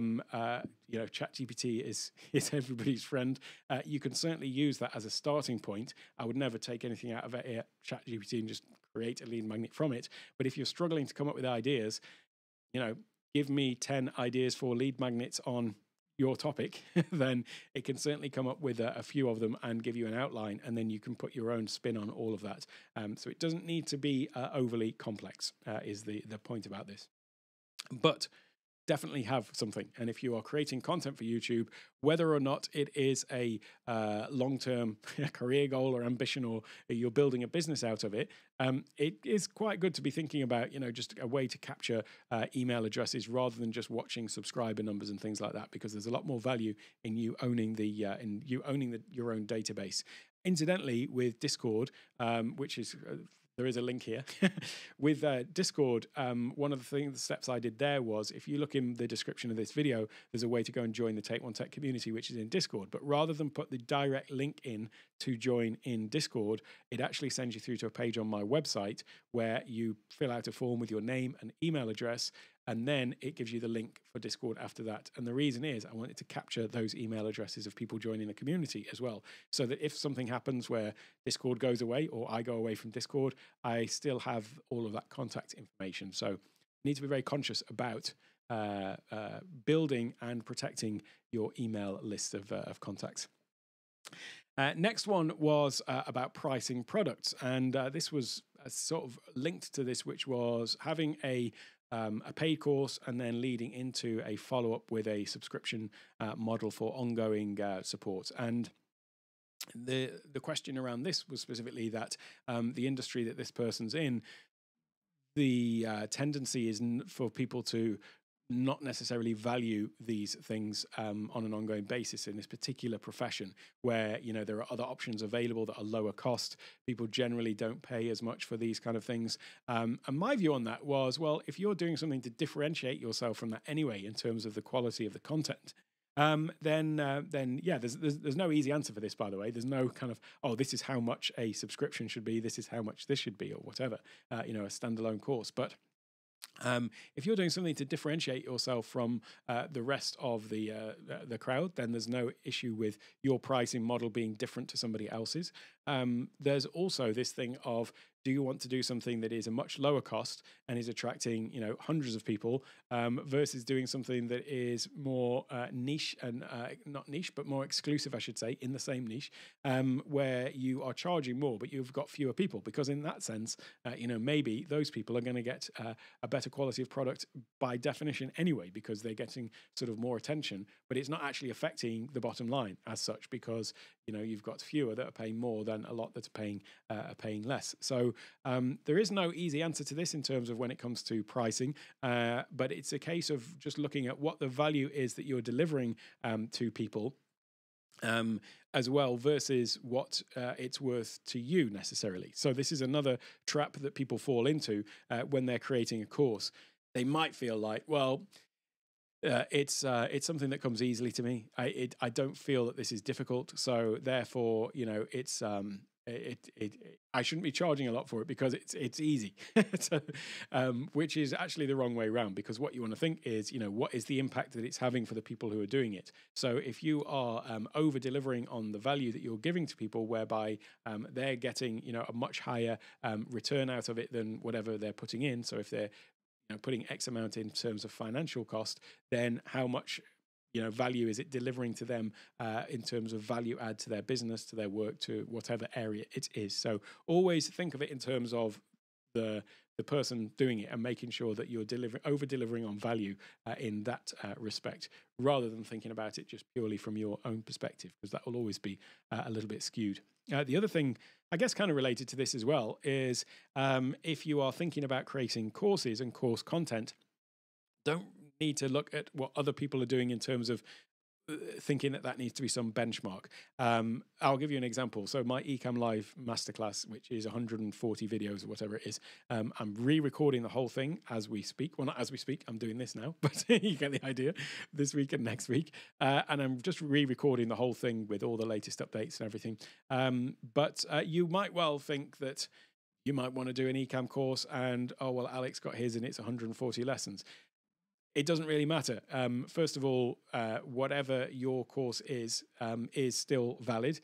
ChatGPT is everybody's friend. You can certainly use that as a starting point. I would never take anything out of ChatGPT and just create a lead magnet from it. But if you're struggling to come up with ideas, give me 10 ideas for lead magnets on your topic, then it can certainly come up with a few of them and give you an outline, and then you can put your own spin on all of that. So it doesn't need to be overly complex, is the point about this. But definitely have something. And if you are creating content for YouTube, whether or not it is a long-term career goal or ambition, or you're building a business out of it, it is quite good to be thinking about, just a way to capture email addresses rather than just watching subscriber numbers and things like that, because there's a lot more value in you owning your own database. Incidentally, with Discord, which is there is a link here. With Discord, one of the steps I did there was, if you look in the description of this video, there's a way to go and join the Take One Tech community, which is in Discord. But rather than put the direct link in to join in Discord, it actually sends you through to a page on my website where you fill out a form with your name and email address, and then it gives you the link for Discord after that. And the reason is I wanted to capture those email addresses of people joining the community as well, so that if something happens where Discord goes away or I go away from Discord, I still have all of that contact information. So you need to be very conscious about building and protecting your email list of contacts. Next one was about pricing products. And this was sort of linked to this, which was having a paid course and then leading into a follow-up with a subscription model for ongoing support. And the question around this was specifically that the industry that this person's in, the tendency is for people to not necessarily value these things on an ongoing basis in this particular profession, where there are other options available that are lower cost. People generally don't pay as much for these kind of things. And my view on that was, well, if you're doing something to differentiate yourself from that anyway, in terms of the quality of the content, then yeah, there's no easy answer for this, by the way. There's no kind of, oh, this is how much a subscription should be, this is how much this should be, or whatever, a standalone course. But if you're doing something to differentiate yourself from the rest of the crowd, then there's no issue with your pricing model being different to somebody else's. There's also this thing of, do you want to do something that is a much lower cost and is attracting hundreds of people versus doing something that is more niche and not niche but more exclusive, I should say, in the same niche, where you are charging more but you've got fewer people, because in that sense maybe those people are going to get a better quality of product by definition anyway, because they're getting sort of more attention, but it's not actually affecting the bottom line as such, because you've got fewer that are paying more than a lot that are paying less. So there is no easy answer to this in terms of when it comes to pricing, but it's a case of just looking at what the value is that you're delivering to people, as well, versus what it's worth to you necessarily. So this is another trap that people fall into when they're creating a course. They might feel like, well, it's something that comes easily to me. I don't feel that this is difficult, so therefore, it's I shouldn't be charging a lot for it because it's easy. So, which is actually the wrong way around, because what you want to think is, what is the impact that it's having for the people who are doing it. So if you are over delivering on the value that you're giving to people, whereby they're getting a much higher return out of it than whatever they're putting in. So if they're putting X amount in terms of financial cost, then how much value is it delivering to them in terms of value add to their business, to their work, to whatever area it is. So always think of it in terms of the person doing it and making sure that you're over delivering on value in that respect, rather than thinking about it just purely from your own perspective, because that will always be a little bit skewed. The other thing, I guess kind of related to this as well, is if you are thinking about creating courses and course content, don't need to look at what other people are doing in terms of thinking that needs to be some benchmark. I'll give you an example. So my Ecamm Live masterclass, which is 140 videos or whatever it is, I'm re-recording the whole thing as we speak. Well, not as we speak, I'm doing this now, but you get the idea, this week and next week. And I'm just re-recording the whole thing with all the latest updates and everything. But you might well think that you might want to do an Ecamm course and, oh, well, Alex got his and it's 140 lessons. It doesn't really matter. First of all, whatever your course is still valid.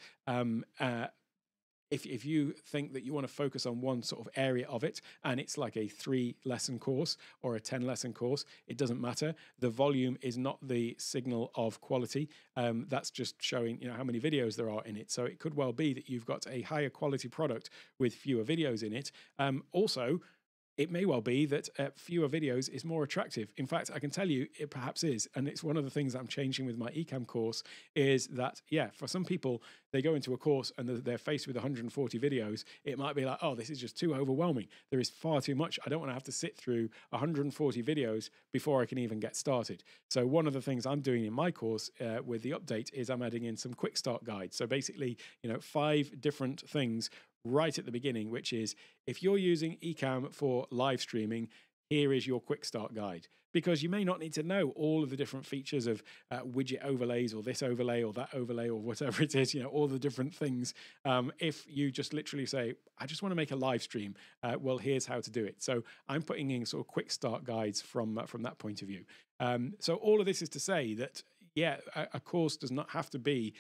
If you think that you want to focus on one sort of area of it, and it's like a 3-lesson course or a 10-lesson course, it doesn't matter. The volume is not the signal of quality. That's just showing how many videos there are in it. So it could well be that you've got a higher quality product with fewer videos in it. Also, it may well be that fewer videos is more attractive. In fact, I can tell you it perhaps is. And it's one of the things I'm changing with my Ecamm course, is that, yeah, for some people, they go into a course and they're faced with 140 videos. It might be like, oh, this is just too overwhelming. There is far too much. I don't want to have to sit through 140 videos before I can even get started. So one of the things I'm doing in my course with the update is I'm adding in some quick start guides. So basically, 5 different things right at the beginning, which is, if you're using Ecamm for live streaming, here is your quick start guide, because you may not need to know all of the different features of widget overlays or this overlay or that overlay or whatever it is, all the different things. If you just literally say, I just want to make a live stream, well, here's how to do it. So I'm putting in sort of quick start guides from that point of view. So all of this is to say that, yeah, a course does not have to be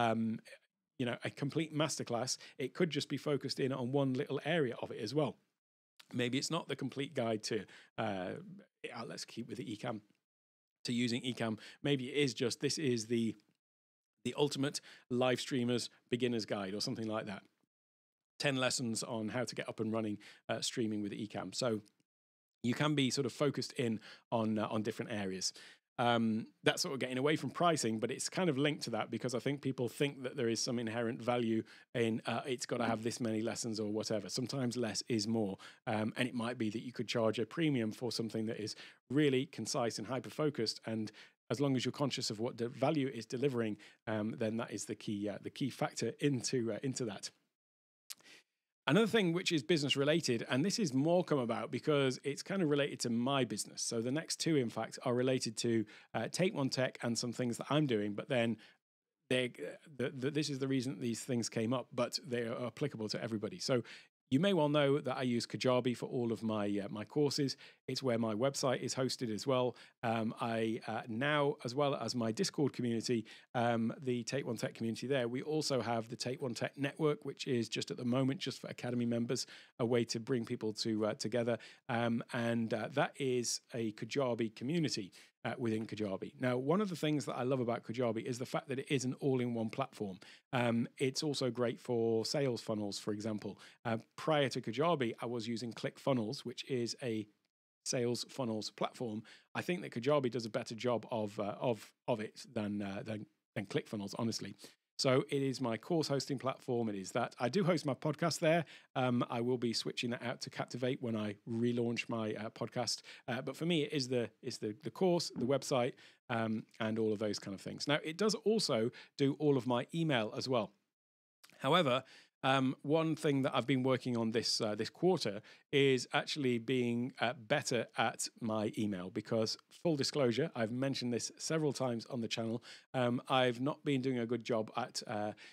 a complete masterclass. It could just be focused in on one little area of it as well. Maybe it's not the complete guide to, let's keep with the Ecamm, to using Ecamm. Maybe it is just, this is the ultimate live streamers beginner's guide or something like that. 10 lessons on how to get up and running streaming with Ecamm. So you can be sort of focused in on different areas. That's sort of getting away from pricing, but it's kind of linked to that, because I think people think that there is some inherent value in it's got to have this many lessons or whatever. Sometimes less is more, and it might be that you could charge a premium for something that is really concise and hyper-focused, and as long as you're conscious of what the value is delivering, then that is the key factor into that. Another thing which is business related, and this is more come about because it's kind of related to my business. So the next two, in fact, are related to Take One Tech and some things that I'm doing, but then this is the reason these things came up, but they are applicable to everybody. So you may well know that I use Kajabi for all of my my courses. It's where my website is hosted as well. I now, as well as my Discord community, the Take One Tech community there, we also have the Take One Tech network, which is just at the moment just for Academy members, a way to bring people together. That is a Kajabi community within Kajabi. Now, one of the things that I love about Kajabi is the fact that it is an all-in-one platform. It's also great for sales funnels, for example. Prior to Kajabi, I was using ClickFunnels, which is a sales funnels platform. I think that Kajabi does a better job of it than ClickFunnels, honestly. So it is my course hosting platform. It is that. I do host my podcast there. I will be switching that out to Captivate when I relaunch my podcast. But for me, it is the course, the website, and all of those kind of things. Now, it does also do all of my email as well. However, one thing that I've been working on this quarter is actually being better at my email, because full disclosure, I've mentioned this several times on the channel. I've not been doing a good job at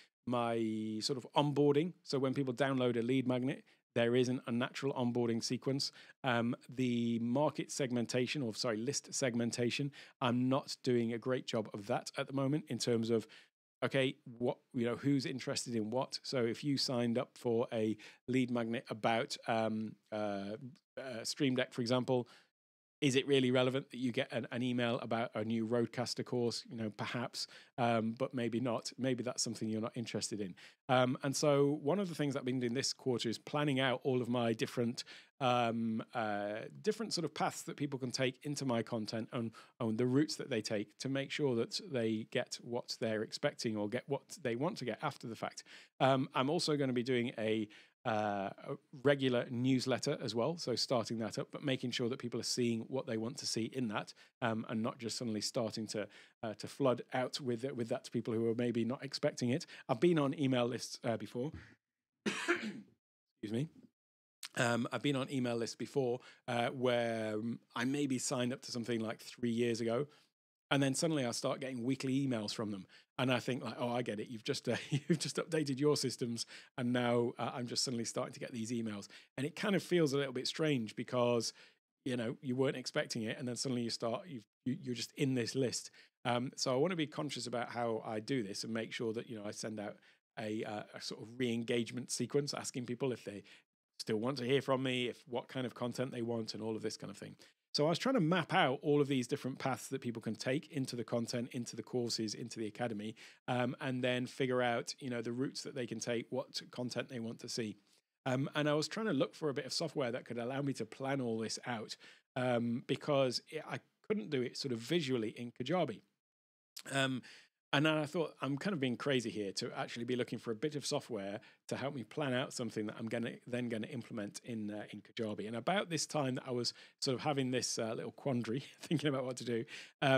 my sort of onboarding. So when people download a lead magnet, there isn't a natural onboarding sequence. The market segmentation, or sorry, list segmentation, I'm not doing a great job of that at the moment in terms of, okay, who's interested in what? So if you signed up for a lead magnet about Stream Deck, for example, is it really relevant that you get an email about a new Rodecaster course? Perhaps, but maybe not. Maybe that's something you're not interested in. And so one of the things I've been doing this quarter is planning out all of my different sort of paths that people can take into my content, and the routes that they take to make sure that they get what they're expecting or get what they want to get after the fact. I'm also going to be doing a regular newsletter as well, so starting that up, but making sure that people are seeing what they want to see in that, and not just suddenly starting to flood out with that to people who are maybe not expecting it. I've been on email lists before. Excuse me. I've been on email lists before where I maybe signed up to something like 3 years ago, and then suddenly I start getting weekly emails from them. And I think, like, oh, I get it. You've just updated your systems, and now I'm just suddenly starting to get these emails. And it kind of feels a little bit strange because, you weren't expecting it, and then suddenly you're just in this list. So I want to be conscious about how I do this and make sure that, I send out a sort of re-engagement sequence, asking people if they still want to hear from me, what kind of content they want, and all of this kind of thing. So I was trying to map out all of these different paths that people can take into the content, into the courses, into the academy, and then figure out, the routes that they can take, what content they want to see. And I was trying to look for a bit of software that could allow me to plan all this out, because I couldn't do it sort of visually in Kajabi. And then I thought, I'm kind of being crazy here to actually be looking for a bit of software to help me plan out something that I'm then going to implement in Kajabi. And about this time that I was sort of having this little quandary, thinking about what to do,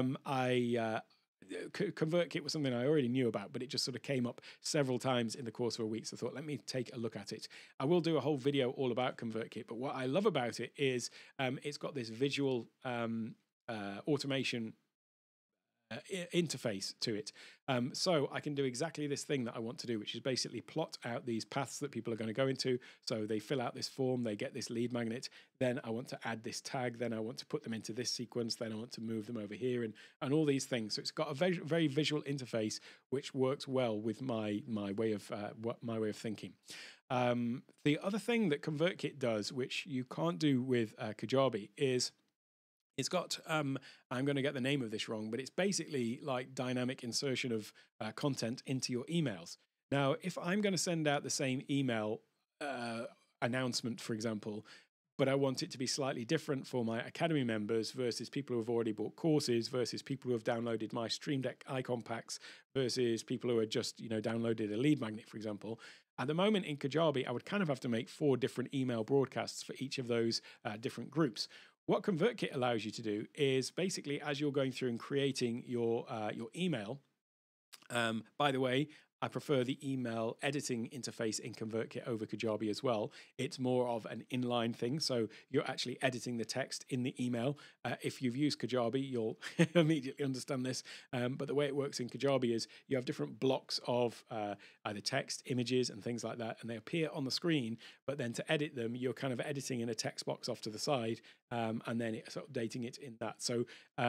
ConvertKit was something I already knew about, but it just sort of came up several times in the course of a week. So I thought, let me take a look at it. I will do a whole video all about ConvertKit, but what I love about it is it's got this visual automation interface to it. So I can do exactly this thing that I want to do, which is basically plot out these paths that people are going to go into. So they fill out this form, they get this lead magnet, then I want to add this tag, then I want to put them into this sequence, then I want to move them over here, and all these things. So it's got a very, very visual interface which works well with my way of thinking. The other thing that ConvertKit does, which you can't do with Kajabi, is it's got, I'm going to get the name of this wrong, but it's basically like dynamic insertion of content into your emails. Now, if I'm going to send out the same email announcement, for example, but I want it to be slightly different for my Academy members versus people who have already bought courses versus people who have downloaded my Stream Deck icon packs versus people who had just, downloaded a lead magnet, for example. At the moment in Kajabi, I would kind of have to make 4 different email broadcasts for each of those different groups. What ConvertKit allows you to do is basically, as you're going through and creating your email, by the way, I prefer the email editing interface in ConvertKit over Kajabi as well. It's more of an inline thing, so you're actually editing the text in the email. If you've used Kajabi, you'll immediately understand this. But the way it works in Kajabi is you have different blocks of either text, images, and things like that, and they appear on the screen. But then to edit them, you're kind of editing in a text box off to the side, and then it's updating it in that. So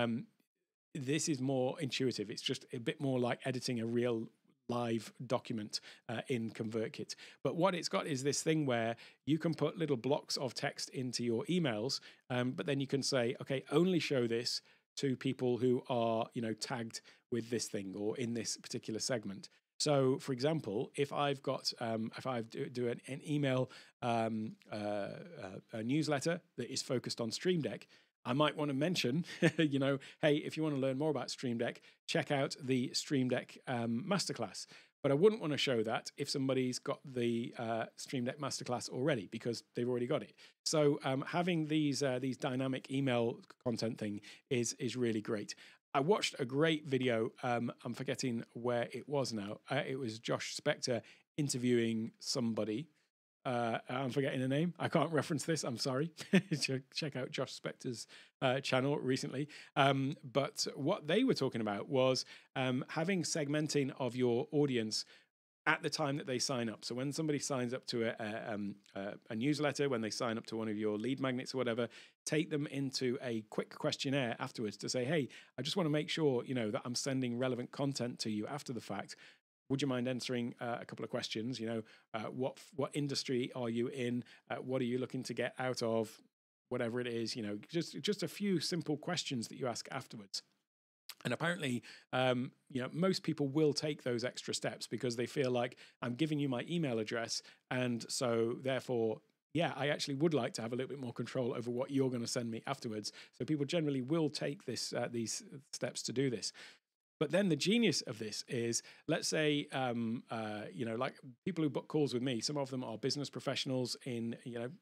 this is more intuitive. It's just a bit more like editing a real live document in ConvertKit. But what it's got is this thing where you can put little blocks of text into your emails, but then you can say, okay, only show this to people who are, tagged with this thing or in this particular segment. So, for example, if I've got, if I do an email, a newsletter that is focused on Stream Deck, I might want to mention, hey, if you want to learn more about Stream Deck, check out the Stream Deck Masterclass. But I wouldn't want to show that if somebody's got the Stream Deck Masterclass already, because they've already got it. So having these dynamic email content thing is really great. I watched a great video. I'm forgetting where it was now. It was Josh Spector interviewing somebody. I'm forgetting the name. I can't reference this. I'm sorry. Check out Josh Spector's channel recently. But what they were talking about was having segmenting of your audience at the time that they sign up. So when somebody signs up to a newsletter, when they sign up to one of your lead magnets or whatever, take them into a quick questionnaire afterwards to say, hey, I just want to make sure, that I'm sending relevant content to you after the fact. Would you mind answering a couple of questions? What industry are you in? What are you looking to get out of? Whatever it is, just a few simple questions that you ask afterwards. And apparently, most people will take those extra steps because they feel like I'm giving you my email address, and so therefore, yeah, I actually would like to have a little bit more control over what you're going to send me afterwards. So people generally will take these steps to do this. But then the genius of this is, let's say, like people who book calls with me, some of them are business professionals in,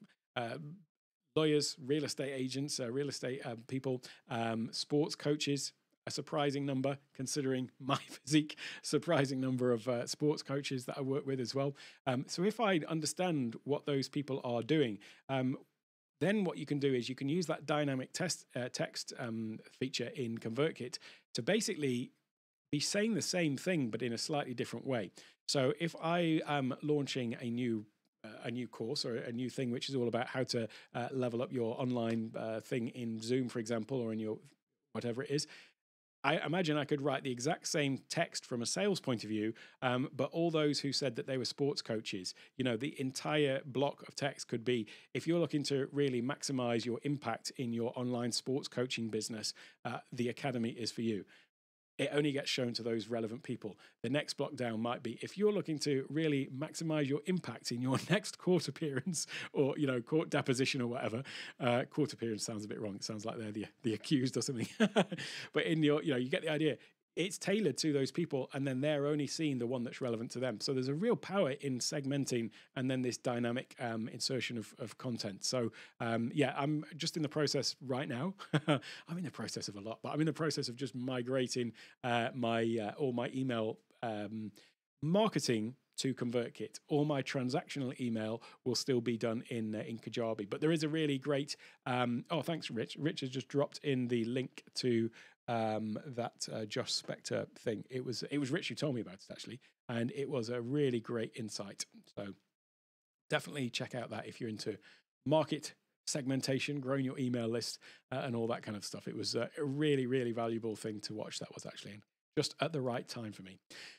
lawyers, real estate agents, real estate people, sports coaches, a surprising number, considering my physique, surprising number of sports coaches that I work with as well. So if I understand what those people are doing, then what you can do is you can use that dynamic text feature in ConvertKit to basically be saying the same thing, but in a slightly different way. So if I am launching a new course or a new thing, which is all about how to level up your online thing in Zoom, for example, or in your whatever it is, I imagine I could write the exact same text from a sales point of view, but all those who said that they were sports coaches, the entire block of text could be, if you're looking to really maximize your impact in your online sports coaching business, the Academy is for you. It only gets shown to those relevant people. The next block down might be, if you're looking to really maximize your impact in your next court appearance or, court deposition or whatever. Court appearance sounds a bit wrong. It sounds like they're the accused or something. But in your, you get the idea. It's tailored to those people, and then they're only seeing the one that's relevant to them. So there's a real power in segmenting and then this dynamic insertion of content. So yeah, I'm just in the process right now. I'm in the process of a lot, but I'm in the process of just migrating all my email marketing to ConvertKit. All my transactional email will still be done in Kajabi. But there is a really great. Thanks, Rich. Rich has just dropped in the link to that Josh Spector thing. It was Rich who told me about it actually, and it was a really great insight. So definitely check out that if you're into market segmentation, growing your email list, and all that kind of stuff. It was a really, really valuable thing to watch. That was actually just at the right time for me.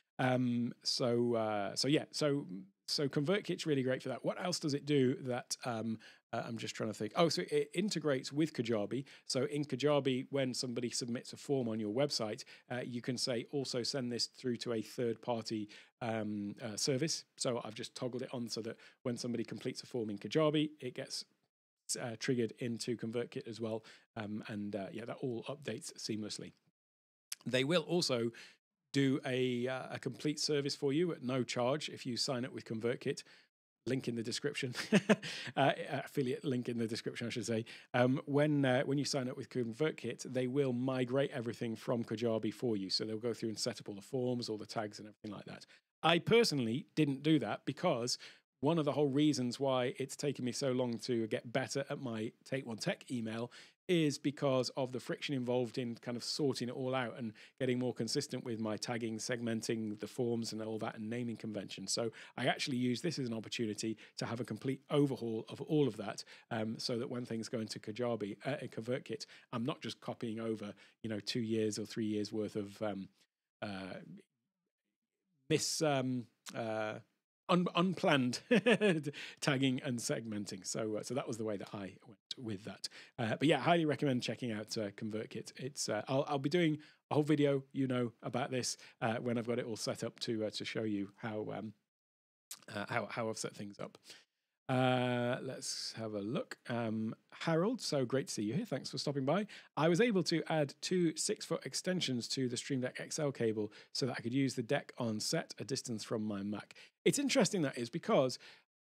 So ConvertKit's really great for that. What else does it do that I'm just trying to think? Oh, so it integrates with Kajabi. So in Kajabi, when somebody submits a form on your website, you can say, also send this through to a third-party service. So I've just toggled it on so that when somebody completes a form in Kajabi, it gets triggered into ConvertKit as well. That all updates seamlessly. They will also do a complete service for you at no charge if you sign up with ConvertKit. Link in the description, affiliate link in the description, I should say. When you sign up with ConvertKit, they will migrate everything from Kajabi for you. So they'll go through and set up all the forms, all the tags, and everything like that. I personally didn't do that because one of the whole reasons why it's taken me so long to get better at my Take One Tech email is because of the friction involved in kind of sorting it all out and getting more consistent with my tagging, segmenting the forms and all that, and naming conventions. So I actually use this as an opportunity to have a complete overhaul of all of that, so that when things go into Kajabi, ConvertKit, I'm not just copying over, 2 years or 3 years worth of uh, miss unplanned tagging and segmenting. So that was the way that I went with that. But yeah, highly recommend checking out ConvertKit. It's I'll be doing a whole video, about this when I've got it all set up to show you how I've set things up. Let's have a look. Harold, so great to see you here. Thanks for stopping by. I was able to add 2 6-foot extensions to the Stream Deck XL cable so that I could use the deck on set a distance from my Mac. It's interesting that is because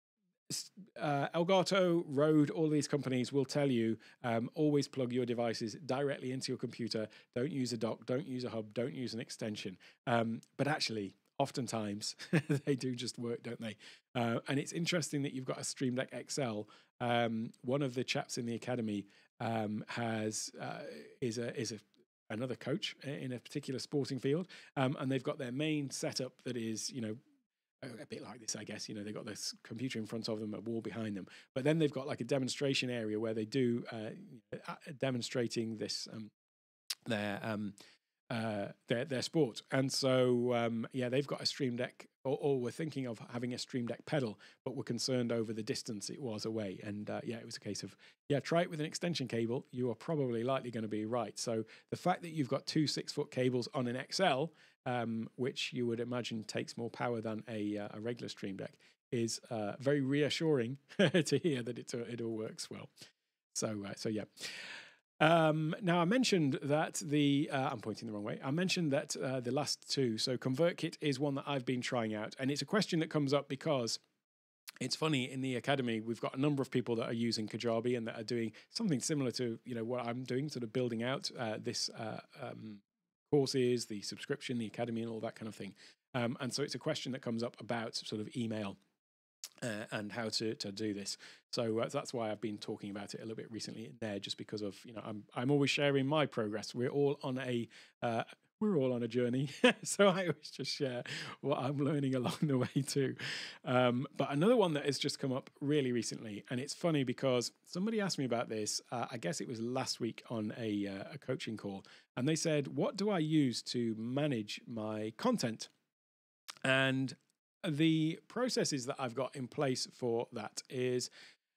Elgato, Rode, all these companies will tell you always plug your devices directly into your computer. Don't use a dock, don't use a hub, don't use an extension. But actually, oftentimes they do just work, don't they? And it's interesting that you've got a Stream Deck XL. One of the chaps in the academy is another coach in a particular sporting field, and they've got their main setup that is, a bit like this, I guess. They've got this computer in front of them, a wall behind them, but then they've got like a demonstration area where they do demonstrating this their sport. And so they've got a Stream Deck, or we're thinking of having a Stream Deck pedal, but we're concerned over the distance it was away. And it was a case of try it with an extension cable. You are probably likely going to be right. So the fact that you've got 2 6-foot cables on an XL, which you would imagine takes more power than a regular Stream Deck, is very reassuring to hear that it all works well. So yeah. Now I mentioned that I'm pointing the wrong way. I mentioned that the last 2. So ConvertKit is one that I've been trying out, and it's a question that comes up because it's funny, in the academy we've got a number of people that are using Kajabi and that are doing something similar to what I'm doing, sort of building out this courses, the subscription, the academy, and all that kind of thing. And so it's a question that comes up about sort of email. And how to do this. So that's why I've been talking about it a little bit recently in there, just because of I'm always sharing my progress. We're all on a journey, so I always just share what I'm learning along the way too. But another one that has just come up really recently, and it's funny because somebody asked me about this. I guess it was last week on a coaching call, and they said, "What do I use to manage my content?" And the processes that I've got in place for that is,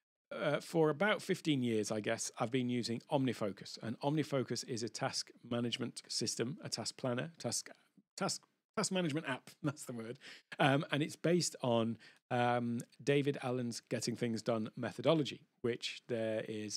for about 15 years, I guess, I've been using OmniFocus. And OmniFocus is a task management system, a task planner, task management app, that's the word. And it's based on David Allen's Getting Things Done methodology, which there is...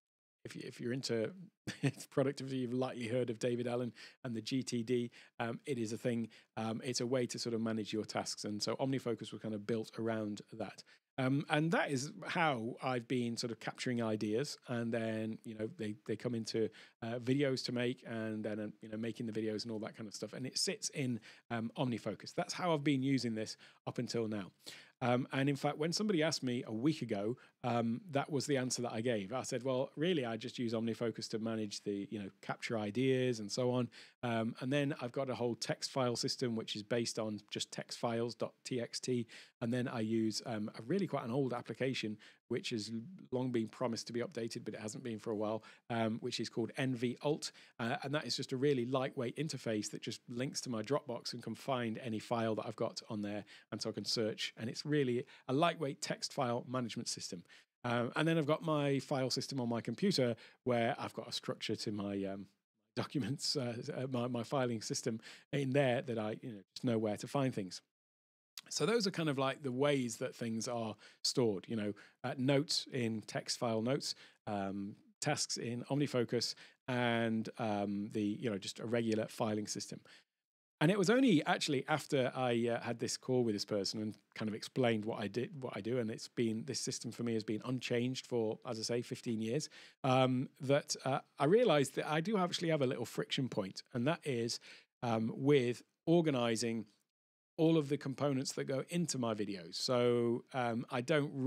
If you're into productivity, you've likely heard of David Allen and the GTD. It is a thing. It's a way to sort of manage your tasks. And so OmniFocus was kind of built around that. And that is how I've been sort of capturing ideas. And then, they come into videos to make, and then, making the videos and all that kind of stuff. And it sits in OmniFocus. That's how I've been using this up until now. And in fact, when somebody asked me a week ago, that was the answer that I gave. I said, well, really, I just use OmniFocus to manage the, capture ideas and so on. And then I've got a whole text file system, which is based on just text files.txt. And then I use a really quite an old application, which has long been promised to be updated, but it hasn't been for a while, which is called NVAlt. And that is just a really lightweight interface that just links to my Dropbox and can find any file that I've got on there. And so I can search. And it's really a lightweight text file management system. And then I've got my file system on my computer where I've got a structure to my documents, my filing system in there that I just know where to find things. So those are kind of like the ways that things are stored, notes in text file notes, tasks in OmniFocus, and just a regular filing system. And it was only actually after I had this call with this person and kind of explained what I do, and this system for me has been unchanged for, as I say, 15 years, that I realized that I do actually have a little friction point, and that is with organizing all of the components that go into my videos. So I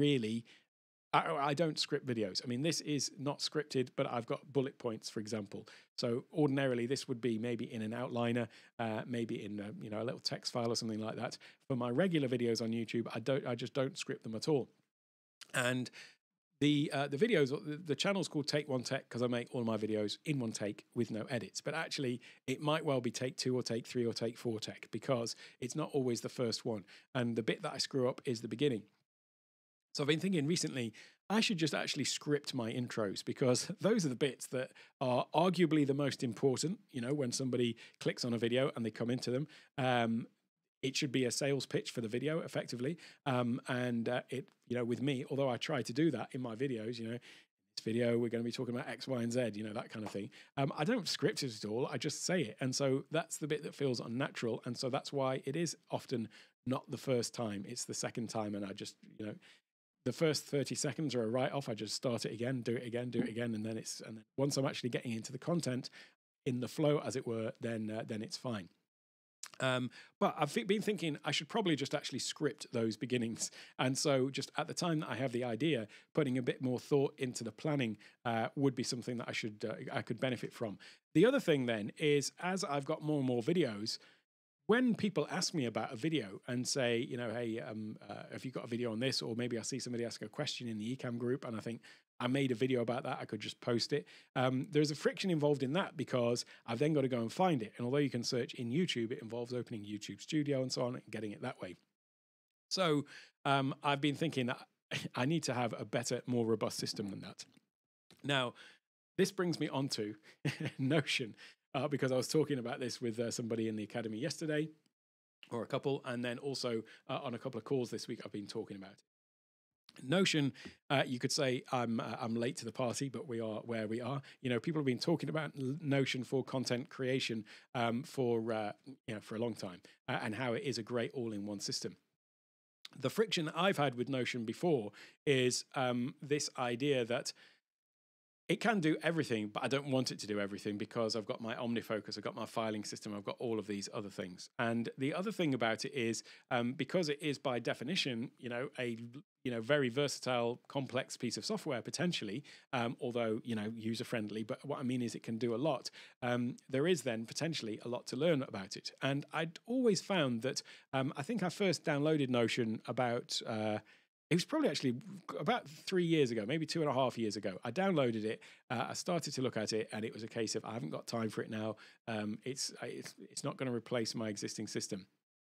don't script videos. I mean, this is not scripted, but I've got bullet points, for example. So ordinarily, this would be maybe in an outliner, maybe in a little text file or something like that. For my regular videos on YouTube, I just don't script them at all. And the videos, the channel's called Take One Tech because I make all my videos in one take with no edits. But actually, it might well be take 2 or take 3 or take 4 tech because it's not always the first one. And the bit that I screw up is the beginning. So I've been thinking recently, I should just actually script my intros because those are the bits that are arguably the most important. When somebody clicks on a video and they come into them, it should be a sales pitch for the video effectively. With me, although I try to do that in my videos, this video, we're going to be talking about X, Y, and Z, that kind of thing. I don't script it at all. I just say it. And so that's the bit that feels unnatural. And so that's why it is often not the first time. It's the second time. And I just, the first 30 seconds are a write-off. I just start it again, do it again, and then once I'm actually getting into the content in the flow, as it were, then it's fine. But I've been thinking I should probably just actually script those beginnings. And so just at the time that I have the idea, putting a bit more thought into the planning would be something that I could benefit from. The other thing then is, as I've got more and more videos, when people ask me about a video and say, hey, have you got a video on this? Or maybe I see somebody ask a question in the Ecamm group and I think I made a video about that, I could just post it. There's a friction involved in that because I've then got to go and find it. And although you can search in YouTube, it involves opening YouTube Studio and so on and getting it that way. So I've been thinking that I need to have a better, more robust system than that. Now, this brings me on to Notion. Because I was talking about this with somebody in the academy yesterday, or a couple, and then also on a couple of calls this week, I've been talking about it. Notion, you could say I'm late to the party, but we are where we are. People have been talking about Notion for content creation for a long time, and how it is a great all-in-one system. The friction I've had with Notion before is this idea that it can do everything, but I don't want it to do everything because I've got my OmniFocus, I've got my filing system, I've got all of these other things. And the other thing about it is because it is by definition, a very versatile, complex piece of software potentially, although user-friendly. But what I mean is it can do a lot. There is then potentially a lot to learn about it. And I'd always found that I think I first downloaded Notion about. It was probably actually about 3 years ago, maybe 2.5 years ago. I downloaded it. I started to look at it, and it was a case of I haven't got time for it now. It's not going to replace my existing system.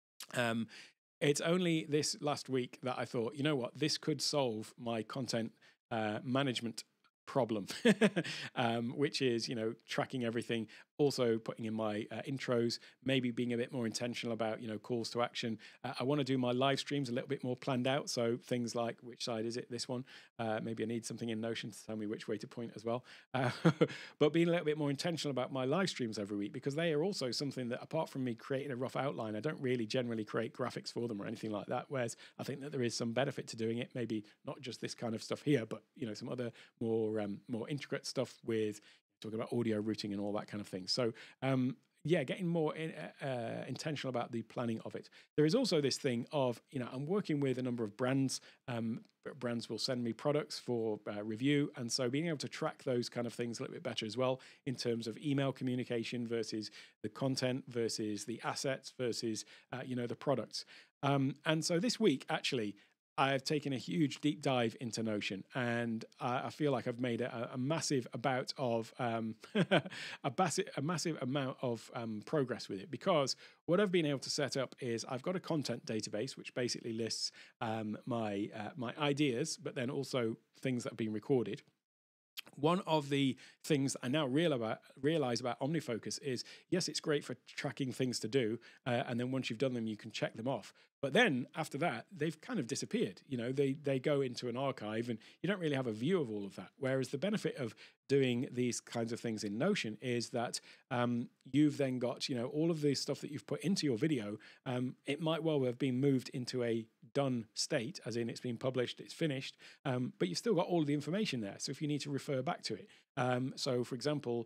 It's only this last week that I thought, you know what, this could solve my content management problem, which is tracking everything, also putting in my intros, maybe being a bit more intentional about calls to action. I want to do my live streams a little bit more planned out, so things like which side is it, this one, maybe I need something in Notion to tell me which way to point as well, but being a little bit more intentional about my live streams every week, because they are also something that, apart from me creating a rough outline, I don't really generally create graphics for them or anything like that, whereas I think that there is some benefit to doing it, maybe not just this kind of stuff here, but some other more intricate stuff with talking about audio routing and all that kind of thing. So getting more intentional about the planning of it. There is also this thing of, I'm working with a number of brands. Brands will send me products for review. And so being able to track those kind of things a little bit better as well in terms of email communication versus the content versus the assets versus, the products. And so this week, actually, I've taken a huge deep dive into Notion, and I feel like I've made a massive amount of a massive amount of progress with it, because what I've been able to set up is I've got a content database which basically lists my ideas, but then also things that have been recorded. One of the things I now realize about OmniFocus is, yes, it's great for tracking things to do, and then once you've done them, you can check them off. But then after that, they've kind of disappeared. They go into an archive, and you don't really have a view of all of that. Whereas the benefit of doing these kinds of things in Notion is that you've then got all of the stuff that you've put into your video. It might well have been moved into a done state, as in it's been published, it's finished, but you've still got all of the information there. So if you need to refer back to it, so for example,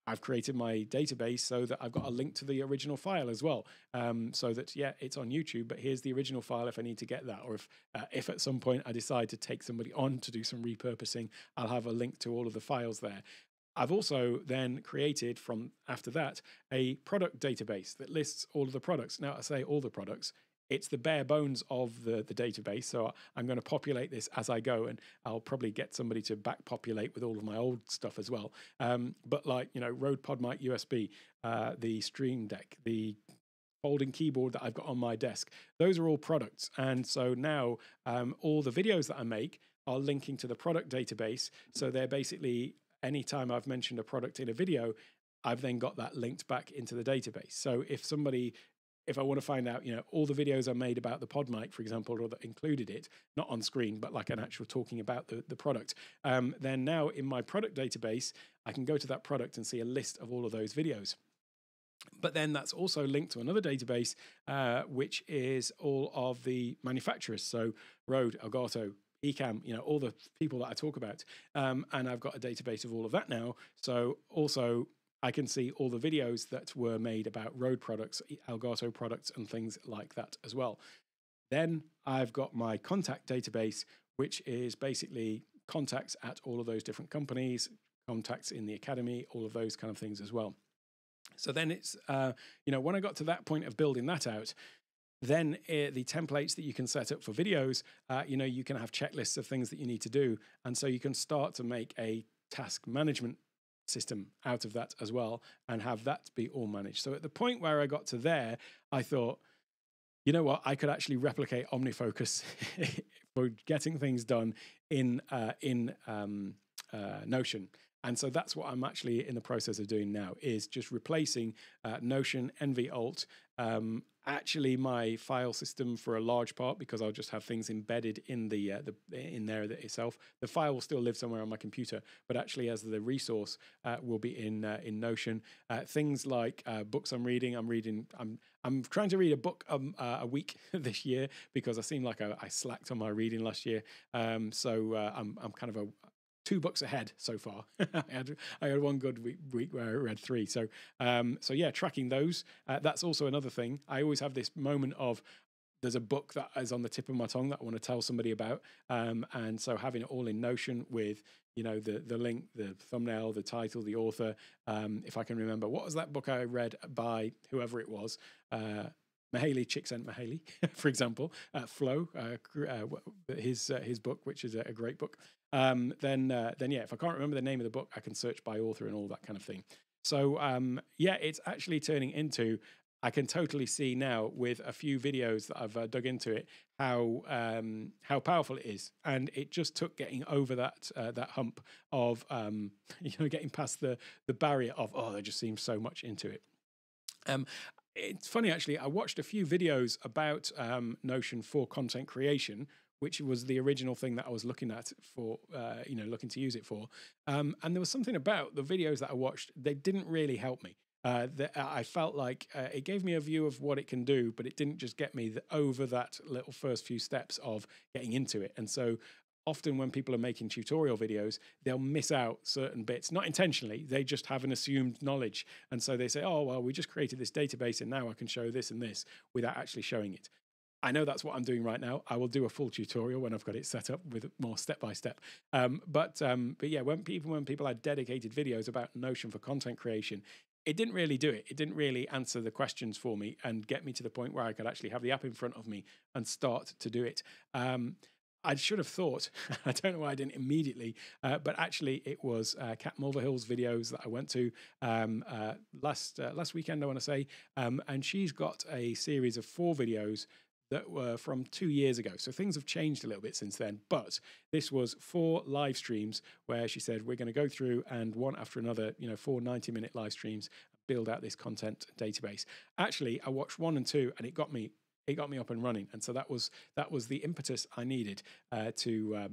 I've created my database so that I've got a link to the original file as well, so that, yeah, it's on YouTube, but here's the original file if I need to get that, or if at some point I decide to take somebody on to do some repurposing, I'll have a link to all of the files there. I've also then created, from after that, a product database that lists all of the products. Now, I say all the products, it's the bare bones of the database. So I'm going to populate this as I go, and I'll probably get somebody to back populate with all of my old stuff as well. But like, Rode PodMic USB, the Stream Deck, the folding keyboard that I've got on my desk, those are all products. And so now all the videos that I make are linking to the product database. So they're basically, anytime I've mentioned a product in a video, I've then got that linked back into the database. So if I want to find out, all the videos I made about the PodMic, for example, or that included it, not on screen, but like an actual talking about the product, then now in my product database, I can go to that product and see a list of all of those videos. But then that's also linked to another database, which is all of the manufacturers. So Rode, Elgato, Ecamm, all the people that I talk about. And I've got a database of all of that now. So also I can see all the videos that were made about Rode products, Elgato products, and things like that as well. Then I've got my contact database, which is basically contacts at all of those different companies, contacts in the academy, all of those kind of things as well. So then it's, when I got to that point of building that out, then the templates that you can set up for videos, you can have checklists of things that you need to do. And so you can start to make a task management system out of that as well, and have that be all managed. So at the point where I got to there, I thought, you know what, I could actually replicate OmniFocus for getting things done in Notion. And so that's what I'm actually in the process of doing now, is just replacing Notion, NV-Alt, actually my file system for a large part, because I'll just have things embedded in in there itself. The file will still live somewhere on my computer, but actually as the resource will be in Notion. Things like books I'm reading. I'm trying to read a book a week this year, because I seem like I slacked on my reading last year. So I'm kind of 2 books ahead so far. I had one good week where I read 3. So yeah, tracking those. That's also another thing. I always have this moment of, there's a book that is on the tip of my tongue that I want to tell somebody about. And so having it all in Notion with, the link, the thumbnail, the title, the author. If I can remember, what was that book I read by whoever it was? Mahaley, Csikszentmihalyi, for example, Flow, his book, which is a great book. Then yeah, if I can't remember the name of the book, I can search by author and all that kind of thing. So yeah, it's actually turning into, I can totally see now with a few videos that I've dug into it, how powerful it is. And it just took getting over that hump of getting past the barrier of, there just seems so much into it. It's funny, actually, I watched a few videos about Notion for content creation, which was the original thing that I was looking at for, looking to use it for. And there was something about the videos that I watched, they didn't really help me. I felt like it gave me a view of what it can do, but it didn't just get me over that little first few steps of getting into it. And so often when people are making tutorial videos, they'll miss out certain bits, not intentionally, they just have an assumed knowledge. And so they say, oh, well, we just created this database and now I can show this and this without actually showing it. I know that's what I'm doing right now. I will do a full tutorial when I've got it set up with more step-by-step. But yeah, when people had dedicated videos about Notion for content creation, it didn't really do it. It didn't really answer the questions for me and get me to the point where I could actually have the app in front of me and start to do it. I should have thought, I don't know why I didn't immediately, but actually it was Kat Mulvihill's videos that I went to last weekend, I want to say, and she's got a series of 4 videos that were from 2 years ago. So things have changed a little bit since then, but this was 4 live streams where she said, we're going to go through and one after another, 4 90-minute live streams, build out this content database. Actually, I watched 1 and 2 and it got me up and running. And so that was the impetus I needed to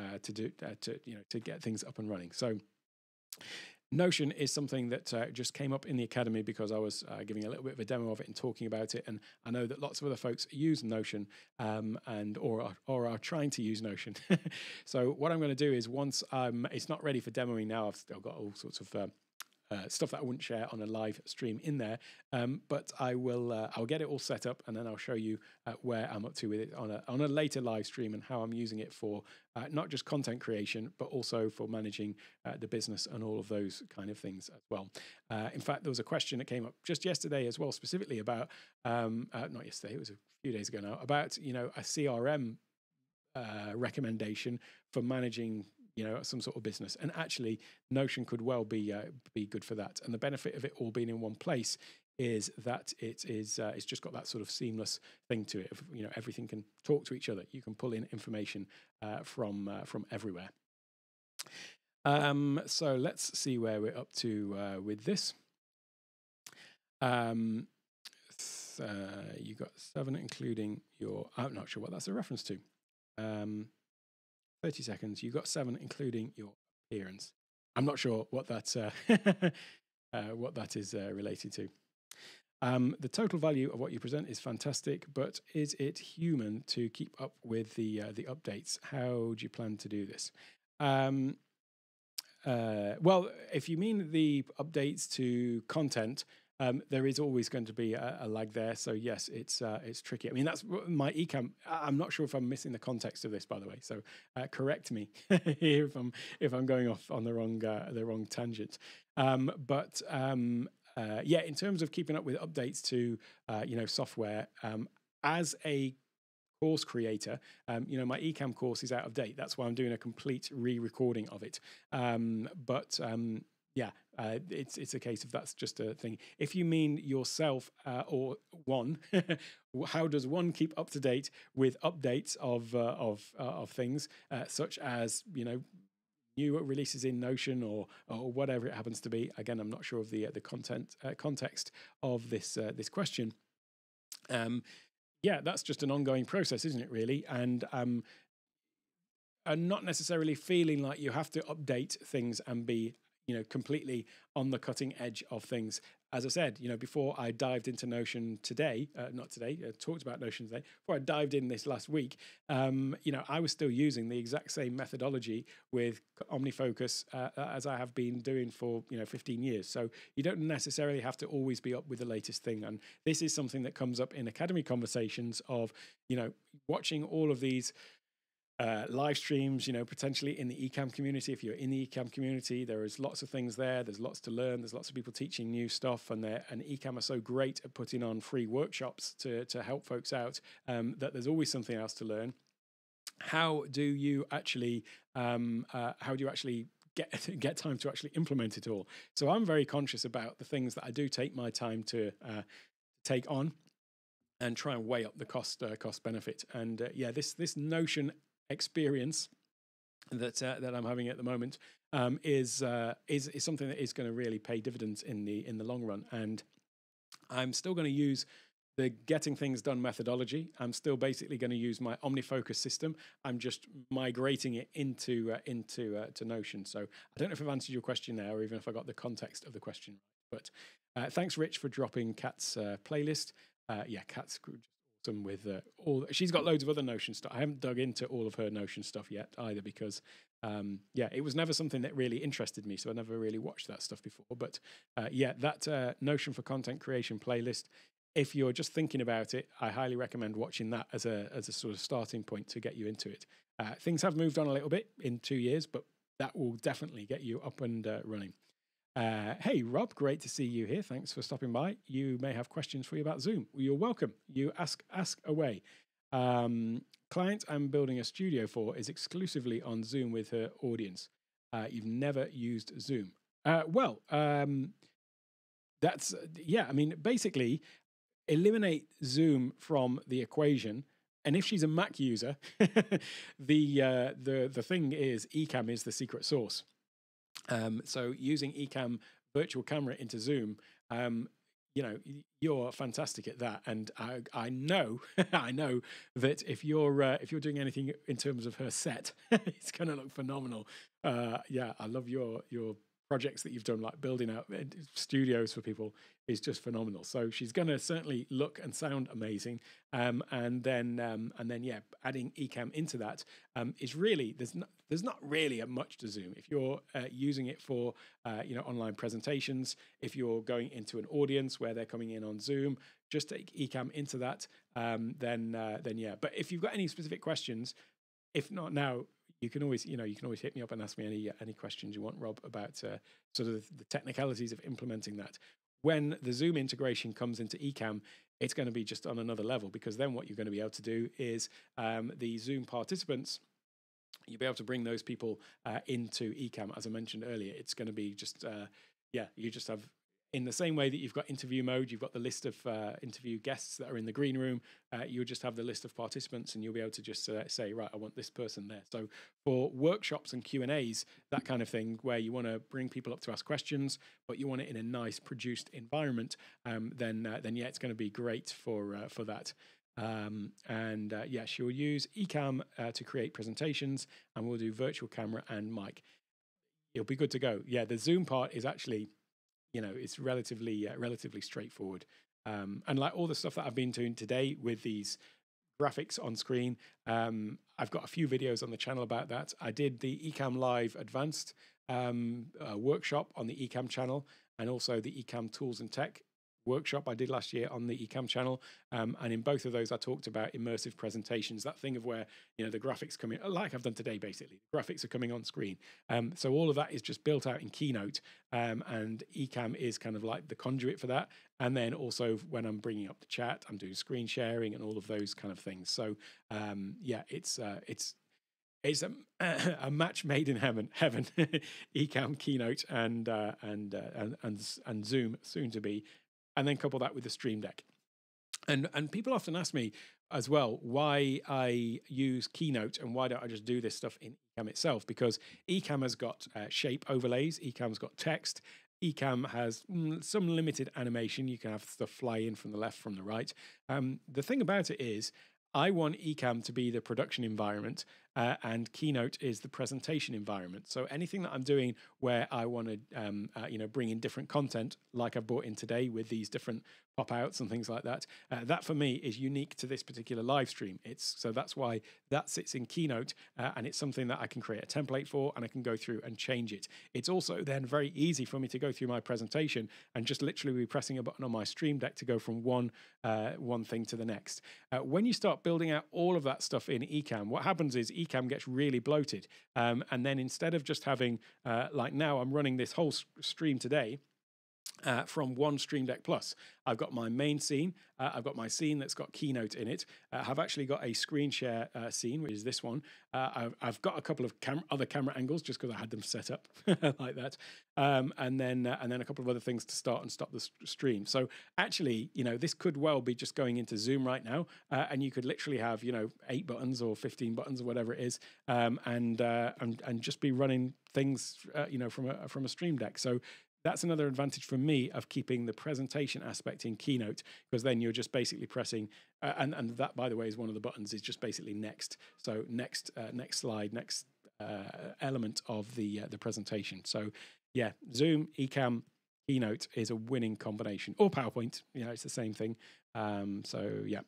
get things up and running. So Notion is something that just came up in the academy because I was giving a little bit of a demo of it and talking about it. And I know that lots of other folks use Notion or are trying to use Notion. So what I'm going to do is once it's not ready for demoing now, I've still got all sorts of stuff that I wouldn't share on a live stream in there. But I'll get it all set up, and then I'll show you where I'm up to with it on a later live stream, and how I'm using it for not just content creation, but also for managing the business and all of those kind of things as well. In fact, there was a question that came up just yesterday as well, specifically about not yesterday, it was a few days ago now, about a CRM recommendation for managing some sort of business, and actually Notion could well be good for that. And the benefit of it all being in one place is that it's just got that sort of seamless thing to it. Everything can talk to each other. You can pull in information from everywhere. So let's see where we're up to with this. You got 7, including your. I'm not sure what that's a reference to. 30 seconds. You got 7, including your appearance. I'm not sure what that what that is related to. The total value of what you present is fantastic, but is it human to keep up with the updates? How do you plan to do this? Well, if you mean the updates to content, there is always going to be a lag there. So yes, it's tricky. I mean, that's my Ecamm. I'm not sure if I'm missing the context of this, by the way. So correct me here if I'm going off on the wrong tangent. Yeah, in terms of keeping up with updates to software, as a course creator, my Ecamm course is out of date. That's why I'm doing a complete re-recording of it. It's a case of that's just a thing. If you mean yourself or one, how does one keep up to date with updates of things such as new releases in Notion or whatever it happens to be? Again, I'm not sure of the context of this question. That's just an ongoing process, isn't it? Really, and not necessarily feeling like you have to update things and be completely on the cutting edge of things. As I said, before I dived into Notion talked about Notion today, before I dived in this last week, I was still using the exact same methodology with OmniFocus as I have been doing for 15 years. So you don't necessarily have to always be up with the latest thing. And this is something that comes up in Academy conversations of watching all of these live streams, potentially in the Ecamm community. If you're in the Ecamm community, there is lots of things there. There's lots to learn. There's lots of people teaching new stuff, and Ecamm are so great at putting on free workshops to help folks out that there's always something else to learn. How do you actually get time to actually implement it all? So I'm very conscious about the things that I do take my time to take on, and try and weigh up the cost benefit. And this Notion experience that I'm having at the moment is something that is going to really pay dividends in the long run. And I'm still going to use the getting things done methodology. I'm still basically going to use my OmniFocus system. I'm just migrating it into Notion. So I don't know if I've answered your question there, or even if I got the context of the question right. But thanks, Rich, for dropping Kat's playlist. Kat's awesome with all. She's got loads of other Notion stuff. I haven't dug into all of her Notion stuff yet either, because it was never something that really interested me, so I never really watched that stuff before. But that Notion for content creation playlist, if you're just thinking about it, I highly recommend watching that as a sort of starting point to get you into it. Things have moved on a little bit in 2 years, but that will definitely get you up and running. Hey, Rob, great to see you here. Thanks for stopping by. You may have questions for you about Zoom. You're welcome. You ask away. Client I'm building a studio for is exclusively on Zoom with her audience. You've never used Zoom. That's, I mean, basically eliminate Zoom from the equation. And if she's a Mac user, the thing is Ecamm is the secret sauce. So using Ecamm virtual camera into Zoom, you're fantastic at that. And I know I know that if you're doing anything in terms of her set, it's going to look phenomenal. I love your projects that you've done, like building out studios for people, is just phenomenal. So she's going to certainly look and sound amazing. And then yeah, adding Ecamm into that is really, there's not really much to Zoom. If you're using it for online presentations, if you're going into an audience where they're coming in on Zoom, just take Ecamm into that. Then yeah. But if you've got any specific questions, if not now, you can always hit me up and ask me any questions you want, Rob, about sort of the technicalities of implementing that. When the Zoom integration comes into Ecamm, it's going to be just on another level, because then what you're going to be able to do is the Zoom participants, you'll be able to bring those people into Ecamm. As I mentioned earlier, it's going to be just you just have, in the same way that you've got interview mode, you've got the list of interview guests that are in the green room, you'll just have the list of participants, and you'll be able to just say, right, I want this person there. So for workshops and Q&As, that kind of thing, where you want to bring people up to ask questions, but you want it in a nice produced environment, then yeah, it's going to be great for that. Yeah, she'll use Ecamm to create presentations, and we'll do virtual camera and mic. It'll be good to go. Yeah, the Zoom part is actually, it's relatively straightforward. And like all the stuff that I've been doing today with these graphics on screen, I've got a few videos on the channel about that. I did the Ecamm Live Advanced workshop on the Ecamm channel, and also the Ecamm Tools and Tech workshop I did last year on the Ecamm channel. And in both of those, I talked about immersive presentations, that thing of where, the graphics come in, like I've done today, basically. The graphics are coming on screen. So all of that is just built out in Keynote, and Ecamm is kind of like the conduit for that. And then also when I'm bringing up the chat, I'm doing screen sharing and all of those kind of things. So yeah, it's a match made in heaven. Ecamm, Keynote, and Zoom soon to be. And then couple that with the Stream Deck. And people often ask me as well why I use Keynote and why don't I just do this stuff in Ecamm itself? Because Ecamm has got shape overlays, Ecamm's got text, Ecamm has some limited animation. You can have stuff fly in from the left, from the right. The thing about it is, I want Ecamm to be the production environment, and Keynote is the presentation environment. So anything that I'm doing where I want to, bring in different content, like I've brought in today with these different pop-outs and things like that, that for me is unique to this particular live stream. So that's why that sits in Keynote, and it's something that I can create a template for, and I can go through and change it. It's also then very easy for me to go through my presentation and just literally be pressing a button on my Stream Deck to go from one thing to the next. When you start building out all of that stuff in Ecamm, what happens is Ecamm gets really bloated. And then instead of just having, like now I'm running this whole stream today, from one Stream Deck Plus. I've got my main scene. I've got my scene that's got Keynote in it. I've actually got a screen share scene, which is this one. I've got a couple of other camera angles just because I had them set up like that. And then a couple of other things to start and stop the stream. So actually, this could well be just going into Zoom right now, and you could literally have 8 buttons or 15 buttons or whatever it is, and just be running things from a Stream Deck. So that's another advantage for me of keeping the presentation aspect in Keynote, because then you're just basically pressing, and that, by the way, is one of the buttons, is just basically next. So next slide, next element of the presentation. So yeah, Zoom, Ecamm, Keynote is a winning combination, or PowerPoint. It's the same thing. So yeah.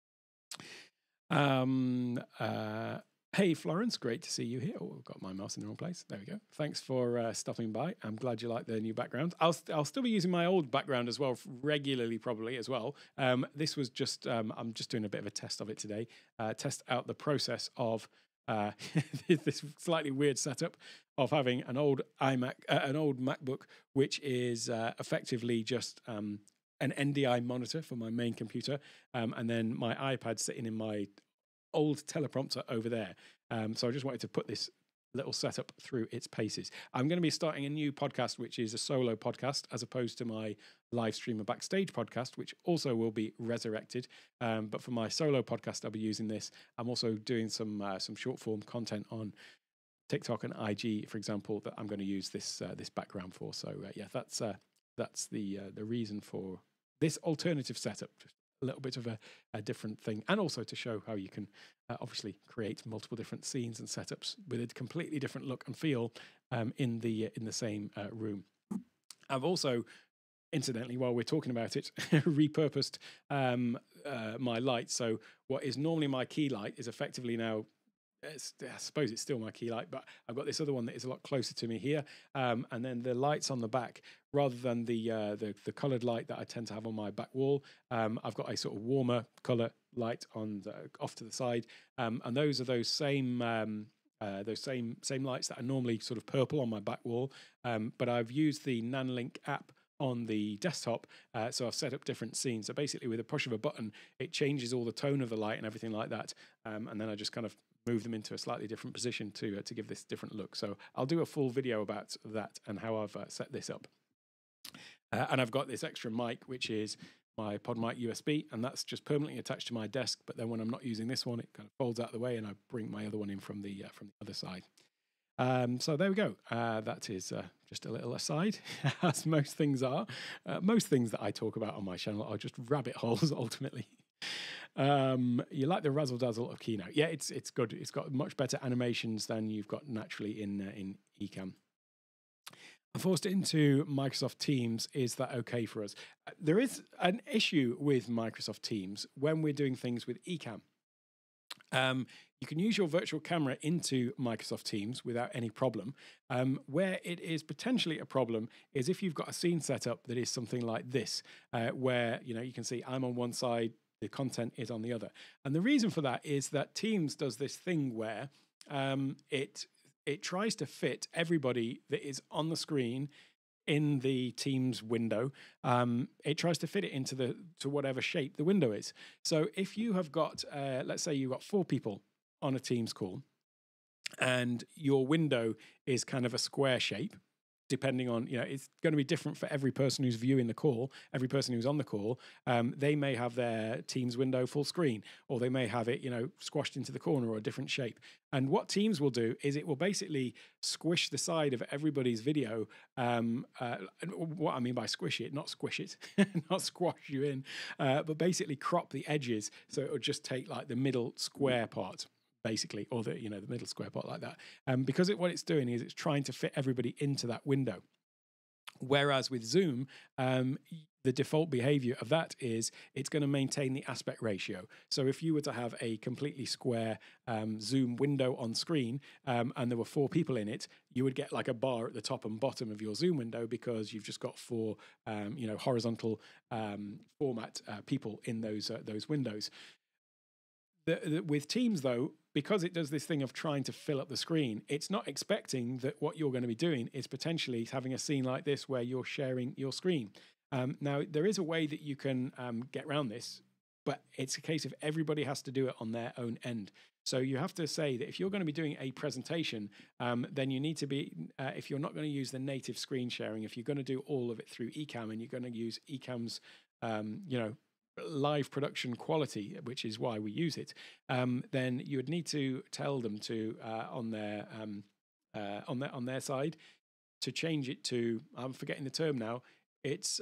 Hey, Florence, great to see you here. Oh, I've got my mouse in the wrong place. There we go. Thanks for stopping by. I'm glad you like the new background. I'll still be using my old background as well, regularly probably as well. This was just, I'm just doing a bit of a test of it today. Test out the process of this slightly weird setup of having an old MacBook, which is effectively just an NDI monitor for my main computer, and then my iPad sitting in my old teleprompter over there. So I just wanted to put this little setup through its paces. I'm going to be starting a new podcast, which is a solo podcast, as opposed to my live stream and backstage podcast, which also will be resurrected. But for my solo podcast, I'll be using this. I'm also doing some short form content on TikTok and IG, for example, that I'm going to use this background for. So yeah, that's the reason for this alternative setup. a little bit of a different thing, and also to show how you can obviously create multiple different scenes and setups with a completely different look and feel in the same room. I've also, incidentally, while we're talking about it, repurposed my light. So what is normally my key light is effectively now, I suppose it's still my key light, but I've got this other one that is a lot closer to me here. And then the lights on the back, rather than the coloured light that I tend to have on my back wall, I've got a sort of warmer colour light on off to the side. And those are those same lights that are normally sort of purple on my back wall. But I've used the Nanlite app on the desktop, so I've set up different scenes. So basically, with a push of a button, it changes all the tone of the light and everything like that. And then I just kind of move them into a slightly different position to give this different look. So I'll do a full video about that and how I've set this up. And I've got this extra mic, which is my pod mic USB, and that's just permanently attached to my desk. But then when I'm not using this one, it kind of folds out the way, and I bring my other one in from the other side. So there we go. That is just a little aside, as most things are. Most things that I talk about on my channel are just rabbit holes, ultimately. You like the razzle dazzle of Keynote? Yeah, it's good. It's got much better animations than you've got naturally in Ecamm. I forced it into Microsoft Teams. Is that okay for us? There is an issue with Microsoft Teams when we're doing things with Ecamm. You can use your virtual camera into Microsoft Teams without any problem. Where it is potentially a problem is if you've got a scene set up that is something like this, where you can see I'm on one side, the content is on the other. And the reason for that is that Teams does this thing where it tries to fit everybody that is on the screen in the Teams window. It tries to fit it into to whatever shape the window is. So if you have got, let's say you've got 4 people on a Teams call, and your window is kind of a square shape, depending on, it's going to be different for every person who's viewing the call, every person who's on the call. They may have their Teams window full screen, or they may have it, squashed into the corner or a different shape. And what Teams will do is it will basically squish the side of everybody's video. What I mean by squish it, not squish it, not squash you in, but basically crop the edges. So it will just take like the middle square part, basically, or the middle square part like that. Because what it's doing is it's trying to fit everybody into that window. Whereas with Zoom, the default behavior of that is it's going to maintain the aspect ratio. So if you were to have a completely square Zoom window on screen, and there were 4 people in it, you would get like a bar at the top and bottom of your Zoom window, because you've just got 4 horizontal format people in those windows. With Teams, though, because it does this thing of trying to fill up the screen, it's not expecting that what you're going to be doing is potentially having a scene like this where you're sharing your screen. Now, there is a way that you can get around this, but it's a case of everybody has to do it on their own end. So you have to say that if you're going to be doing a presentation, then you need to be, if you're not going to use the native screen sharing, if you're going to do all of it through Ecamm and you're going to use Ecamm's, live production quality, which is why we use it, then you would need to tell them to on their side to change it to, I'm forgetting the term now. It's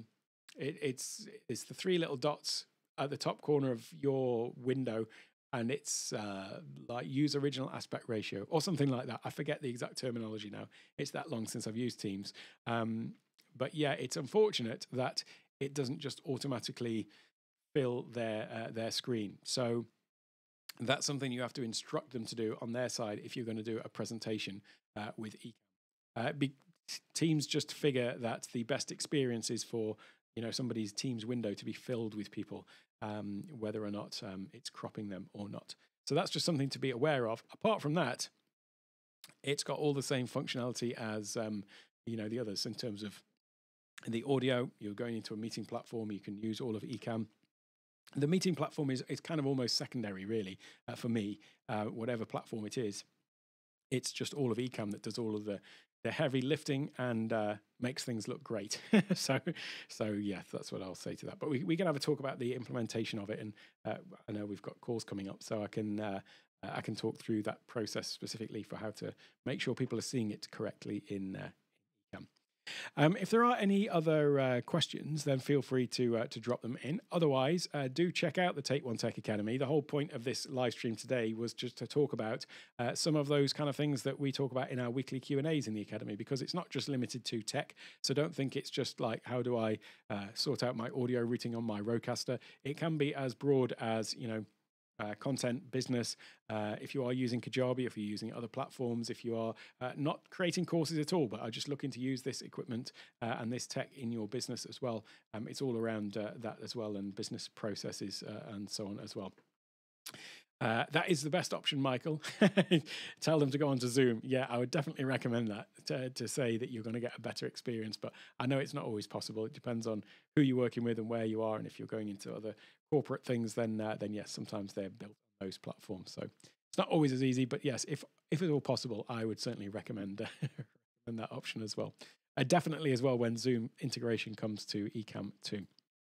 the 3 little dots at the top corner of your window, and it's like use original aspect ratio or something like that. I forget the exact terminology now. It's that long since I've used Teams. But yeah, it's unfortunate that it doesn't just automatically fill their screen. So that's something you have to instruct them to do on their side if you're going to do a presentation with Ecamm. Teams just figure that the best experience is for somebody's Teams window to be filled with people, whether or not it's cropping them or not. So that's just something to be aware of. Apart from that, it's got all the same functionality as the others in terms of the audio. You're going into a meeting platform, you can use all of Ecamm. The meeting platform is kind of almost secondary, really, for me, whatever platform it is. It's just all of Ecamm that does all of the heavy lifting and makes things look great. so yeah, that's what I'll say to that. But we can have a talk about the implementation of it, and I know we've got calls coming up, so I can talk through that process specifically for how to make sure people are seeing it correctly in Ecamm. If there are any other questions, then feel free to drop them in. Otherwise, do check out the Take One Tech Academy. The whole point of this live stream today was just to talk about some of those kind of things that we talk about in our weekly Q&As in the Academy, because it's not just limited to tech. So don't think it's just like, how do I sort out my audio routing on my Rodecaster? It can be as broad as, content, business, if you are using Kajabi, if you're using other platforms, if you are not creating courses at all, but are just looking to use this equipment and this tech in your business as well. It's all around that as well, and business processes and so on as well. That is the best option, Michael. Tell them to go on to Zoom. Yeah, I would definitely recommend that to say that you're going to get a better experience. But I know it's not always possible. It depends on who you're working with and where you are. And if you're going into other corporate things, then yes, sometimes they're built on those platforms. So it's not always as easy. But yes, if at all possible, I would certainly recommend that option as well. Definitely as well when Zoom integration comes to Ecamm too.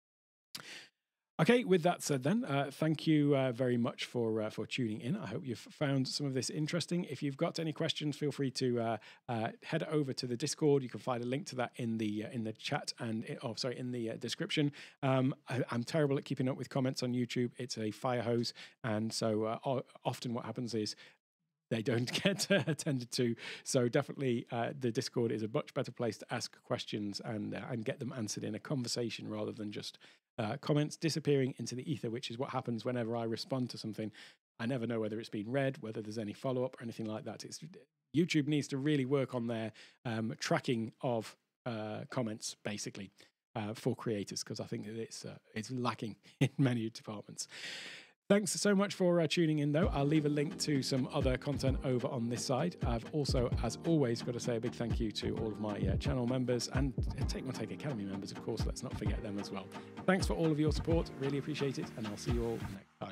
Okay, with that said then, thank you very much for tuning in. I hope you've found some of this interesting. If you've got any questions, feel free to head over to the Discord. You can find a link to that in the chat and in the description. I'm terrible at keeping up with comments on YouTube. It's a fire hose, and so often what happens is they don't get attended to. So definitely the Discord is a much better place to ask questions and get them answered in a conversation rather than just comments disappearing into the ether, which is what happens whenever I respond to something. I never know whether it's been read, whether there's any follow-up or anything like that. YouTube needs to really work on their tracking of comments, basically, for creators, because I think that it's lacking in many departments. Thanks so much for tuning in, though. I'll leave a link to some other content over on this side. I've also, as always, got to say a big thank you to all of my channel members and Take One Tech Academy members, of course. Let's not forget them as well. Thanks for all of your support. Really appreciate it, and I'll see you all next time.